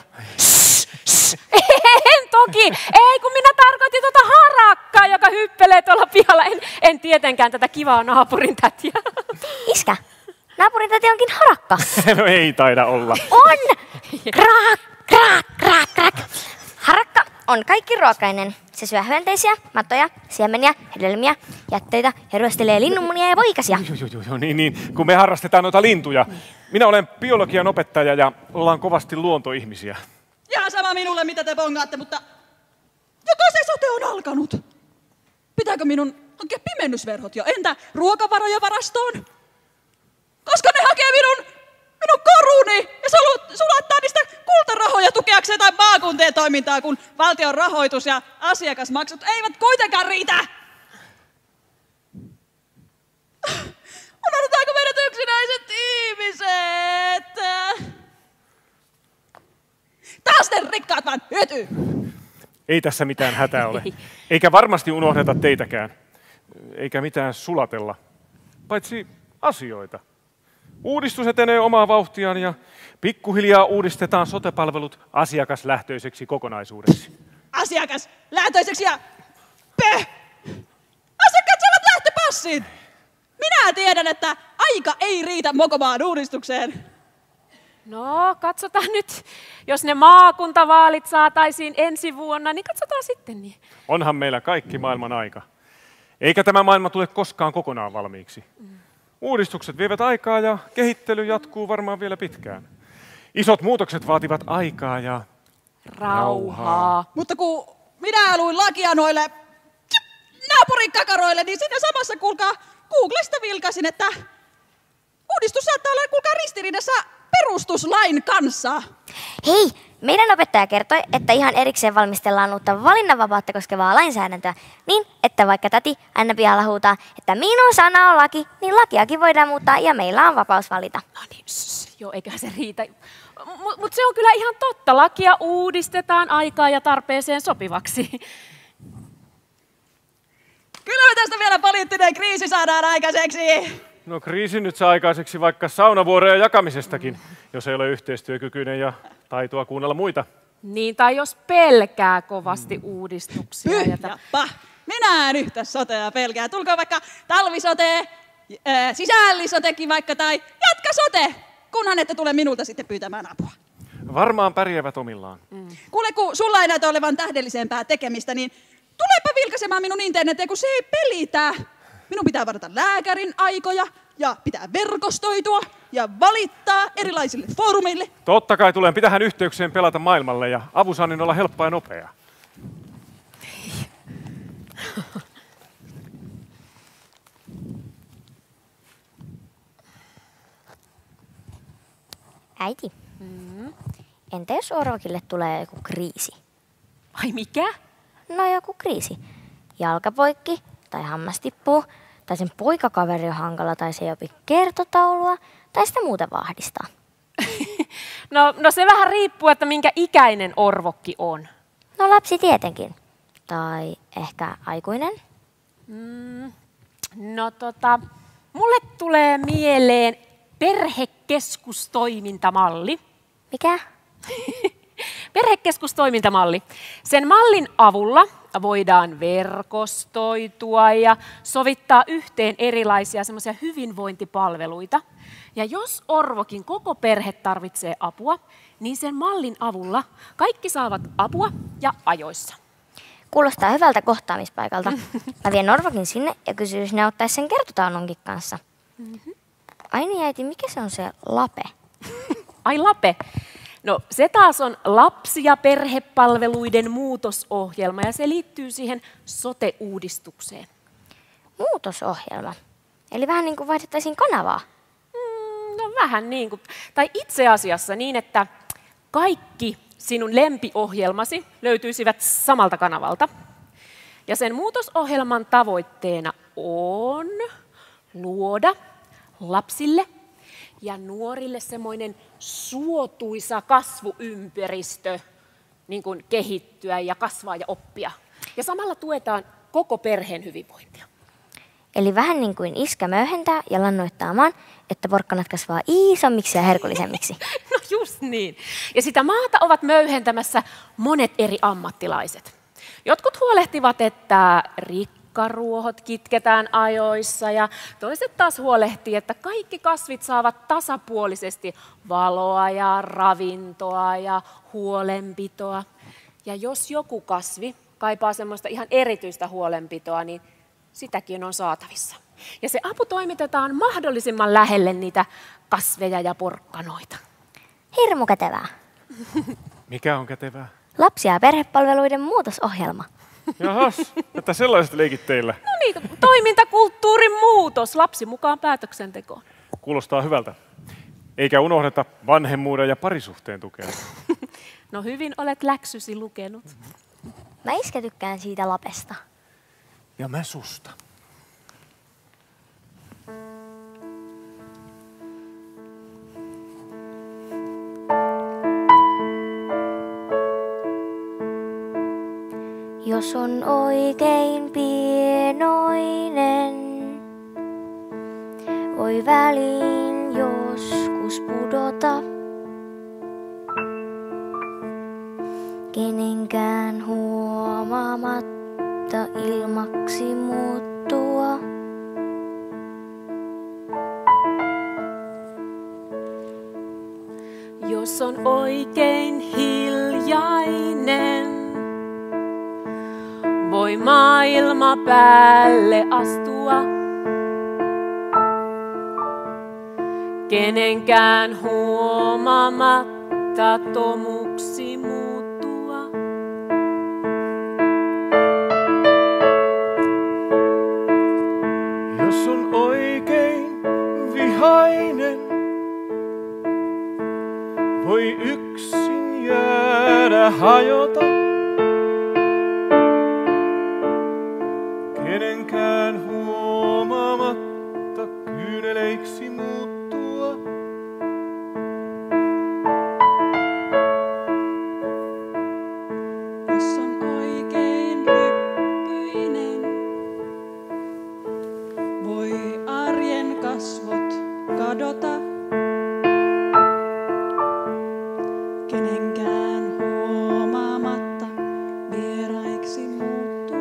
En toki. Ei, kun minä tarkoitin tuota harakkaa, joka hyppelee tuolla pihalla. En, en tietenkään tätä kivaa naapurin tätiä. Iskä, Naapurin täti onkin harakka. No ei taida olla. On! Kraak, kraak, kraak, kraak. Harakka on kaikki ruokainen. Se syö hyönteisiä, mattoja, siemeniä, hedelmiä, jätteitä ja ryöstelee linnunmunia ja poikasia. Joo, joo, joo, joo, niin, niin, kun me harrastetaan noita lintuja. Minä olen biologian opettaja ja ollaan kovasti luontoihmisiä. Ihan sama minulle, mitä te bongaatte, mutta joko se sote on alkanut? Pitääkö minun hankkia pimennysverhot jo? Entä ruokavaroja varastoon? Koska ne hakee minun, minun koruni ja sulattaa niistä kultarahoja tukeakseen tai maakuntien toimintaa, kun valtion rahoitus ja asiakasmaksut eivät kuitenkaan riitä. Unohdetaanko meidät yksinäiset ihmiset? Taas ne rikkaat vaan hyötyy. Ei tässä mitään hätää ole. Eikä varmasti unohdeta teitäkään. Eikä mitään sulatella. Paitsi asioita. Uudistus etenee omaa vauhtiaan ja pikkuhiljaa uudistetaan sote-palvelut asiakaslähtöiseksi kokonaisuudeksi. Asiakaslähtöiseksi ja pöh! Asiakkaat saavat lähtöpassin! Minä tiedän, että aika ei riitä mokomaan uudistukseen. No, katsotaan nyt. Jos ne maakuntavaalit saataisiin ensi vuonna, niin katsotaan sitten. Niin. Onhan meillä kaikki maailman aika. Eikä tämä maailma tule koskaan kokonaan valmiiksi. Mm. Uudistukset vievät aikaa ja kehittely jatkuu varmaan vielä pitkään. Isot muutokset vaativat aikaa ja rauhaa. rauhaa. Mutta kun minä luin lakia noille naapurin kakaroille, niin siinä samassa kuulkaa Googlesta vilkaisin, että uudistus saattaa olla kuulkaa ristiriidassa perustuslain kanssa. Hei, meidän opettaja kertoi, että ihan erikseen valmistellaan uutta valinnanvapautta koskevaa lainsäädäntöä, niin että vaikka täti aina pihalla huutaa, että minun sana on laki, niin lakiakin voidaan muuttaa ja meillä on vapaus valita. No niin, shh, joo, eiköhän se riitä. Mutta mut se on kyllä ihan totta. Lakia uudistetaan aikaa ja tarpeeseen sopivaksi. Kyllä me tästä vielä poliittinen kriisi saadaan aikaiseksi. No kriisi nyt saa aikaiseksi vaikka saunavuoroja jakamisestakin, jos ei ole yhteistyökykyinen ja taitoa kuunnella muita. Niin, tai jos pelkää kovasti mm. uudistuksia. Pyhjäpä! Minä en yhtä sotea pelkää. Tulkaa vaikka talvisote, äh, sisällisotekin vaikka, tai jatkasote, kunhan ette tule minulta sitten pyytämään apua. Varmaan pärjäävät omillaan. Mm. Kuule, kun sulla ei näytä olevan tähdellisempää tekemistä, niin tulepa vilkaisemaan minun interneteen, kun se ei pelitä. Minun pitää varata lääkärin aikoja ja pitää verkostoitua ja valittaa erilaisille foorumeille. Totta kai tulen pitähän yhteyksien pelata maailmalle ja avunsaannin olla helppoa ja nopeaa. Äiti, mm. entä jos Orvokille tulee joku kriisi? Ai mikä? No joku kriisi. Jalka poikki tai hammas tippuu, tai sen poikakaveri on hankala, tai se ei opi kertotaulua, tai sitä muuten vaahdistaa. no, no se vähän riippuu, että minkä ikäinen Orvokki on. No lapsi tietenkin. Tai ehkä aikuinen. Mm, no tota, mulle tulee mieleen perhekeskustoimintamalli. Mikä? Perhekeskustoimintamalli. Sen mallin avulla voidaan verkostoitua ja sovittaa yhteen erilaisia semmoisia hyvinvointipalveluita. Ja jos Orvokin koko perhe tarvitsee apua, niin sen mallin avulla kaikki saavat apua ja ajoissa. Kuulostaa hyvältä kohtaamispaikalta. Mä vien Orvokin sinne ja kysyn, jos ne ottaisi sen kertotaulunkin kanssa. Mm-hmm. Ai niin, äiti, mikä se on se LAPE? Ai LAPE? No se taas on lapsi- ja perhepalveluiden muutosohjelma ja se liittyy siihen sote-uudistukseen. Muutosohjelma? Eli vähän niin kuin vaihdettaisiin kanavaa? Mm, no vähän niin kuin. Tai itse asiassa niin, että kaikki sinun lempiohjelmasi löytyisivät samalta kanavalta. Ja sen muutosohjelman tavoitteena on luoda lapsille ja nuorille semmoinen suotuisa kasvuympäristö niin kuin kehittyä ja kasvaa ja oppia. Ja samalla tuetaan koko perheen hyvinvointia. Eli vähän niin kuin iskä möyhentää ja lannoittaa maan, että porkkanat kasvaa isommiksi ja herkullisemmiksi. No just niin. Ja sitä maata ovat möyhentämässä monet eri ammattilaiset. Jotkut huolehtivat, että rikkaat purkkaruohot kitketään ajoissa ja toiset taas huolehtii, että kaikki kasvit saavat tasapuolisesti valoa ja ravintoa ja huolenpitoa. Ja jos joku kasvi kaipaa semmoista ihan erityistä huolenpitoa, niin sitäkin on saatavissa. Ja se apu toimitetaan mahdollisimman lähelle niitä kasveja ja porkkanoita. Hirmu kätevää. Mikä on kätevää? Lapsi- ja perhepalveluiden muutosohjelma. Jahas, että sellaiset leikit teillä. No niin, toimintakulttuurin muutos lapsi mukaan päätöksentekoon. Kuulostaa hyvältä. Eikä unohdeta vanhemmuuden ja parisuhteen tukea. No hyvin olet läksysi lukenut. Mä iskä tykkään siitä Lapesta. Ja mä susta. Jos on oikein pienoinen, voi väliin joskus pudota. Kenenkään huomaamatta ilmaksi muuttua. Jos on oikein hiljainen, voi maailma päälle astua. Kenenkään huomaamatta tomuksi muuttua. Jos on oikein vihainen, voi yksin jäädä hajota. Kenenkään huomaamatta kyyneleiksi muuttua. Jos on oikein ryppyinen, voi arjen kasvot kadota. Kenenkään huomaamatta vieraiksi muuttua.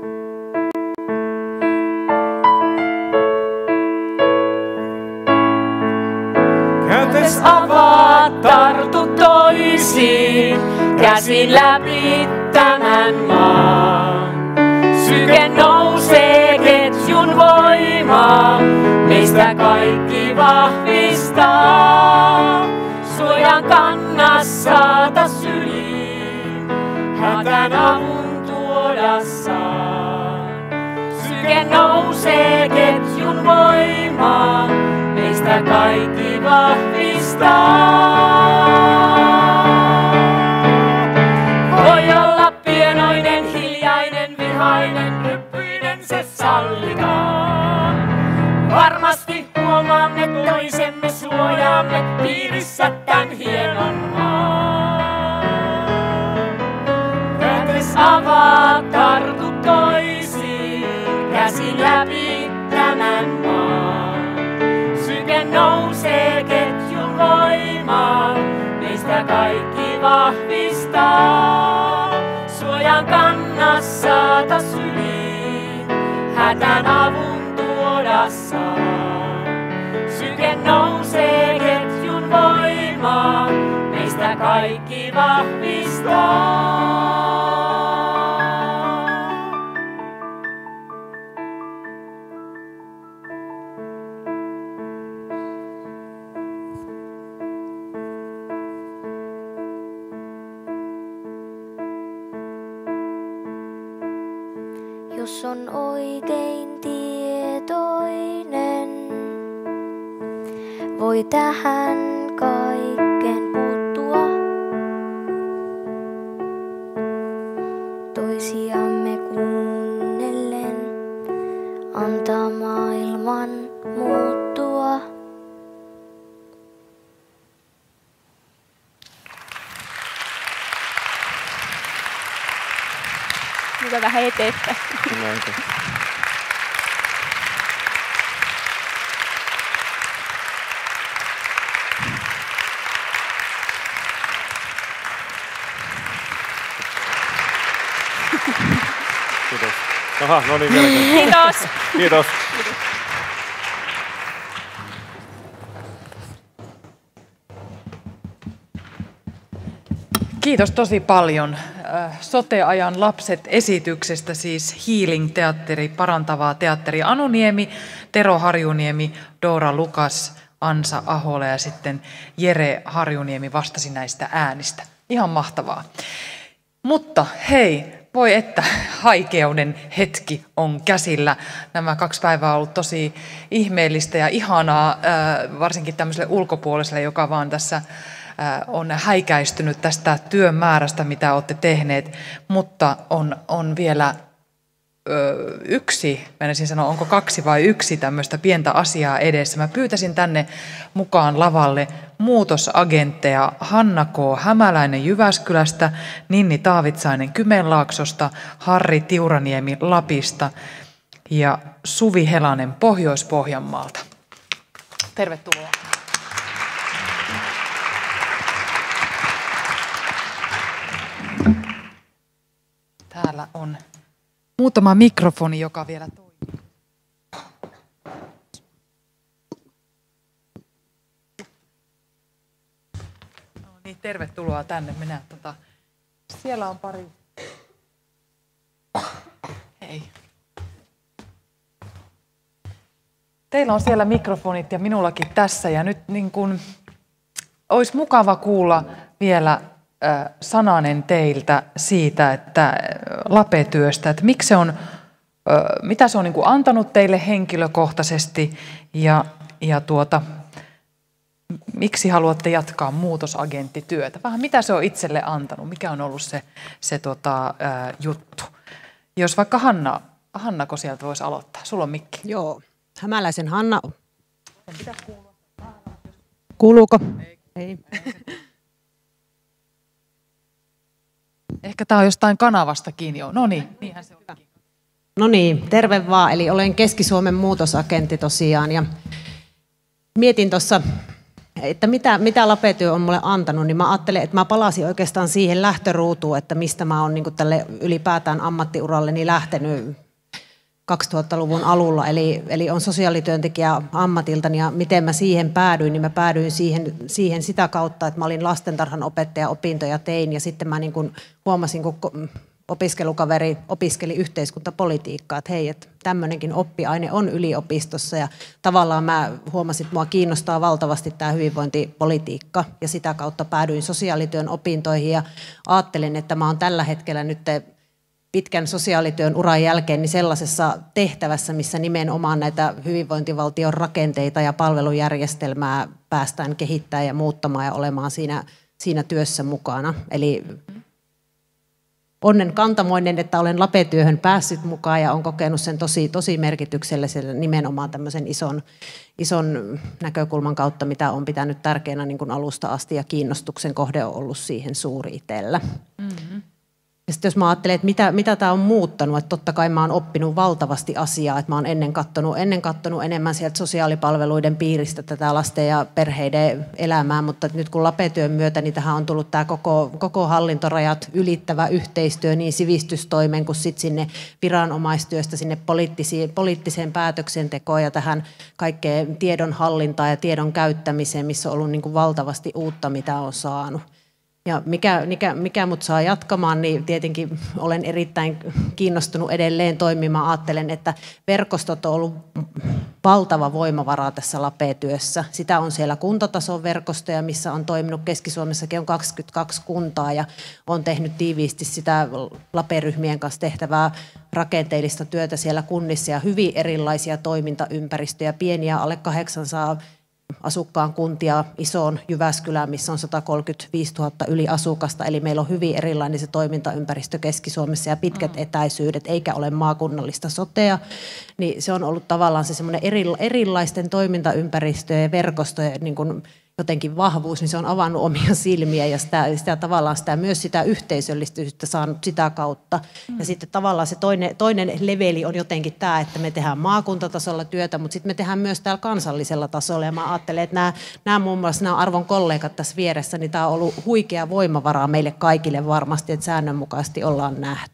Kätes avaa, tartu toisiin, käsin läpi tämän maan. Syke nousee ketjun voimaa, meistä kaikki vahvistaa. Suojan kannas saata syliin, hätän avun tuodessaan. Syke nousee ketjun voimaa, meistä kaikki vahvistaa. Voi olla pienoinen, hiljainen, vihainen, ryppyinen se sallitaan. Varmasti huomaamme toisemme, suojaamme piirissä tän hienon maan. Kätes avaa, tartu toisiin, käsi läpi tämän maan. Syke nousee ketjun voimaa, meistä kaikki vahvistaa. Suojan kannas saata syliin, hätän avun tuodessaan. Syke nousee ketjun voimaa, meistä kaikki vahvistaa. Jos on oikein tietoinen, voi tähän kaikkeen puuttua. Toisiamme kuunnellen, antaa maailman muuttua. Mitä vähän eteenpäin. Kiitos. Aha, no niin, Kiitos. Kiitos. Kiitos tosi paljon Sote-ajan lapset -esityksestä, siis Healing-teatteri, parantavaa teatteri Anu Niemi, Tero Harjuniemi, Doora Lukas, Ansa Ahola ja sitten Jere Harjuniemi vastasi näistä äänistä. Ihan mahtavaa. Mutta hei, voi että haikeuden hetki on käsillä. Nämä kaksi päivää on ollut tosi ihmeellistä ja ihanaa, varsinkin tämmöiselle ulkopuoliselle, joka vaan tässä on häikäistynyt tästä työn määrästä, mitä olette tehneet, mutta on, on vielä ö, yksi, menisin sanoa, onko kaksi vai yksi tämmöistä pientä asiaa edessä. Mä pyytäisin tänne mukaan lavalle muutosagentteja Hanna K. Hämäläinen Jyväskylästä, Ninni Taavitsainen Kymenlaaksosta, Harri Tiuraniemi Lapista ja Suvi Helanen Pohjois-Pohjanmaalta. Tervetuloa. Täällä on muutama mikrofoni, joka vielä toimii. No niin, tervetuloa tänne. Minä, tota, siellä on pari. Hei. Teillä on siellä mikrofonit ja minullakin tässä. Ja nyt niin kun, olisi mukava kuulla vielä sananen teiltä siitä, että Lape-työstä, että miksi se on, mitä se on niin kuin antanut teille henkilökohtaisesti ja, ja tuota, miksi haluatte jatkaa muutosagenttityötä? Vähän mitä se on itselle antanut, mikä on ollut se, se tota, ää, juttu? Jos vaikka Hanna, Hannako sieltä voisi aloittaa, sulla on mikki. Joo, Hämäläisen Hanna. Kuuluuko? Ei. Ei. Ehkä tämä on jostain kanavasta kiinni. No niin, niinhän se on. No niin, terve vaan. Eli olen Keski-Suomen muutosagentti tosiaan. Ja mietin tuossa, että mitä, mitä Lape-työ on mulle antanut, niin mä ajattelin, että mä palasin oikeastaan siihen lähtöruutuun, että mistä mä oon niin kuin tälle ylipäätään ammattiuralleni lähtenyt kaksituhattaluvun alulla. Eli, eli on sosiaalityöntekijä ammatiltani ja miten mä siihen päädyin, niin mä päädyin siihen, siihen sitä kautta, että mä olin lastentarhan opettaja opintoja tein ja sitten mä niin kuin huomasin, kun opiskelukaveri opiskeli yhteiskuntapolitiikkaa, että hei, että tämmöinenkin oppiaine on yliopistossa ja tavallaan mä huomasin, että mua kiinnostaa valtavasti tämä hyvinvointipolitiikka ja sitä kautta päädyin sosiaalityön opintoihin ja ajattelin, että mä oon tällä hetkellä nyt pitkän sosiaalityön uran jälkeen niin sellaisessa tehtävässä, missä nimenomaan näitä hyvinvointivaltion rakenteita ja palvelujärjestelmää päästään kehittämään ja muuttamaan ja olemaan siinä, siinä työssä mukana. Eli onnen kantamoinen, että olen Lape-työhön päässyt mukaan ja olen kokenut sen tosi, tosi merkityksellisellä nimenomaan tämmöisen ison, ison näkökulman kautta, mitä on pitänyt tärkeänä niin kuin alusta asti ja kiinnostuksen kohde on ollut siihen suuri itsellä. Mm-hmm. Ja sitten jos mä ajattelen, että mitä, mitä tämä on muuttanut, että totta kai mä oon oppinut valtavasti asiaa, että mä oon ennen kattonut, ennen kattonut enemmän sieltä sosiaalipalveluiden piiristä tätä lasten ja perheiden elämää, mutta nyt kun Lape-työn myötä, niin tähän on tullut tämä koko, koko hallintorajat ylittävä yhteistyö niin sivistystoimen kuin sitten sinne viranomaistyöstä, sinne poliittiseen päätöksentekoon ja tähän kaikkeen tiedonhallintaan ja tiedon käyttämiseen, missä on ollut niin kuin valtavasti uutta, mitä on saanut. Ja mikä, mikä, mikä mut saa jatkamaan, niin tietenkin olen erittäin kiinnostunut edelleen toimimaan. Ajattelen, että verkostot on ollut valtava voimavara tässä Lape-työssä. Sitä on siellä kuntatason verkostoja, missä on toiminut Keski-Suomessakin on kaksikymmentäkaksi kuntaa ja on tehnyt tiiviisti sitä Lape-ryhmien kanssa tehtävää rakenteellista työtä siellä kunnissa ja hyvin erilaisia toimintaympäristöjä, pieniä alle kahdeksansataa asukkaan kuntia isoon Jyväskylään, missä on sata kolmekymmentäviisituhatta yli asukasta, eli meillä on hyvin erilainen se toimintaympäristö Keski-Suomessa ja pitkät etäisyydet, eikä ole maakunnallista sotea, niin se on ollut tavallaan se semmoinen eri, erilaisten toimintaympäristöjen ja verkostojen niin kuin jotenkin vahvuus, niin se on avannut omia silmiä ja sitä, sitä tavallaan sitä, myös sitä yhteisöllisyyttä saanut sitä kautta. Mm. Ja sitten tavallaan se toinen, toinen leveli on jotenkin tämä, että me tehdään maakuntatasolla työtä, mutta sitten me tehdään myös täällä kansallisella tasolla. Ja mä ajattelen, että nämä, nämä muun muassa nämä arvon kollegat tässä vieressä, niin tämä on ollut huikea voimavara meille kaikille varmasti, että säännönmukaisesti ollaan nähty.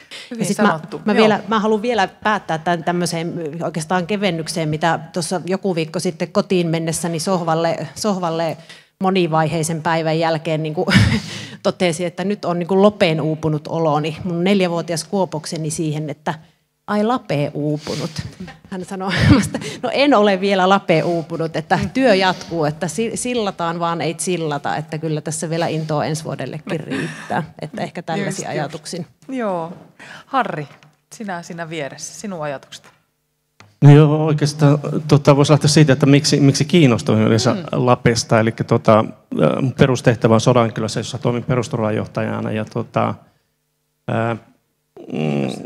Hyvin sit sanottu. Mä, mä, vielä, mä haluan vielä päättää tämän tämmöiseen oikeastaan kevennykseen, mitä tuossa joku viikko sitten kotiin mennessäni sohvalle, sohvalle monivaiheisen päivän jälkeen niin kuin totesin, että nyt on niin kuin lopeen uupunut oloni. Mun neljävuotias kuopokseni siihen, että ai lapee uupunut. Hän sanoi, että no en ole vielä lapee uupunut, että työ jatkuu, että sillataan vaan ei sillata, että kyllä tässä vielä intoa ensi vuodellekin riittää. Että ehkä tällaisia ajatuksia. Joo. Harri, sinä siinä vieressä, sinun ajatukset. No joo, oikeastaan tota, voisi lähteä siitä, että miksi, miksi kiinnostuin yleensä mm. Lapesta. Eli tota, perustehtävä on Sodankylässä, jossa toimin perusturvajohtajana. Ja, tota, ää, mm,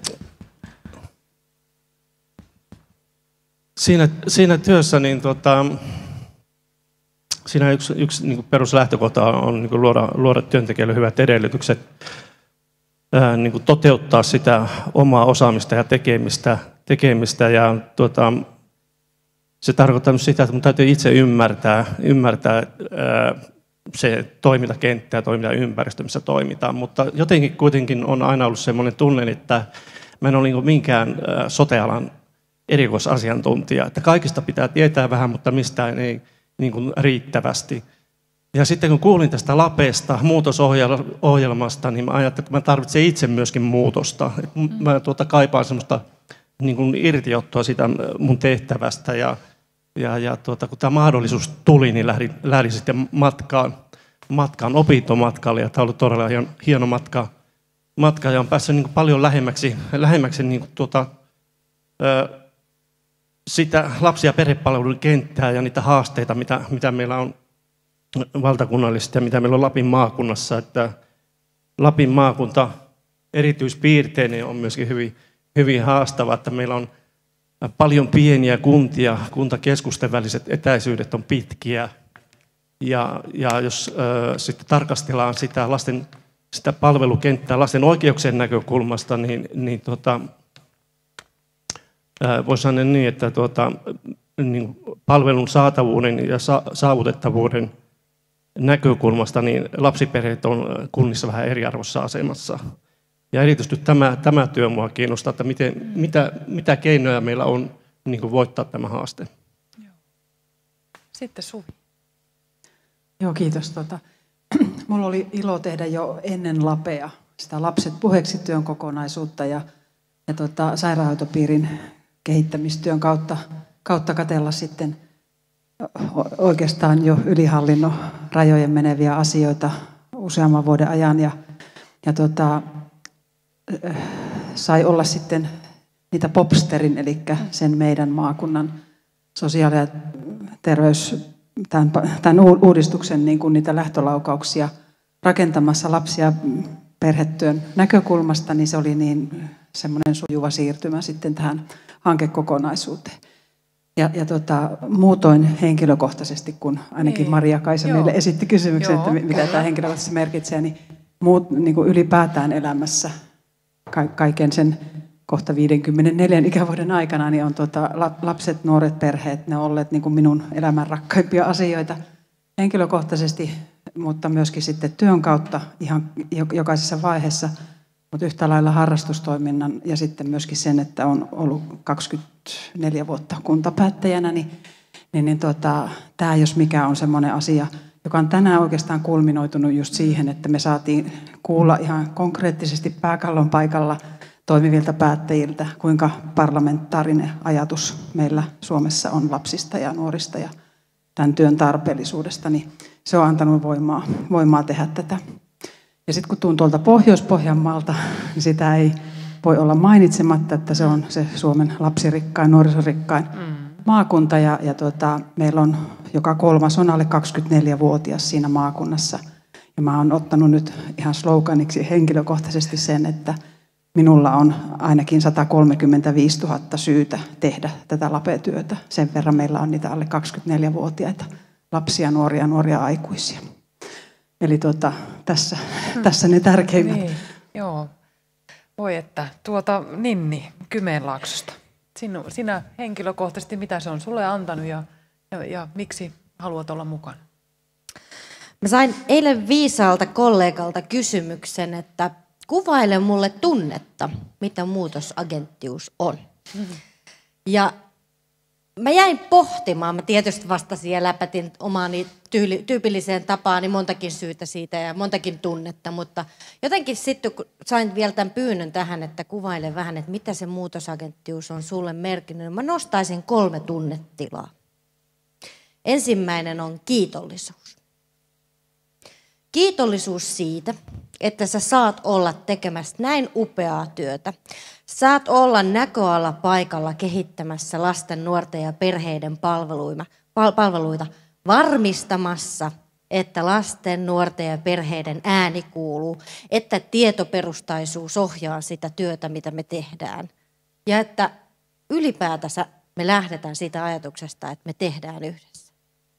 siinä, siinä työssä niin, tota, siinä yksi, yksi niin kuin peruslähtökohta on niin kuin luoda, luoda työntekijöille hyvät edellytykset ää, niin kuin toteuttaa sitä omaa osaamista ja tekemistä. tekemistä ja tuota, se tarkoittaa myös sitä, että minun täytyy itse ymmärtää, ymmärtää ää, se toimintakenttä ja toimintaympäristö, missä toimitaan, mutta jotenkin kuitenkin on aina ollut sellainen tunne, että mä en ole niin minkään ää, sote-alan erikoisasiantuntija, että kaikista pitää tietää vähän, mutta mistään ei niin kuin riittävästi. Ja sitten kun kuulin tästä Lapesta, muutosohjelmasta, niin mä ajattelin, että mä tarvitsen itse myöskin muutosta. Mä tuota, kaipaan semmoista niin kuin irtiottoa sitä mun tehtävästä ja, ja, ja tuota, kun tämä mahdollisuus tuli, niin lähdin, lähdin sitten matkaan, matkaan opintomatkalle ja tämä on ollut todella hieno, hieno matka, matka ja on päässyt niin kuin paljon lähemmäksi, lähemmäksi niin kuin tuota, ö, sitä lapsi- ja perhepalvelun kenttää ja niitä haasteita, mitä, mitä meillä on valtakunnallisesti ja mitä meillä on Lapin maakunnassa, että Lapin maakunta erityispiirteinen on myöskin hyvin hyvin haastava, että meillä on paljon pieniä kuntia, kuntakeskusten väliset etäisyydet on pitkiä. Ja, ja jos äh, sitten tarkastellaan sitä, lasten, sitä palvelukenttää lasten oikeuksien näkökulmasta, niin, niin tota, äh, voisi sanoa niin, että tuota, niin palvelun saatavuuden ja sa- saavutettavuuden näkökulmasta niin lapsiperheet on kunnissa vähän eriarvoisessa asemassa. Ja erityisesti tämä, tämä työ minua kiinnostaa, että miten, mitä, mitä keinoja meillä on niin kuin voittaa tämä haaste. Sitten Suvi. Joo, kiitos. Tota, mulla oli ilo tehdä jo ennen Lapea sitä Lapset puheeksi -työn kokonaisuutta ja, ja tota, sairaanhoitopiirin kehittämistyön kautta, kautta katsella sitten oikeastaan jo ylihallinnon rajojen meneviä asioita useamman vuoden ajan. Ja, ja tota, sai olla sitten niitä popsterin, eli sen meidän maakunnan sosiaali- ja terveys, tämän, tämän uudistuksen niin kuin niitä lähtölaukauksia rakentamassa lapsi- ja perhetyön näkökulmasta, niin se oli niin semmoinen sujuva siirtymä sitten tähän hankekokonaisuuteen. Ja, ja tota, muutoin henkilökohtaisesti, kun ainakin Maria-Kaisa meille esitti kysymyksen, Joo, että mitä kyllä. tämä henkilökohtaisesti merkitsee, niin, muut, niin kuin ylipäätään elämässä kaiken sen kohta viidenkymmenenneljän ikävuoden aikana niin on tota, lapset, nuoret, perheet, ne on olleet niin kuin minun elämän rakkaimpia asioita henkilökohtaisesti, mutta myöskin sitten työn kautta ihan jokaisessa vaiheessa, mutta yhtä lailla harrastustoiminnan ja sitten myöskin sen, että on ollut kaksikymmentäneljä vuotta kuntapäättäjänä, niin, niin, niin tota, tämä jos mikä on semmoinen asia, joka on tänään oikeastaan kulminoitunut just siihen, että me saatiin kuulla ihan konkreettisesti pääkallon paikalla toimivilta päättäjiltä, kuinka parlamentaarinen ajatus meillä Suomessa on lapsista ja nuorista ja tämän työn tarpeellisuudesta, niin se on antanut voimaa, voimaa tehdä tätä. Ja sitten kun tuun tuolta Pohjois-Pohjanmaalta, niin sitä ei voi olla mainitsematta, että se on se Suomen lapsirikkain, nuorisorikkain mm. maakunta ja, ja tuota, meillä on joka kolmas on alle kaksikymmentäneljävuotias siinä maakunnassa. Ja mä oon ottanut nyt ihan sloganiksi henkilökohtaisesti sen, että minulla on ainakin sata kolmekymmentäviisituhatta syytä tehdä tätä lapetyötä. Sen verran meillä on niitä alle kaksikymmentäneljävuotiaita lapsia, nuoria, nuoria aikuisia. Eli tuota, tässä, hmm. tässä ne tärkeimmät. Niin, joo. Voi että, tuota Ninni Kymenlaaksosta. Sinu, sinä henkilökohtaisesti, mitä se on sulle antanut ja, ja, ja miksi haluat olla mukana? Mä sain eilen viisaalta kollegalta kysymyksen, että kuvaile mulle tunnetta, mitä muutosagenttius on. Mm-hmm. Ja mä jäin pohtimaan, mä tietysti vastasin ja läpätin omaani tyyli, tyypilliseen tapaani montakin syytä siitä ja montakin tunnetta, mutta jotenkin sitten kun sain vielä tämän pyynnön tähän, että kuvaile vähän, että mitä se muutosagenttius on sulle merkinnyt, niin mä nostaisin kolme tunnetilaa. Ensimmäinen on kiitollisuus. Kiitollisuus siitä, että sä saat olla tekemässä näin upeaa työtä. Saat olla näköala paikalla kehittämässä lasten, nuorten ja perheiden palveluita, varmistamassa, että lasten, nuorten ja perheiden ääni kuuluu, että tietoperustaisuus ohjaa sitä työtä, mitä me tehdään. Ja että ylipäätänsä me lähdetään siitä ajatuksesta, että me tehdään yhdessä.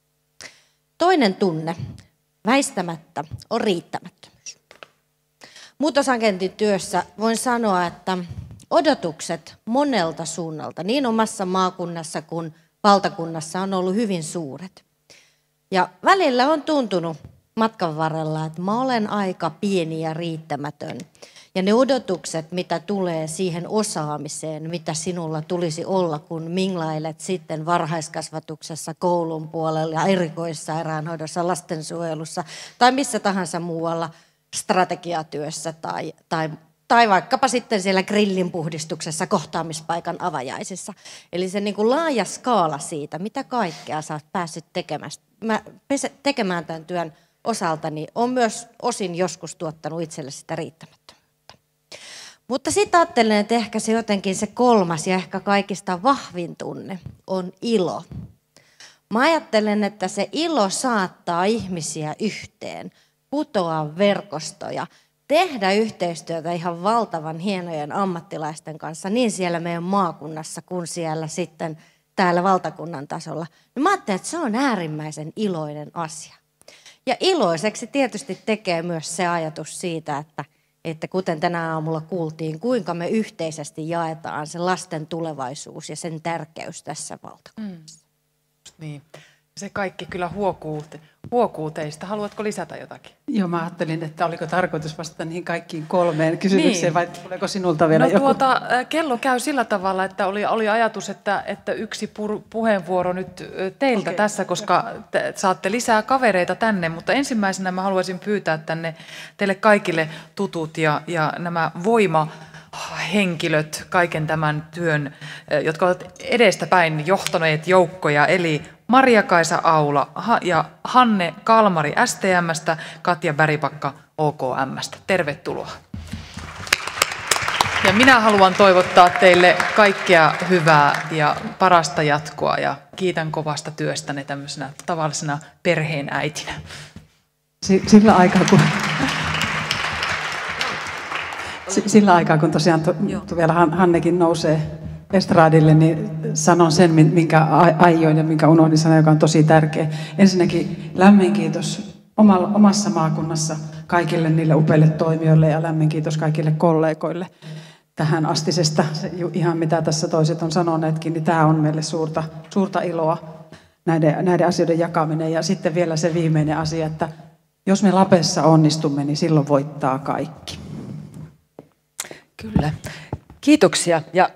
Toinen tunne, väistämättä, on riittämättömyys. Muutosagentin työssä voin sanoa, että odotukset monelta suunnalta, niin omassa maakunnassa kuin valtakunnassa, on ollut hyvin suuret. Ja välillä on tuntunut matkan varrella, että mä olen aika pieni ja riittämätön. Ja ne odotukset, mitä tulee siihen osaamiseen, mitä sinulla tulisi olla, kun minglailet sitten varhaiskasvatuksessa, koulun puolella ja erikoissairaanhoidossa, lastensuojelussa tai missä tahansa muualla strategiatyössä tai, tai, tai vaikkapa sitten siellä grillin puhdistuksessa, kohtaamispaikan avajaisissa. Eli se niin kuin laaja skaala siitä, mitä kaikkea sä oot päässyt tekemään, mä, tekemään tämän työn osalta, niin on myös osin joskus tuottanut itselle sitä riittämättömyyttä. Mutta sitten ajattelen, että ehkä se jotenkin se kolmas ja ehkä kaikista vahvin tunne on ilo. Mä ajattelen, että se ilo saattaa ihmisiä yhteen, putoaa verkostoja, tehdä yhteistyötä ihan valtavan hienojen ammattilaisten kanssa, niin siellä meidän maakunnassa kuin siellä sitten täällä valtakunnan tasolla. Mä ajattelen, että se on äärimmäisen iloinen asia. Ja iloiseksi tietysti tekee myös se ajatus siitä, että että kuten tänä aamulla kuultiin, kuinka me yhteisesti jaetaan se lasten tulevaisuus ja sen tärkeys tässä valtakunnassa. Mm. Niin. Se kaikki kyllä huokuu, huokuu teistä. Haluatko lisätä jotakin? Joo, mä ajattelin, että oliko tarkoitus vastata niihin kaikkiin kolmeen kysymykseen, niin. Vai tuleeko sinulta vielä no, joku? Tuota, kello käy sillä tavalla, että oli, oli ajatus, että, että yksi pur, puheenvuoro nyt teiltä okay. tässä, koska te saatte lisää kavereita tänne, mutta ensimmäisenä mä haluaisin pyytää tänne teille kaikille tutut ja, ja nämä voima henkilöt kaiken tämän työn, jotka ovat edestäpäin johtaneet joukkoja, eli Maria-Kaisa Aula ja Hanne Kalmari S T M:stä, Katja Beripakka O K M:stä. Tervetuloa. Ja minä haluan toivottaa teille kaikkea hyvää ja parasta jatkoa ja kiitän kovasta työstänne tämmöisenä tavallisena perheenäitinä. Sillä aikaa, kun... Sillä aikaa, kun tosiaan to, to vielä Hannekin nousee estradille, niin sanon sen, minkä aioin ja minkä unohdin sanoa, joka on tosi tärkeä. Ensinnäkin lämmin kiitos omassa maakunnassa kaikille niille upeille toimijoille ja lämmin kiitos kaikille kollegoille tähän astisesta. Ihan mitä tässä toiset on sanoneetkin, niin tämä on meille suurta, suurta iloa, näiden, näiden asioiden jakaminen. Ja sitten vielä se viimeinen asia, että jos me Lapessa onnistumme, niin silloin voittaa kaikki. Kyllä. Kiitoksia. Ja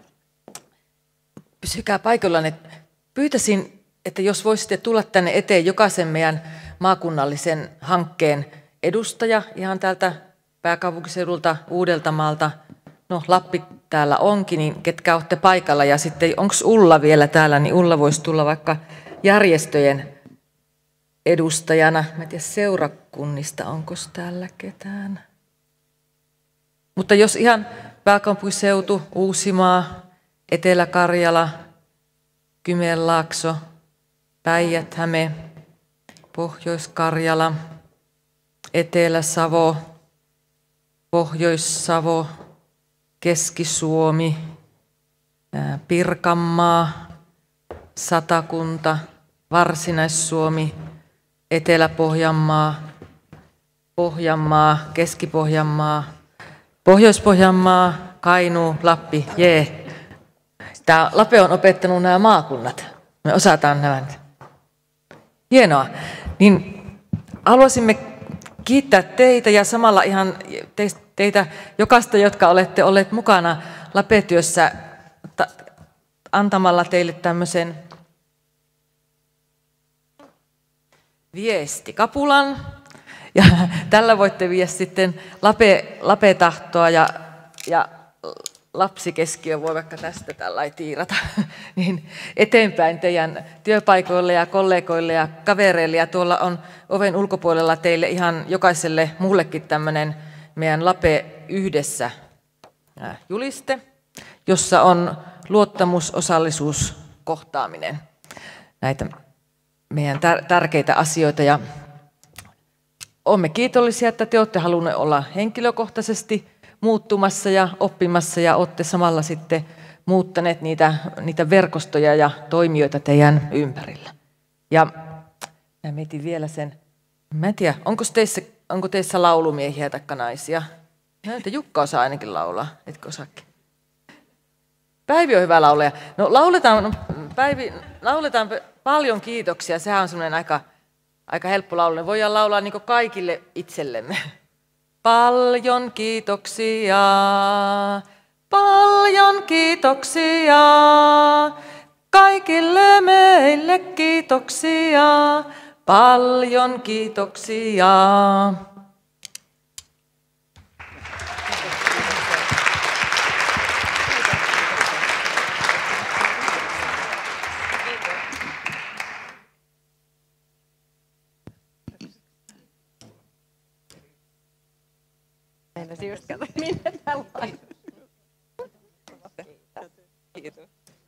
pysykää paikallaan. Pyytäisin, että jos voisitte tulla tänne eteen jokaisen meidän maakunnallisen hankkeen edustaja ihan täältä pääkaupunkiseudulta, Uudeltamaalta. No Lappi täällä onkin, niin ketkä olette paikalla. Ja sitten onko Ulla vielä täällä, niin Ulla voisi tulla vaikka järjestöjen edustajana. Mä en tiedä seurakunnista, onko täällä ketään. Mutta jos ihan pääkaupunkiseutu, Uusimaa, Etelä-Karjala, Kymenlaakso, Päijät-Häme, Pohjois-Karjala, Etelä-Savo, Pohjois-Savo, Keski-Suomi, Pirkanmaa, Satakunta, Varsinais-Suomi, Etelä-Pohjanmaa, Pohjanmaa, Keski-Pohjanmaa, Pohjois-Pohjanmaa, Kainuu, Lappi, jee. Tämä Lape on opettanut nämä maakunnat. Me osataan nämä. Hienoa. Niin haluaisimme kiittää teitä ja samalla ihan teistä teitä jokaista, jotka olette olleet mukana Lape-työssä antamalla teille tämmöisen viestikapulan. Ja tällä voitte viedä sitten Lape, Lape-tahtoa ja, ja lapsikeskiö voi vaikka tästä tällainen tiirata niin eteenpäin teidän työpaikoille ja kollegoille ja kavereille. Ja tuolla on oven ulkopuolella teille ihan jokaiselle muullekin tämmöinen meidän Lape yhdessä juliste, jossa on luottamus, osallisuus, kohtaaminen. Näitä meidän tärkeitä asioita. Ja olemme kiitollisia, että te olette halunneet olla henkilökohtaisesti muuttumassa ja oppimassa ja olette samalla sitten muuttaneet niitä, niitä verkostoja ja toimijoita teidän ympärillä. Ja mä mietin vielä sen, mä en tiedä, onko teissä, onko teissä laulumiehiä tai naisia? No, että Jukka osaa ainakin laulaa, etkö osaakin? Päivi on hyvä laulaja. No lauletaan, no, Päivi, lauletaan paljon kiitoksia, sehän on semmoinen aika, aika helppo laulu. Voidaan laulaa niin kuin kaikille itsellemme. Paljon kiitoksia, paljon kiitoksia, kaikille meille kiitoksia, paljon kiitoksia. Just kato, minne tällainen. Kiitos.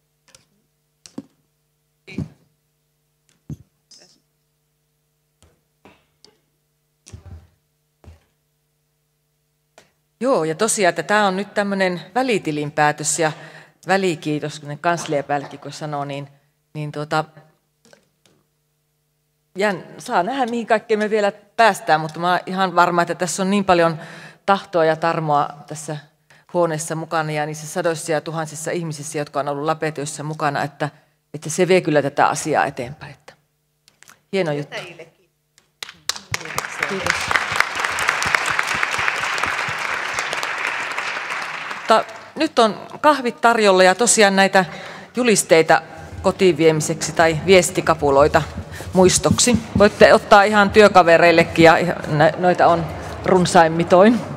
Joo, ja tosiaan, että tämä on nyt tämmöinen välitilinpäätös ja välikiitos, kun kansliapäällikkö kun sanoo, niin, niin tuota, jän, saa nähdä, mihin kaikkeen me vielä päästään, mutta mä oon ihan varma, että tässä on niin paljon tahtoa ja tarmoa tässä huoneessa mukana ja niissä sadoissa ja tuhansissa ihmisissä, jotka on ollut Lape-työssä mukana, että, että se vie kyllä tätä asiaa eteenpäin. Että hieno juttu. Kiitos. Mutta nyt on kahvit tarjolla ja tosiaan näitä julisteita kotiin viemiseksi tai viestikapuloita muistoksi. Voitte ottaa ihan työkavereillekin ja noita on runsain mitoin.